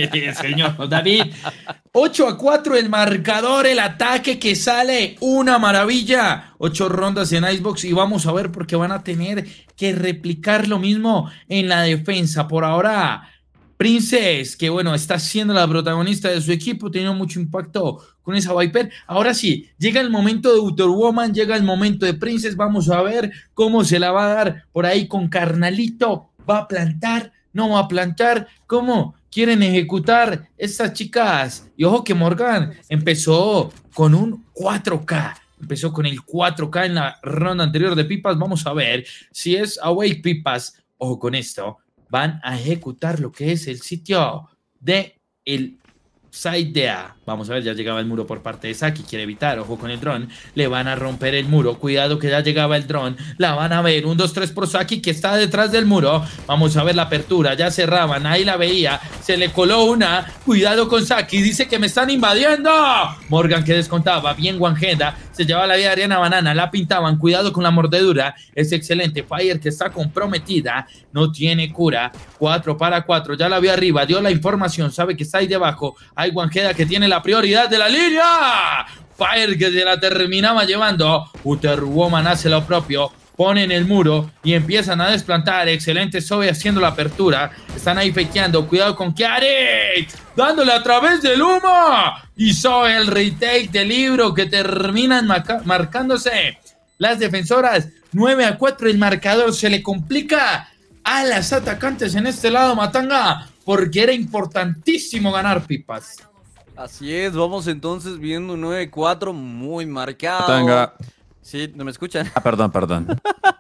señor David. ocho a cuatro el marcador, el ataque que sale. Una maravilla. ocho rondas en Icebox y vamos a ver por qué van a tener que replicar lo mismo en la defensa. Por ahora, Princess, que bueno, está siendo la protagonista de su equipo, teniendo mucho impacto con esa Viper. Ahora sí, llega el momento de Gutter Woman, llega el momento de Princess. Vamos a ver cómo se la va a dar por ahí con Carnalito. ¿Va a plantar? ¿No va a plantar? ¿Cómo quieren ejecutar estas chicas? Y ojo que Morgan empezó con un cuatro K. Empezó con el cuatro K en la ronda anterior de Pipas. Vamos a ver si es Awake Pipas. Ojo con esto. Van a ejecutar lo que es el sitio de el side de A. Vamos a ver, ya llegaba el muro por parte de Saki, quiere evitar, ojo con el dron, le van a romper el muro, cuidado que ya llegaba el dron, la van a ver, un, dos, tres por Saki que está detrás del muro, vamos a ver la apertura, ya cerraban, ahí la veía, se le coló una, cuidado con Saki, dice que me están invadiendo, Morgan que descontaba, bien Wanjeda, se llevaba la vida de Ariana Banana, la pintaban, cuidado con la mordedura, es excelente, Fire que está comprometida, no tiene cura, cuatro para cuatro, ya la vio arriba, dio la información, sabe que está ahí debajo, hay Wanjeda que tiene la prioridad de la línea. Fire que se la terminaba llevando. Gutter Woman hace lo propio. Ponen el muro y empiezan a desplantar. Excelente Zoe haciendo la apertura. Están ahí fakeando. Cuidado con Kiarix. Dándole a través del humo. Y Zoe el retake del libro que terminan marca marcándose. Las defensoras. nueve a cuatro el marcador. Se le complica a las atacantes en este lado, Matanga. Porque era importantísimo ganar, Pipas. Así es, vamos entonces viendo un nueve cuatro muy marcado. Tanga. Sí, ¿no me escuchan? Ah, perdón, perdón.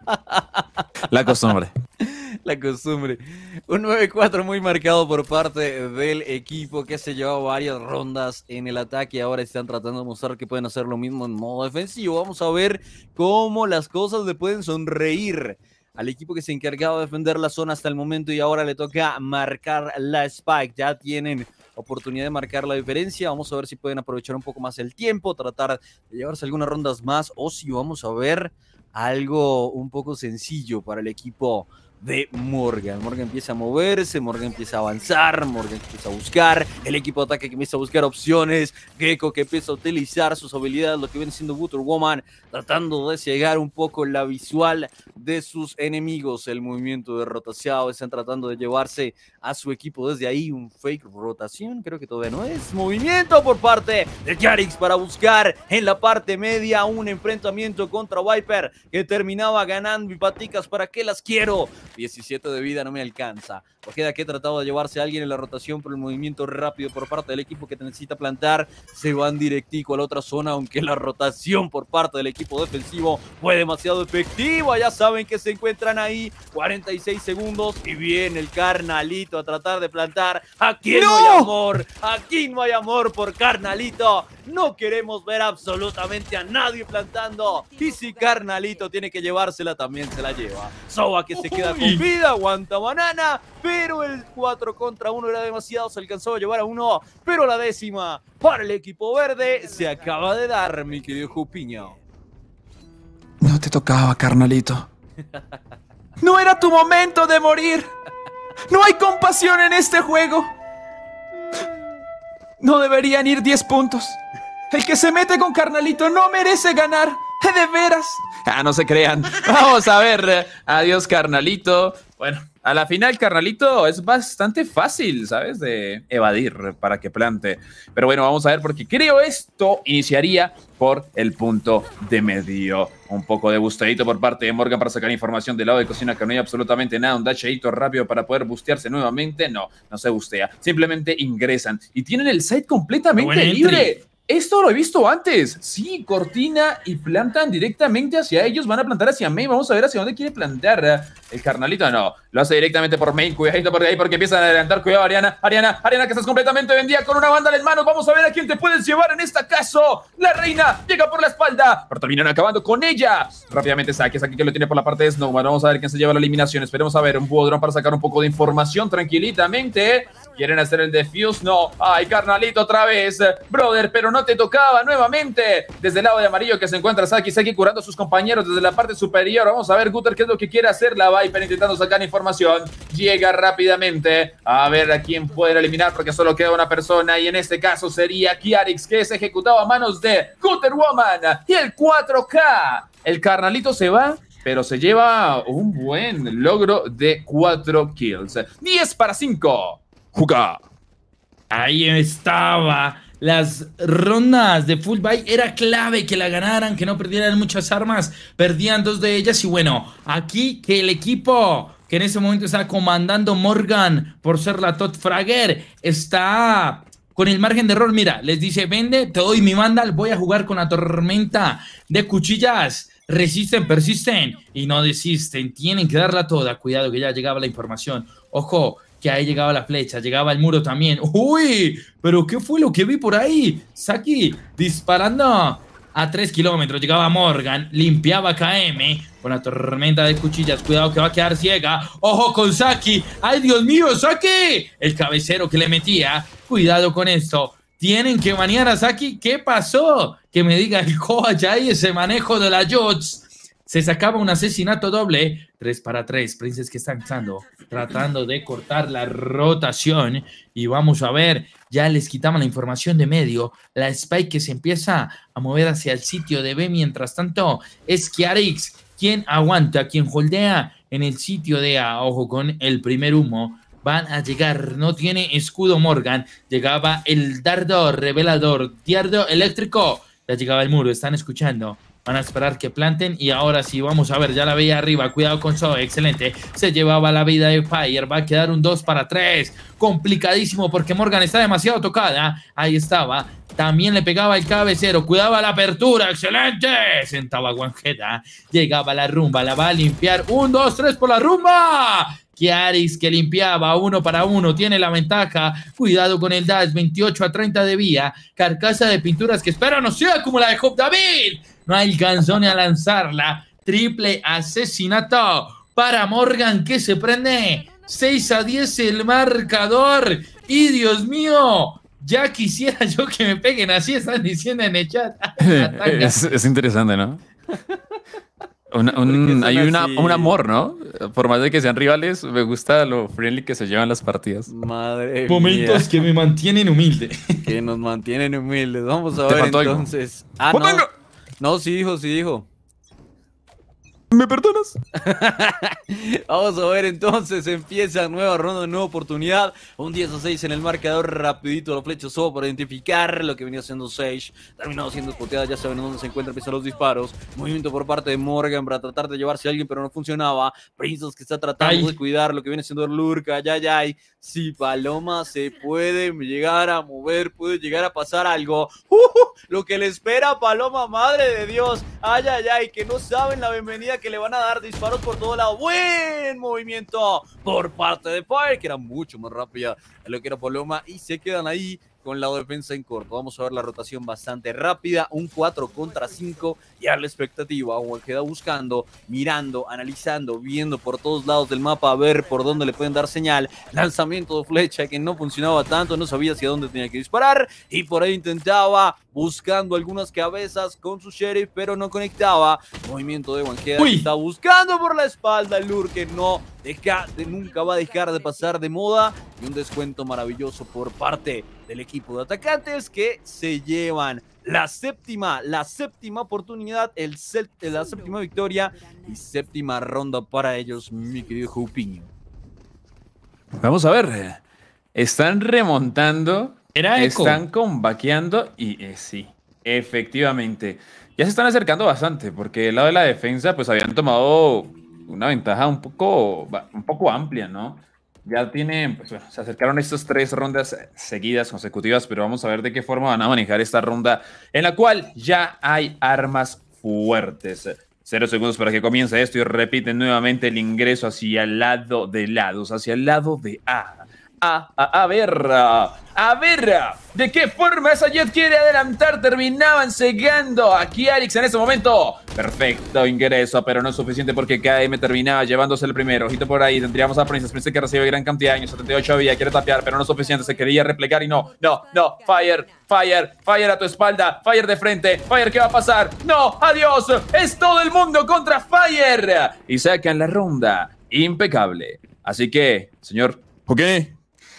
La costumbre. La costumbre. Un nueve cuatro muy marcado por parte del equipo que se llevaba varias rondas en el ataque. Ahora están tratando de mostrar que pueden hacer lo mismo en modo defensivo. Vamos a ver cómo las cosas le pueden sonreír al equipo que se encargaba de defender la zona hasta el momento y ahora le toca marcar la Spike. Ya tienen oportunidad de marcar la diferencia. Vamos a ver si pueden aprovechar un poco más el tiempo, tratar de llevarse algunas rondas más o si vamos a ver algo un poco sencillo para el equipo de Morgan. Morgan empieza a moverse, Morgan empieza a avanzar, Morgan empieza a buscar, el equipo de ataque que empieza a buscar opciones, Gecko que empieza a utilizar sus habilidades, lo que viene siendo Gutter Woman, tratando de cegar un poco la visual de sus enemigos. El movimiento de rotación, están tratando de llevarse a su equipo desde ahí, un fake rotación, creo que todavía no es, movimiento por parte de Kiarix para buscar en la parte media un enfrentamiento contra Viper que terminaba ganando y paticas, ¿para qué las quiero? diecisiete de vida no me alcanza. Ojeda, que he tratado de llevarse a alguien en la rotación, por el movimiento rápido por parte del equipo que necesita plantar, se van directico a la otra zona, aunque la rotación por parte del equipo defensivo fue demasiado efectiva. Ya saben que se encuentran ahí, cuarenta y seis segundos, y viene el carnalito a tratar de plantar. Aquí no, no hay amor, aquí no hay amor por carnalito. No queremos ver absolutamente a nadie plantando, y si carnalito tiene que llevársela, también se la lleva. Soba, que se queda con vida, aguanta banana, pero el cuatro contra uno era demasiado, se alcanzó a llevar a uno, pero la décima para el equipo verde se acaba de dar, mi querido Jupiño. No te tocaba, carnalito. No era tu momento de morir. No hay compasión en este juego. No deberían ir diez puntos. El que se mete con carnalito no merece ganar. De veras. Ah, no se crean. Vamos a ver. Adiós, carnalito. Bueno, a la final, carnalito es bastante fácil, ¿sabes? De evadir para que plante. Pero bueno, vamos a ver, porque creo esto iniciaría por el punto de medio. Un poco de busteadito por parte de Morgan para sacar información del lado de cocina, que no hay absolutamente nada. Un dashadito rápido para poder bustearse nuevamente. No, no se bustea. Simplemente ingresan y tienen el site completamente libre. Esto lo he visto antes. Sí, cortina y plantan directamente hacia ellos. Van a plantar hacia main. Vamos a ver hacia dónde quiere plantar. El carnalito no. Lo hace directamente por main. Cuidadito por ahí porque empiezan a adelantar. Cuidado, Ariana. Ariana, Ariana, que estás completamente vendida con una banda en manos. Vamos a ver a quién te puedes llevar en este caso. La reina llega por la espalda, pero terminan acabando con ella. Rápidamente Saki. Saki que lo tiene por la parte de Snowman. Vamos a ver quién se lleva la eliminación. Esperemos a ver un Budron para sacar un poco de información tranquilitamente. ¿Quieren hacer el defuse? No. Ay, carnalito otra vez. Brother, pero no te tocaba nuevamente. Desde el lado de amarillo que se encuentra Saki. Saki curando a sus compañeros desde la parte superior. Vamos a ver Gutter qué es lo que quiere hacer. La Viper intentando sacar información. Llega rápidamente a ver a quién puede eliminar porque solo queda una persona. Y en este caso sería Kiarix, que es ejecutado a manos de Gutter Woman. Y el cuatro K. El carnalito se va, pero se lleva un buen logro de cuatro kills. diez para cinco. Juga. Ahí estaba. Las rondas de full buy era clave que la ganaran, que no perdieran muchas armas. Perdían dos de ellas y bueno, aquí que el equipo que en ese momento está comandando Morgan por ser la Top Fragger está con el margen de error. Mira, les dice, vende, te doy mi Vandal, voy a jugar con la tormenta de cuchillas. Resisten, persisten y no desisten. Tienen que darla toda. Cuidado que ya llegaba la información. Ojo, que ahí llegaba la flecha, llegaba el muro también. ¡Uy! ¿Pero qué fue lo que vi por ahí? Saki disparando a tres kilómetros. Llegaba Morgan, limpiaba K M con la tormenta de cuchillas. Cuidado que va a quedar ciega. ¡Ojo con Saki! ¡Ay, Dios mío, Saki! El cabecero que le metía. Cuidado con esto. Tienen que banear a Saki. ¿Qué pasó? Que me diga el coach ahí ese manejo de la Jots. Se sacaba un asesinato doble. tres para tres. Princess que está entrando, tratando de cortar la rotación. Y vamos a ver, ya les quitaban la información de medio. La Spike que se empieza a mover hacia el sitio de B. Mientras tanto, es Kiarix quien aguanta, quien holdea en el sitio de A. Ojo con el primer humo. Van a llegar, no tiene escudo Morgan. Llegaba el dardo revelador, dardo eléctrico. Ya llegaba el muro, están escuchando. Van a esperar que planten y ahora sí, vamos a ver, ya la veía arriba, cuidado con Zoe, excelente. Se llevaba la vida de Fire, va a quedar un dos para tres. Complicadísimo porque Morgan está demasiado tocada. Ahí estaba, también le pegaba el cabecero, cuidaba la apertura, excelente. Sentaba Guanjeta, llegaba la rumba, la va a limpiar. Un, dos, tres por la rumba. Kiarix que limpiaba uno para uno, tiene la ventaja. Cuidado con el dash, veintiocho a treinta de vía. Carcasa de pinturas que espera no sea como la de Job David. No alcanzó ni a lanzarla. Triple asesinato para Morgan que se prende. seis a diez el marcador. Y Dios mío, ya quisiera yo que me peguen así, están diciendo en el chat. es, es interesante, ¿no? Una, un, hay una, un amor, ¿no? Por más de que sean rivales, me gusta lo friendly que se llevan las partidas. Madre Momentos mía. que me mantienen humilde. Que nos mantienen humildes. Vamos a ver entonces. Ah, no. No, sí dijo, sí dijo. ¿Me perdonas? Vamos a ver entonces, empieza nueva ronda, nueva oportunidad. Un diez a seis en el marcador, rapidito los flechos solo para identificar lo que venía haciendo Sage. Terminado siendo spoteada, ya saben dónde se encuentran, empiezan los disparos. Movimiento por parte de Morgan para tratar de llevarse a alguien, pero no funcionaba. Princess que está tratando Ay. de cuidar lo que viene siendo el Lurka, ya, ya. Si Paloma se puede llegar a mover, puede llegar a pasar algo. Uh, uh, lo que le espera a Paloma, madre de Dios. Ay, ay, ay, que no saben la bienvenida que le van a dar, disparos por todo lado. Buen movimiento por parte de Fire, que era mucho más rápida de lo que era Paloma, y se quedan ahí con la defensa en corto. Vamos a ver la rotación bastante rápida, un cuatro contra cinco, y a la expectativa, o queda buscando, mirando, analizando, viendo por todos lados del mapa, a ver por dónde le pueden dar señal. Lanzamiento de flecha que no funcionaba tanto, no sabía hacia dónde tenía que disparar, y por ahí intentaba, buscando algunas cabezas con su sheriff, pero no conectaba. Movimiento de Wanjeda, que está buscando por la espalda el Lure, que no deja, de, nunca va a dejar de pasar de moda, y un descuento maravilloso por parte del equipo de atacantes, que se llevan la séptima, la séptima oportunidad, el set, la séptima victoria y séptima ronda para ellos, mi querido Joupiño. Vamos a ver, están remontando, Era eco. Están combaqueando y eh, sí, efectivamente, ya se están acercando bastante, porque el lado de la defensa pues habían tomado una ventaja un poco, un poco amplia, ¿no? Ya tienen, pues bueno, se acercaron estas tres rondas seguidas, consecutivas, pero vamos a ver de qué forma van a manejar esta ronda en la cual ya hay armas fuertes. Cero segundos para que comience esto y repiten nuevamente el ingreso hacia el lado de lados, hacia el lado de A. A, a, a ver, a ver, ¿de qué forma esa Jet quiere adelantar? Terminaban cegando a Kiarix en ese momento. Perfecto ingreso, pero no es suficiente porque K M terminaba llevándose el primero. Ojito por ahí, tendríamos a Princess, Princess que recibe gran cantidad de años, setenta y ocho había, quiere tapear, pero no es suficiente, se quería replegar y no, no, no, Fire, Fire, Fire a tu espalda, Fire de frente, Fire, ¿qué va a pasar? No, adiós, es todo el mundo contra Fire. Y sacan la ronda, impecable. Así que, señor, ¿por qué?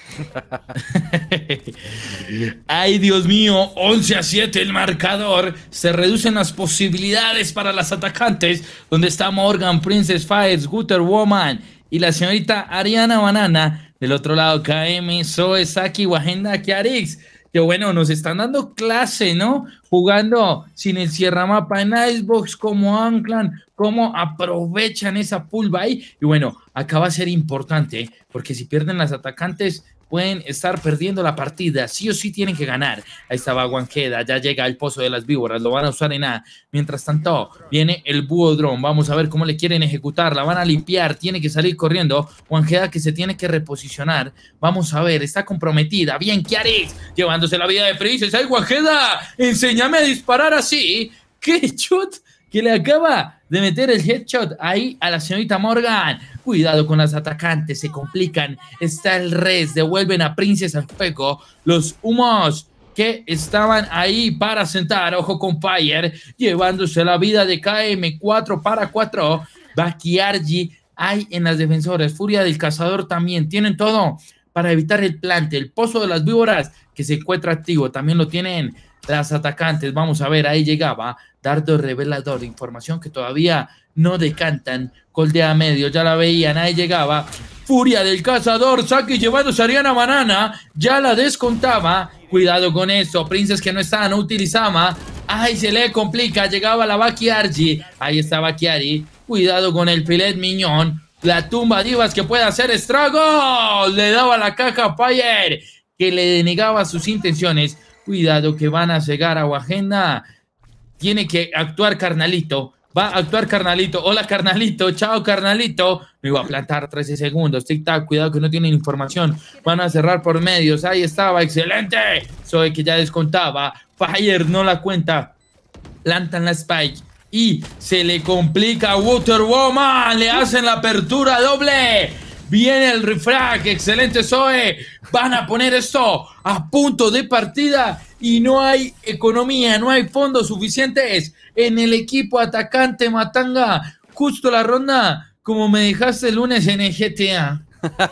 Ay, Dios mío, once a siete el marcador. Se reducen las posibilidades para las atacantes, donde está Morgan, Princess, Fires, Gutter Woman y la señorita Ariana Banana. Del otro lado, K M, Zoe, Saki, Wajenda, Kiarix. Que bueno, nos están dando clase, ¿no? Jugando sin el cierramapa en Icebox, como anclan, cómo aprovechan esa pulva ahí. Y bueno, acá va a ser importante, porque si pierden las atacantes, pueden estar perdiendo la partida, sí o sí tienen que ganar. Ahí estaba Wanjeda, ya llega el pozo de las víboras, lo van a usar en A. Mientras tanto, viene el búho drone, vamos a ver cómo le quieren ejecutar, la van a limpiar, tiene que salir corriendo. Wanjeda que se tiene que reposicionar, vamos a ver, está comprometida. Bien, Kiarix, llevándose la vida de Princess. ¡Ay, Wanjeda! ¡Enséñame a disparar así! ¡Qué shot! Que le acaba de meter el headshot ahí a la señorita Morgan. Cuidado con las atacantes, se complican. Está el res, devuelven a Princess al juego. Los humos que estaban ahí para sentar, ojo con Fire, llevándose la vida de K M, cuatro para cuatro. Bakiarji hay en las defensoras. Furia del Cazador también. Tienen todo para evitar el plante. El pozo de las víboras que se encuentra activo. También lo tienen las atacantes. Vamos a ver, ahí llegaba dardo revelador, información que todavía no decantan. Coldea medio, ya la veían, ahí llegaba Furia del Cazador, Saki llevándose a Ariana Banana, ya la descontaba. Cuidado con eso, Princess que no está, no utilizaba. Ay, se le complica, llegaba la Bakiarji, ahí está Bakiari. Cuidado con el filet miñón, la tumba divas que puede hacer estragos. Le daba la caja a Fire, que le denegaba sus intenciones. Cuidado que van a cegar a Wajenda. Tiene que actuar Carnalito. Va a actuar Carnalito. Hola, Carnalito. Chao, Carnalito. Me iba a plantar trece segundos. Tic-tac. Cuidado que no tienen información. Van a cerrar por medios. Ahí estaba. Excelente. Zoe que ya descontaba. Fire no la cuenta. Plantan la spike. Y se le complica a Water Woman. Le hacen la apertura doble. Viene el refrag, excelente Zoe. Van a poner esto a punto de partida y no hay economía, no hay fondos suficientes en el equipo atacante Matanga. Justo la ronda como me dejaste el lunes en el G T A.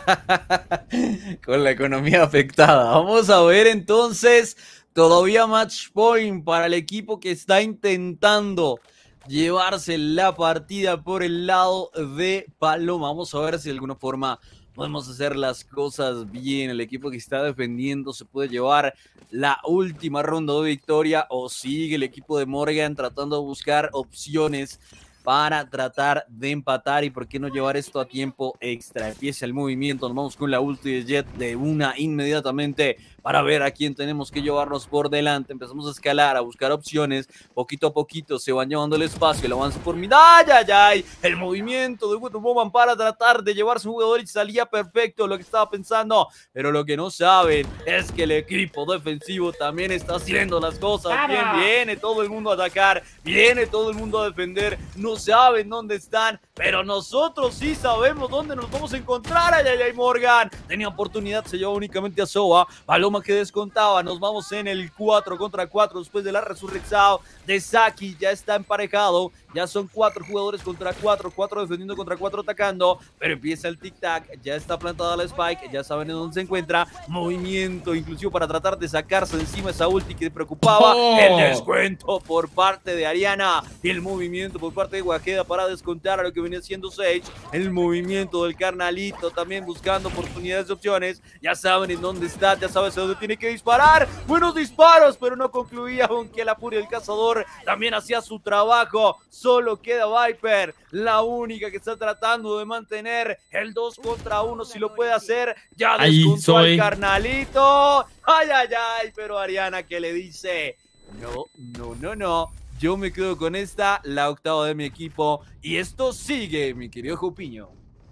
Con la economía afectada. Vamos a ver entonces, todavía match point para el equipo que está intentando llevarse la partida por el lado de Paloma. Vamos a ver si de alguna forma podemos hacer las cosas bien. El equipo que está defendiendo se puede llevar la última ronda de victoria, o sigue el equipo de Morgan tratando de buscar opciones para tratar de empatar, y por qué no llevar esto a tiempo extra. Empieza el movimiento, nos vamos con la ulti de Jet de una inmediatamente para ver a quién tenemos que llevarnos por delante. Empezamos a escalar, a buscar opciones, poquito a poquito se van llevando el espacio, el avance por mid, ¡ay, ay, ay! El movimiento de Wonder Woman para tratar de llevarse un jugador y salía perfecto lo que estaba pensando, pero lo que no saben es que el equipo defensivo también está haciendo las cosas bien. Viene todo el mundo a atacar, viene todo el mundo a defender, no saben dónde están, pero nosotros sí sabemos dónde nos vamos a encontrar. Ay, ay, ay, Morgan tenía oportunidad, se llevó únicamente a Sova. Paloma que descontaba, nos vamos en el cuatro contra cuatro después de la resurrección de Saki. Ya está emparejado, ya son cuatro jugadores contra cuatro, cuatro defendiendo contra cuatro atacando, pero empieza el tic-tac, ya está plantada la Spike, ya saben en dónde se encuentra. Movimiento inclusive para tratar de sacarse de encima esa ulti que preocupaba. Oh. El descuento por parte de Ariana y el movimiento por parte de Guajeda para descontar a lo que venía siendo Sage. El movimiento del carnalito también buscando oportunidades de opciones. Ya saben en dónde está, ya sabes a dónde tiene que disparar. Buenos disparos, pero no concluía, aunque la Furia del Cazador también hacía su trabajo. Solo queda Viper, la única que está tratando de mantener el dos contra uno. Si lo puede hacer, ya descontó al carnalito. Ay, ay, ay, pero Ariana que le dice, no, no, no, no. Yo me quedo con esta, la octava de mi equipo, y esto sigue, mi querido Jupiño.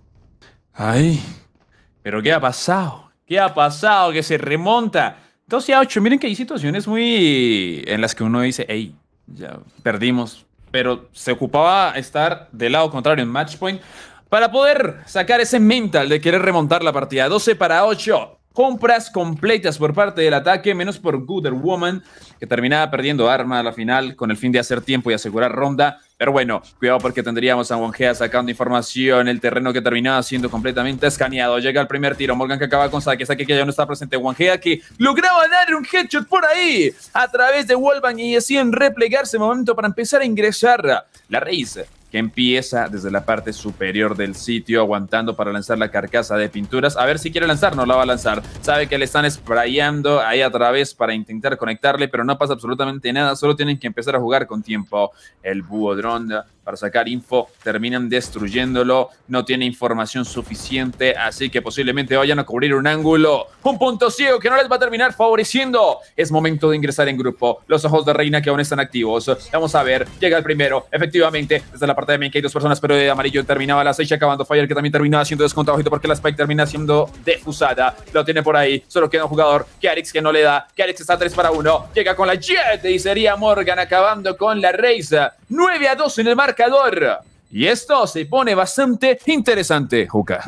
Ay, pero ¿qué ha pasado? ¿Qué ha pasado? Que se remonta doce a ocho. Miren que hay situaciones muy en las que uno dice, hey, ya perdimos, pero se ocupaba estar del lado contrario en match point para poder sacar ese mental de querer remontar la partida. doce para ocho. Compras completas por parte del ataque, menos por Wonder Woman, que terminaba perdiendo arma a la final con el fin de hacer tiempo y asegurar ronda. Pero bueno, cuidado porque tendríamos a Wangea sacando información, el terreno que terminaba siendo completamente escaneado. Llega el primer tiro, Morgan que acaba con Saki, Saki que ya no está presente, Wangea que lograba dar un headshot por ahí a través de Wallbang y así en replegarse, momento para empezar a ingresar la Raze, que empieza desde la parte superior del sitio, aguantando para lanzar la carcasa de pinturas. A ver si quiere lanzar, no la va a lanzar. Sabe que le están sprayando ahí a través para intentar conectarle, pero no pasa absolutamente nada. Solo tienen que empezar a jugar con tiempo. El búho drone para sacar info, terminan destruyéndolo. No tiene información suficiente, así que posiblemente vayan a cubrir un ángulo. Un punto ciego que no les va a terminar favoreciendo. Es momento de ingresar en grupo. Los ojos de Reina que aún están activos. Vamos a ver, llega el primero. Efectivamente, desde la parte de main que hay dos personas, pero de amarillo terminaba la seis, acabando Fire, que también terminaba siendo descontado, porque la Spike termina siendo defusada. Lo tiene por ahí, solo queda un jugador. Karix que no le da. Karix está tres para uno. Llega con la Jet y sería Morgan acabando con la Raze. nueve a dos en el marcador. Y esto se pone bastante interesante, Juca.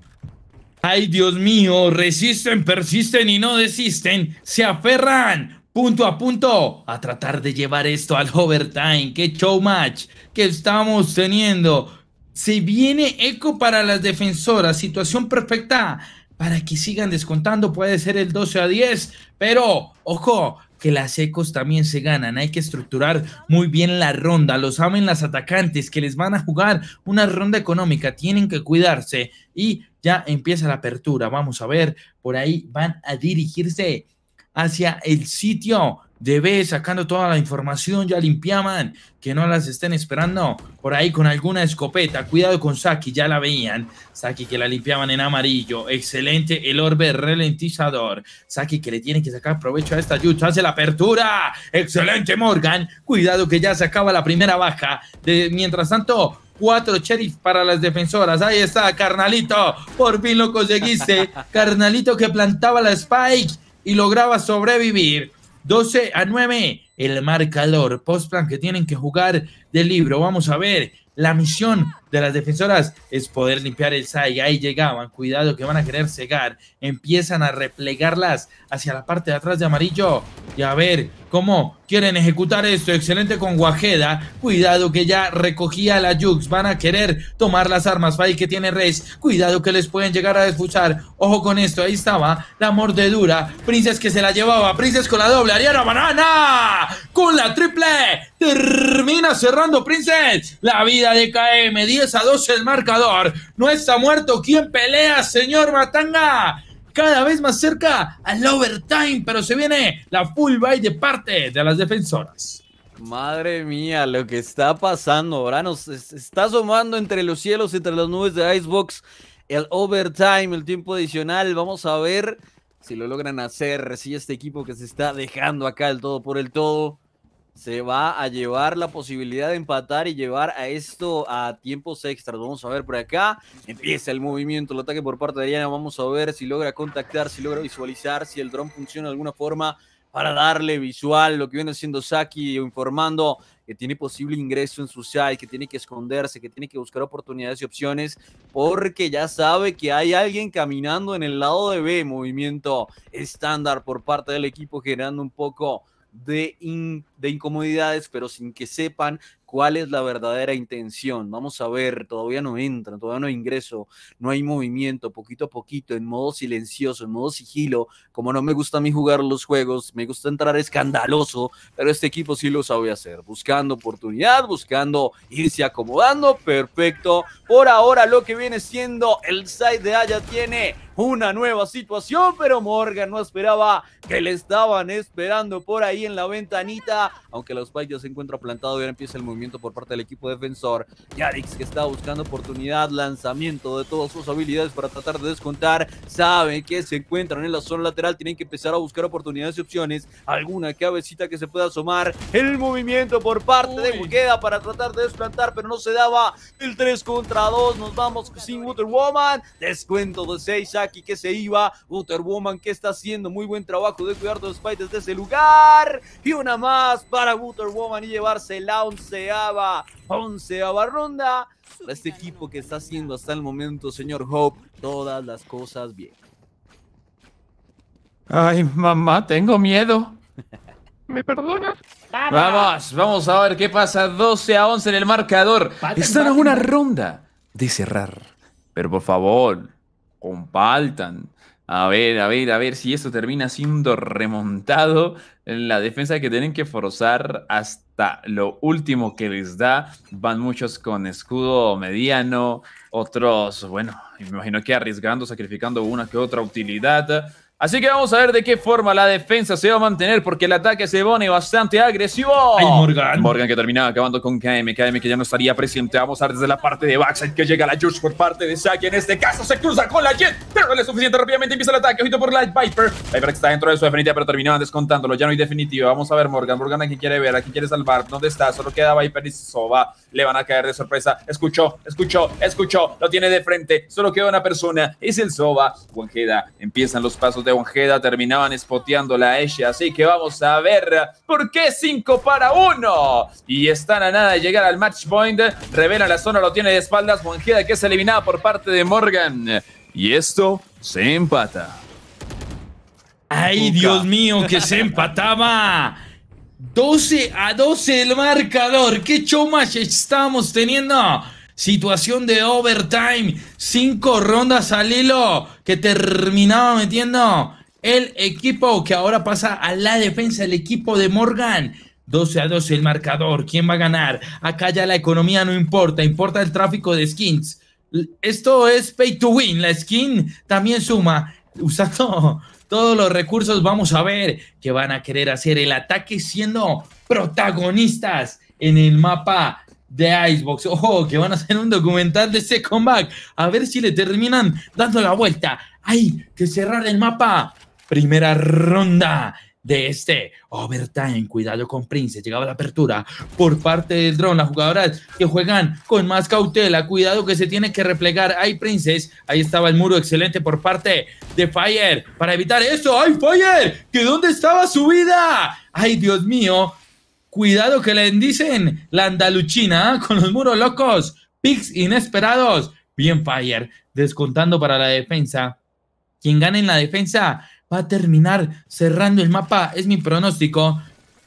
Ay, Dios mío, resisten, persisten y no desisten. Se aferran punto a punto a tratar de llevar esto al overtime. Qué show match que estamos teniendo. Se viene eco para las defensoras. Situación perfecta para que sigan descontando. Puede ser el doce a diez. Pero, ojo, que las ecos también se ganan. Hay que estructurar muy bien la ronda. Lo saben las atacantes que les van a jugar una ronda económica. Tienen que cuidarse. Y ya empieza la apertura. Vamos a ver. Por ahí van a dirigirse hacia el sitio de B, sacando toda la información. Ya limpiaban, que no las estén esperando por ahí con alguna escopeta. Cuidado con Saki, ya la veían. Saki que la limpiaban en amarillo. Excelente el orbe ralentizador. Saki que le tiene que sacar provecho a esta Yuta. Hace la apertura. Excelente Morgan. Cuidado que ya se acaba la primera baja. De, mientras tanto, cuatro sheriff para las defensoras. Ahí está, carnalito. Por fin lo conseguiste. Carnalito que plantaba la Spike y lograba sobrevivir. doce a nueve, el marcador. Postplan que tienen que jugar del libro. Vamos a ver, la misión de las defensoras es poder limpiar el site. Ahí llegaban, cuidado que van a querer cegar. Empiezan a replegarlas hacia la parte de atrás de amarillo. Y a ver, ¿Cómo quieren ejecutar esto? Excelente con Guajeda. Cuidado que ya recogía la Jux. Van a querer tomar las armas. Faye que tiene res. Cuidado que les pueden llegar a desfuchar. Ojo con esto. Ahí estaba la mordedura. Princess que se la llevaba. Princess con la doble. Ariana Banana. Con la triple. Termina cerrando Princess. La vida de K M. diez a doce el marcador. No está muerto. ¿Quién pelea, señor Matanga? Cada vez más cerca al overtime, pero se viene la full buy de parte de las defensoras. Madre mía, lo que está pasando ahora nos está asomando entre los cielos, entre las nubes de Icebox, el overtime, el tiempo adicional. Vamos a ver si lo logran hacer, si este equipo que se está dejando acá el todo por el todo se va a llevar la posibilidad de empatar y llevar a esto a tiempos extras. Vamos a ver por acá. Empieza el movimiento, el ataque por parte de Ariana. Vamos a ver si logra contactar, si logra visualizar, si el dron funciona de alguna forma para darle visual. Lo que viene haciendo Saki, informando que tiene posible ingreso en su site, que tiene que esconderse, que tiene que buscar oportunidades y opciones, porque ya sabe que hay alguien caminando en el lado de B. Movimiento estándar por parte del equipo, generando un poco De, in, de incomodidades, pero sin que sepan cuál es la verdadera intención. Vamos a ver, todavía no entran, todavía no hay ingreso, no hay movimiento, poquito a poquito, en modo silencioso, en modo sigilo. Como no me gusta a mí jugar los juegos, me gusta entrar escandaloso, pero este equipo sí lo sabe hacer, buscando oportunidad, buscando irse acomodando. Perfecto, por ahora lo que viene siendo el side de A ya tiene una nueva situación, pero Morgan no esperaba que le estaban esperando por ahí en la ventanita, aunque los Spike ya se encuentra plantado y ahora empieza el movimiento por parte del equipo defensor. Yarix que está buscando oportunidad, lanzamiento de todas sus habilidades para tratar de descontar, sabe que se encuentran en la zona lateral, tienen que empezar a buscar oportunidades y opciones, alguna cabecita que se pueda asomar, el movimiento por parte Uy. de Guajeda para tratar de desplantar, pero no se daba el tres contra dos, nos vamos sin Water Woman, descuento de seis, Saki que se iba, Water Woman que está haciendo muy buen trabajo de cuidar de los Spikes desde ese lugar, y una más para Water Woman y llevarse la onceava, onceava ronda para este equipo que está haciendo hasta el momento, señor Hope, todas las cosas bien. Ay, mamá, tengo miedo. ¿Me perdonas? Vamos, vamos a ver qué pasa. doce a once en el marcador. Están a una ronda de cerrar. Pero por favor, compartan. A ver, a ver, a ver si esto termina siendo remontado. La defensa que tienen que forzar hasta lo último que les da. Van muchos con escudo mediano. Otros, bueno, me imagino que arriesgando, sacrificando una que otra utilidad. Así que vamos a ver de qué forma la defensa se va a mantener, porque el ataque se pone bastante agresivo. ¡Ay, Morgan! Morgan que terminaba acabando con K M, K M que ya no estaría presente. Vamos a ver desde la parte de backside que llega la Jush por parte de Saki. En este caso se cruza con la Jet, pero no es suficiente. Rápidamente empieza el ataque, ojito por Light Viper. Viper que está dentro de su definitiva, pero terminaban descontándolo. Ya no hay definitiva. Vamos a ver Morgan. Morgan a quien quiere ver, a quien quiere salvar. ¿Dónde está? Solo queda Viper y Soba. Le van a caer de sorpresa. Escuchó, escuchó, escuchó. Lo tiene de frente. Solo queda una persona. Es el Soba. Guajeda. Empiezan los pasos de Guajeda. Terminaban spoteándola a ella. Así que vamos a ver por qué cinco para uno. Y están a nada de llegar al match point. Revela la zona, lo tiene de espaldas. Guajeda que es eliminada por parte de Morgan. Y esto se empata. ¡Ay, Puca. Dios mío, que se empataba! doce a doce el marcador. ¿Qué show más estamos teniendo? Situación de overtime. Cinco rondas al hilo que terminaba metiendo el equipo que ahora pasa a la defensa, el equipo de Morgan. doce a doce el marcador. ¿Quién va a ganar? Acá ya la economía no importa, importa el tráfico de skins. Esto es pay to win. La skin también suma. Usando todos los recursos, vamos a ver que van a querer hacer el ataque siendo protagonistas en el mapa de Icebox. Ojo, que van a hacer un documental de ese comeback. A ver si le terminan dando la vuelta. Hay que cerrar el mapa. Primera ronda de este overtime. Cuidado con Princess. Llegaba la apertura por parte del drone. Las jugadoras que juegan con más cautela. Cuidado que se tiene que replegar. Hay Princess. Ahí estaba el muro excelente por parte de Fire para evitar eso. ¡Ay, Fire! ¿Que dónde estaba su vida? ¡Ay, Dios mío! Cuidado que le dicen la andaluchina, ¿eh? Con los muros locos. Picks inesperados. Bien Fire. Descontando para la defensa. Quien gane en la defensa va a terminar cerrando el mapa. Es mi pronóstico.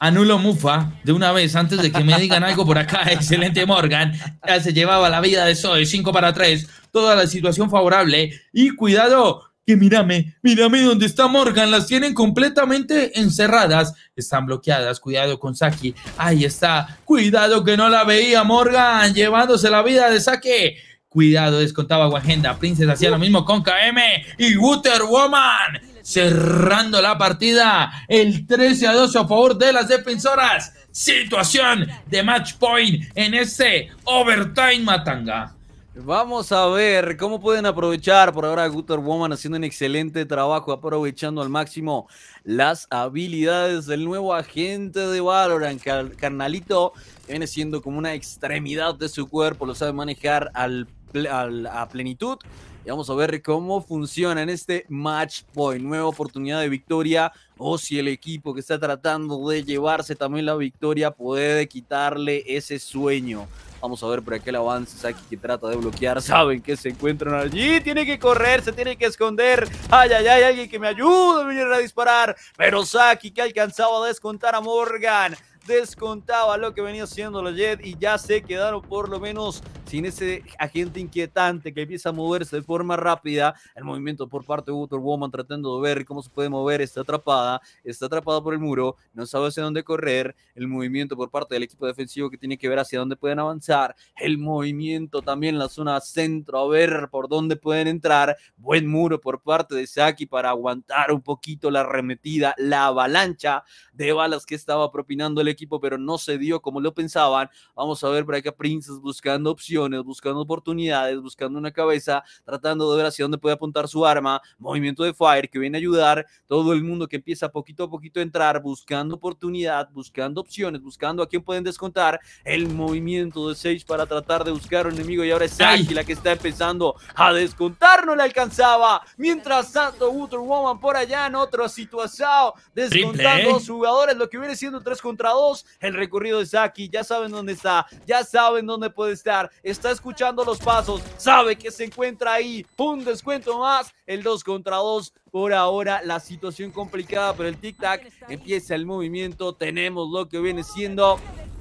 anulo Mufa de una vez antes de que me digan algo por acá. Excelente Morgan. Ya se llevaba la vida de Zoe, cinco para tres. Toda la situación favorable. Y cuidado, que mírame, mírame donde está Morgan. Las tienen completamente encerradas. Están bloqueadas. Cuidado con Saki. Ahí está. Cuidado que no la veía Morgan. Llevándose la vida de Saki. Cuidado, descontaba Wagenda. Princess hacía lo mismo con K M y Wonder Woman. Cerrando la partida. El trece a dos a favor de las defensoras. Situación de match point en este overtime, Matanga. Vamos a ver cómo pueden aprovechar. Por ahora Wonder Woman haciendo un excelente trabajo, aprovechando al máximo las habilidades del nuevo agente de Valorant. Car Carnalito viene siendo como una extremidad de su cuerpo, lo sabe manejar al, al, a plenitud. Y vamos a ver cómo funciona en este match point. Nueva oportunidad de victoria, o si el equipo que está tratando de llevarse también la victoria puede quitarle ese sueño. Vamos a ver por aquel avance. Saki que trata de bloquear. Saben que se encuentran allí. Tiene que correr, se tiene que esconder. Ay, ay, ay, alguien que me ayude a venir a disparar. Pero Saki que alcanzaba a descontar a Morgan. Descontaba lo que venía haciendo la Jet y ya se quedaron por lo menos sin ese agente inquietante que empieza a moverse de forma rápida. El movimiento por parte de Wonder Woman tratando de ver cómo se puede mover. Está atrapada, está atrapada por el muro, no sabe hacia dónde correr. El movimiento por parte del equipo defensivo que tiene que ver hacia dónde pueden avanzar. El movimiento también en la zona centro, a ver por dónde pueden entrar. Buen muro por parte de Saki para aguantar un poquito la arremetida, la avalancha de balas que estaba propinando el equipo, pero no se dio como lo pensaban. Vamos a ver por acá Princess buscando opciones, buscando oportunidades, buscando una cabeza, tratando de ver hacia dónde puede apuntar su arma. Movimiento de Fire que viene a ayudar. Todo el mundo que empieza poquito a poquito a entrar, buscando oportunidad, buscando opciones, buscando a quién pueden descontar. El movimiento de Sage para tratar de buscar un enemigo, y ahora es Saki la que está empezando a descontar. No le alcanzaba. Mientras tanto, Wonder Woman por allá en otra situación, descontando a su jugadores, lo que viene siendo tres contra dos. El recorrido de Saki, ya saben dónde está, ya saben dónde puede estar, está escuchando los pasos, sabe que se encuentra ahí, un descuento más, el dos contra dos. Por ahora la situación complicada, pero el tic-tac empieza el movimiento. Tenemos lo que viene siendo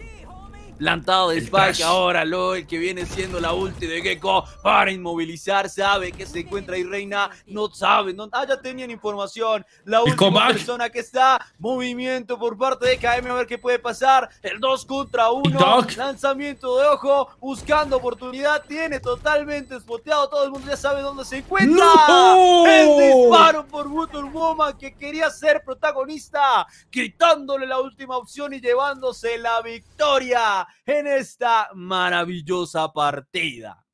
plantado de Spike, ahora lo el que viene siendo la ulti de Gekko para inmovilizar. Sabe que se encuentra ahí Reina, no sabe, no, ah, ya tenían información. La última persona que está, movimiento por parte de K M, a ver qué puede pasar. El dos contra uno, lanzamiento de ojo, buscando oportunidad, tiene totalmente espoteado, todo el mundo ya sabe dónde se encuentra. ¡No! El disparo por Wonder Woman, que quería ser protagonista, quitándole la última opción y llevándose la victoria en esta maravillosa partida.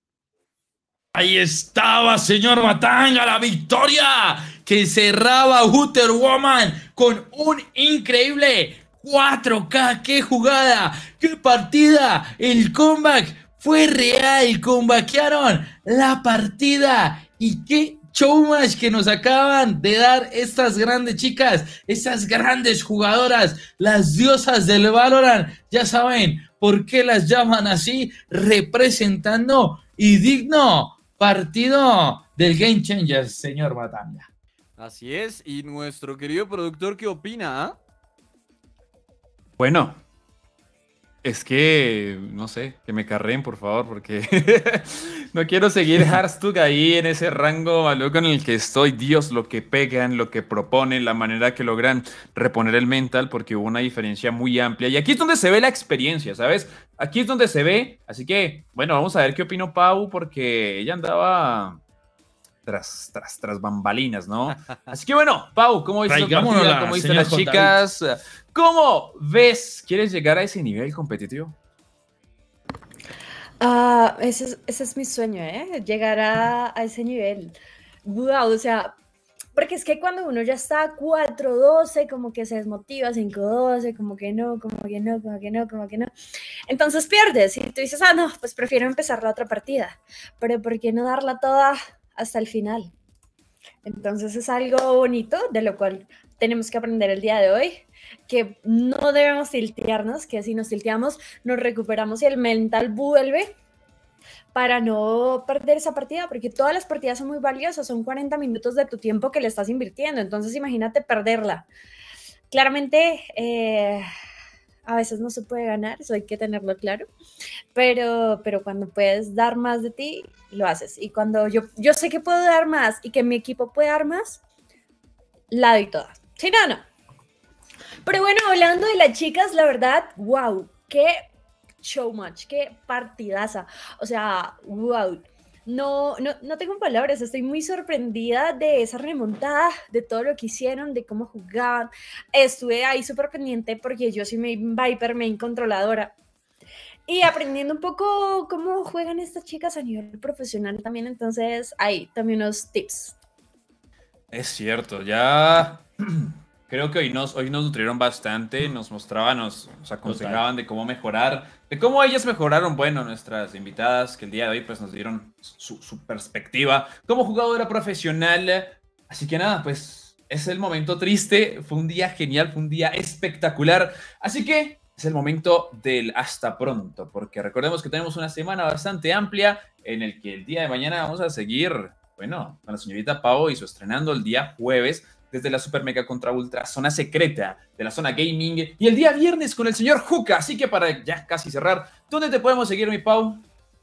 Ahí estaba, señor Matanga, la victoria que cerraba Wonder Woman con un increíble cuatro K. ¡Qué jugada! ¡Qué partida! El comeback fue real, comebackearon la partida. Y qué showmatch que nos acaban de dar estas grandes chicas, estas grandes jugadoras, las diosas del Valorant. Ya saben por qué las llaman así, representando y digno partido del Game Changers, señor Matanga. Así es, y nuestro querido productor, ¿qué opina? Bueno, es que, no sé, que me carreen, por favor, porque no quiero seguir Hearthstone ahí en ese rango maluco en el que estoy. Dios, lo que pegan, lo que proponen, la manera que logran reponer el mental, porque hubo una diferencia muy amplia. Y aquí es donde se ve la experiencia, ¿sabes? Aquí es donde se ve. Así que, bueno, vamos a ver qué opinó Pau, porque ella andaba tras, tras, tras bambalinas, ¿no? Así que, bueno, Pau, ¿cómo viste la partida? ¿Cómo viste las chicas? ¿Cómo ves? ¿Quieres llegar a ese nivel competitivo? Uh, ese, es, ese es mi sueño, ¿eh? Llegar a, a ese nivel. Wow, o sea, porque es que cuando uno ya está cuatro doce, como que se desmotiva, cinco doce, como que no, como que no, como que no, como que no. Entonces pierdes y tú dices, ah, no, pues prefiero empezar la otra partida. Pero ¿por qué no darla toda hasta el final? Entonces es algo bonito, de lo cual tenemos que aprender el día de hoy, que no debemos tiltearnos, que si nos tilteamos nos recuperamos y el mental vuelve para no perder esa partida, porque todas las partidas son muy valiosas, son cuarenta minutos de tu tiempo que le estás invirtiendo, entonces imagínate perderla. Claramente, eh, a veces no se puede ganar, eso hay que tenerlo claro, pero, pero cuando puedes dar más de ti, lo haces. Y cuando yo, yo sé que puedo dar más y que mi equipo puede dar más, la doy toda. Si no, no. Pero bueno, hablando de las chicas, la verdad, wow, qué showmatch, qué partidaza. O sea, wow. No, no, no tengo palabras, estoy muy sorprendida de esa remontada, de todo lo que hicieron, de cómo jugaban. Estuve ahí súper pendiente porque yo soy main Viper, main controladora. Y aprendiendo un poco cómo juegan estas chicas a nivel profesional también, entonces ahí también unos tips. Es cierto, ya creo que hoy nos, hoy nos nutrieron bastante, nos mostraban, nos, nos aconsejaban de cómo mejorar, de cómo ellas mejoraron, bueno, nuestras invitadas que el día de hoy pues nos dieron su, su perspectiva como jugadora profesional. Así que nada, pues es el momento triste, fue un día genial, fue un día espectacular, así que es el momento del hasta pronto, porque recordemos que tenemos una semana bastante amplia en el que el día de mañana vamos a seguir, bueno, con la señorita Pau y su estrenando el día jueves desde la Super Mega Contra Ultra Zona Secreta de la Zona Gaming y el día viernes con el señor Juca. Así que para ya casi cerrar, ¿dónde te podemos seguir, mi Pau?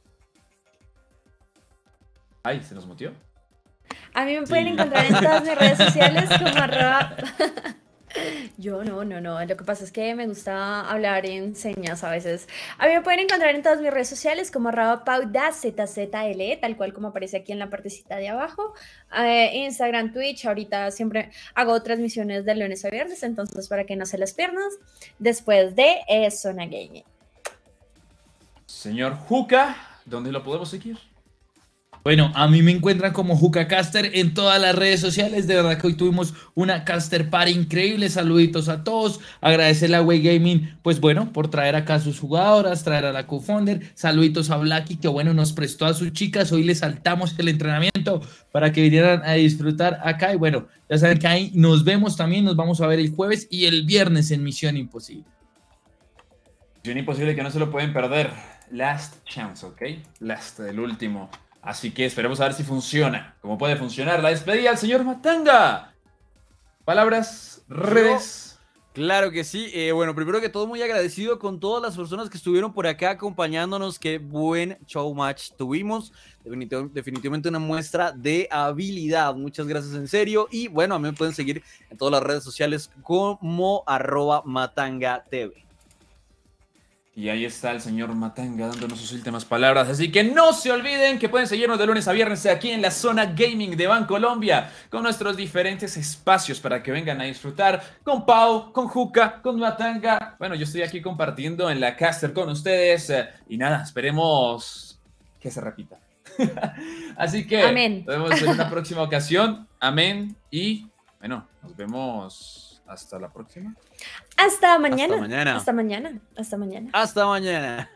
Ay, ¿se nos mutió? A mí me pueden sí. encontrar en todas mis redes sociales como arroba... Yo no, no, no. Lo que pasa es que me gusta hablar en señas a veces. A mí me pueden encontrar en todas mis redes sociales como arroba paudazl, tal cual como aparece aquí en la partecita de abajo. Eh, Instagram, Twitch, ahorita siempre hago transmisiones de lunes a viernes, entonces para que no se las pierdan, después de eh, Zona Gaming. Señor Juca, ¿dónde lo podemos seguir? Bueno, a mí me encuentran como JucaCaster en todas las redes sociales. De verdad que hoy tuvimos una Caster Party increíble. Saluditos a todos. Agradecerle a Way Gaming, pues bueno, por traer acá a sus jugadoras, traer a la co-founder. Saluditos a Blacky, que bueno, nos prestó a sus chicas. Hoy les saltamos el entrenamiento para que vinieran a disfrutar acá. Y bueno, ya saben que ahí nos vemos también. Nos vamos a ver el jueves y el viernes en Misión Imposible. Misión Imposible que no se lo pueden perder. Last chance, ¿ok? Last, el último. Así que esperemos a ver si funciona. ¿Cómo puede funcionar la despedida al señor Matanga? Palabras, redes. Claro que sí. Eh, bueno, primero que todo, muy agradecido con todas las personas que estuvieron por acá acompañándonos. Qué buen showmatch tuvimos. Definitiv- definitivamente una muestra de habilidad. Muchas gracias en serio. Y bueno, a mí me pueden seguir en todas las redes sociales como arroba Matanga T V. Y ahí está el señor Matanga dándonos sus últimas palabras. Así que no se olviden que pueden seguirnos de lunes a viernes aquí en la Zona Gaming de Bancolombia con nuestros diferentes espacios para que vengan a disfrutar con Pau, con Juca, con Matanga. Bueno, yo estoy aquí compartiendo en la caster con ustedes. Y nada, esperemos que se repita. Así que amén. Nos vemos en una próxima ocasión. Amén. Y bueno, nos vemos hasta la próxima. Hasta mañana. Hasta mañana. Hasta mañana. Hasta mañana. Hasta mañana.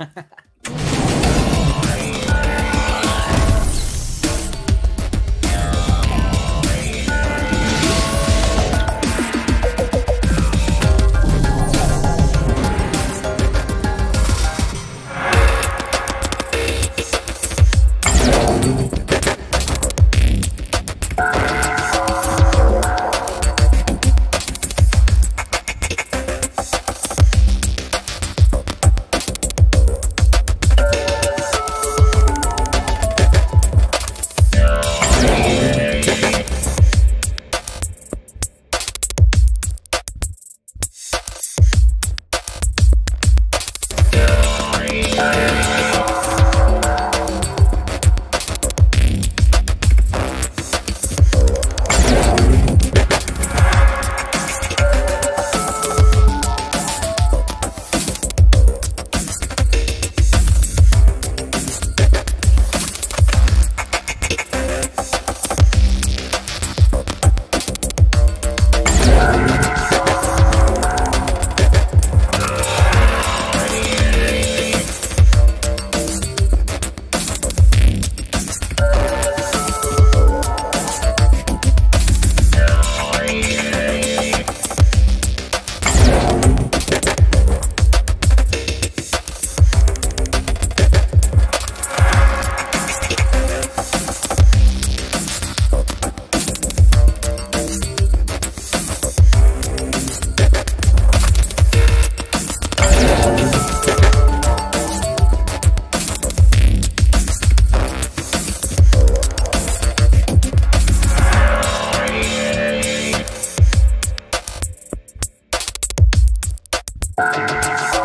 Bye.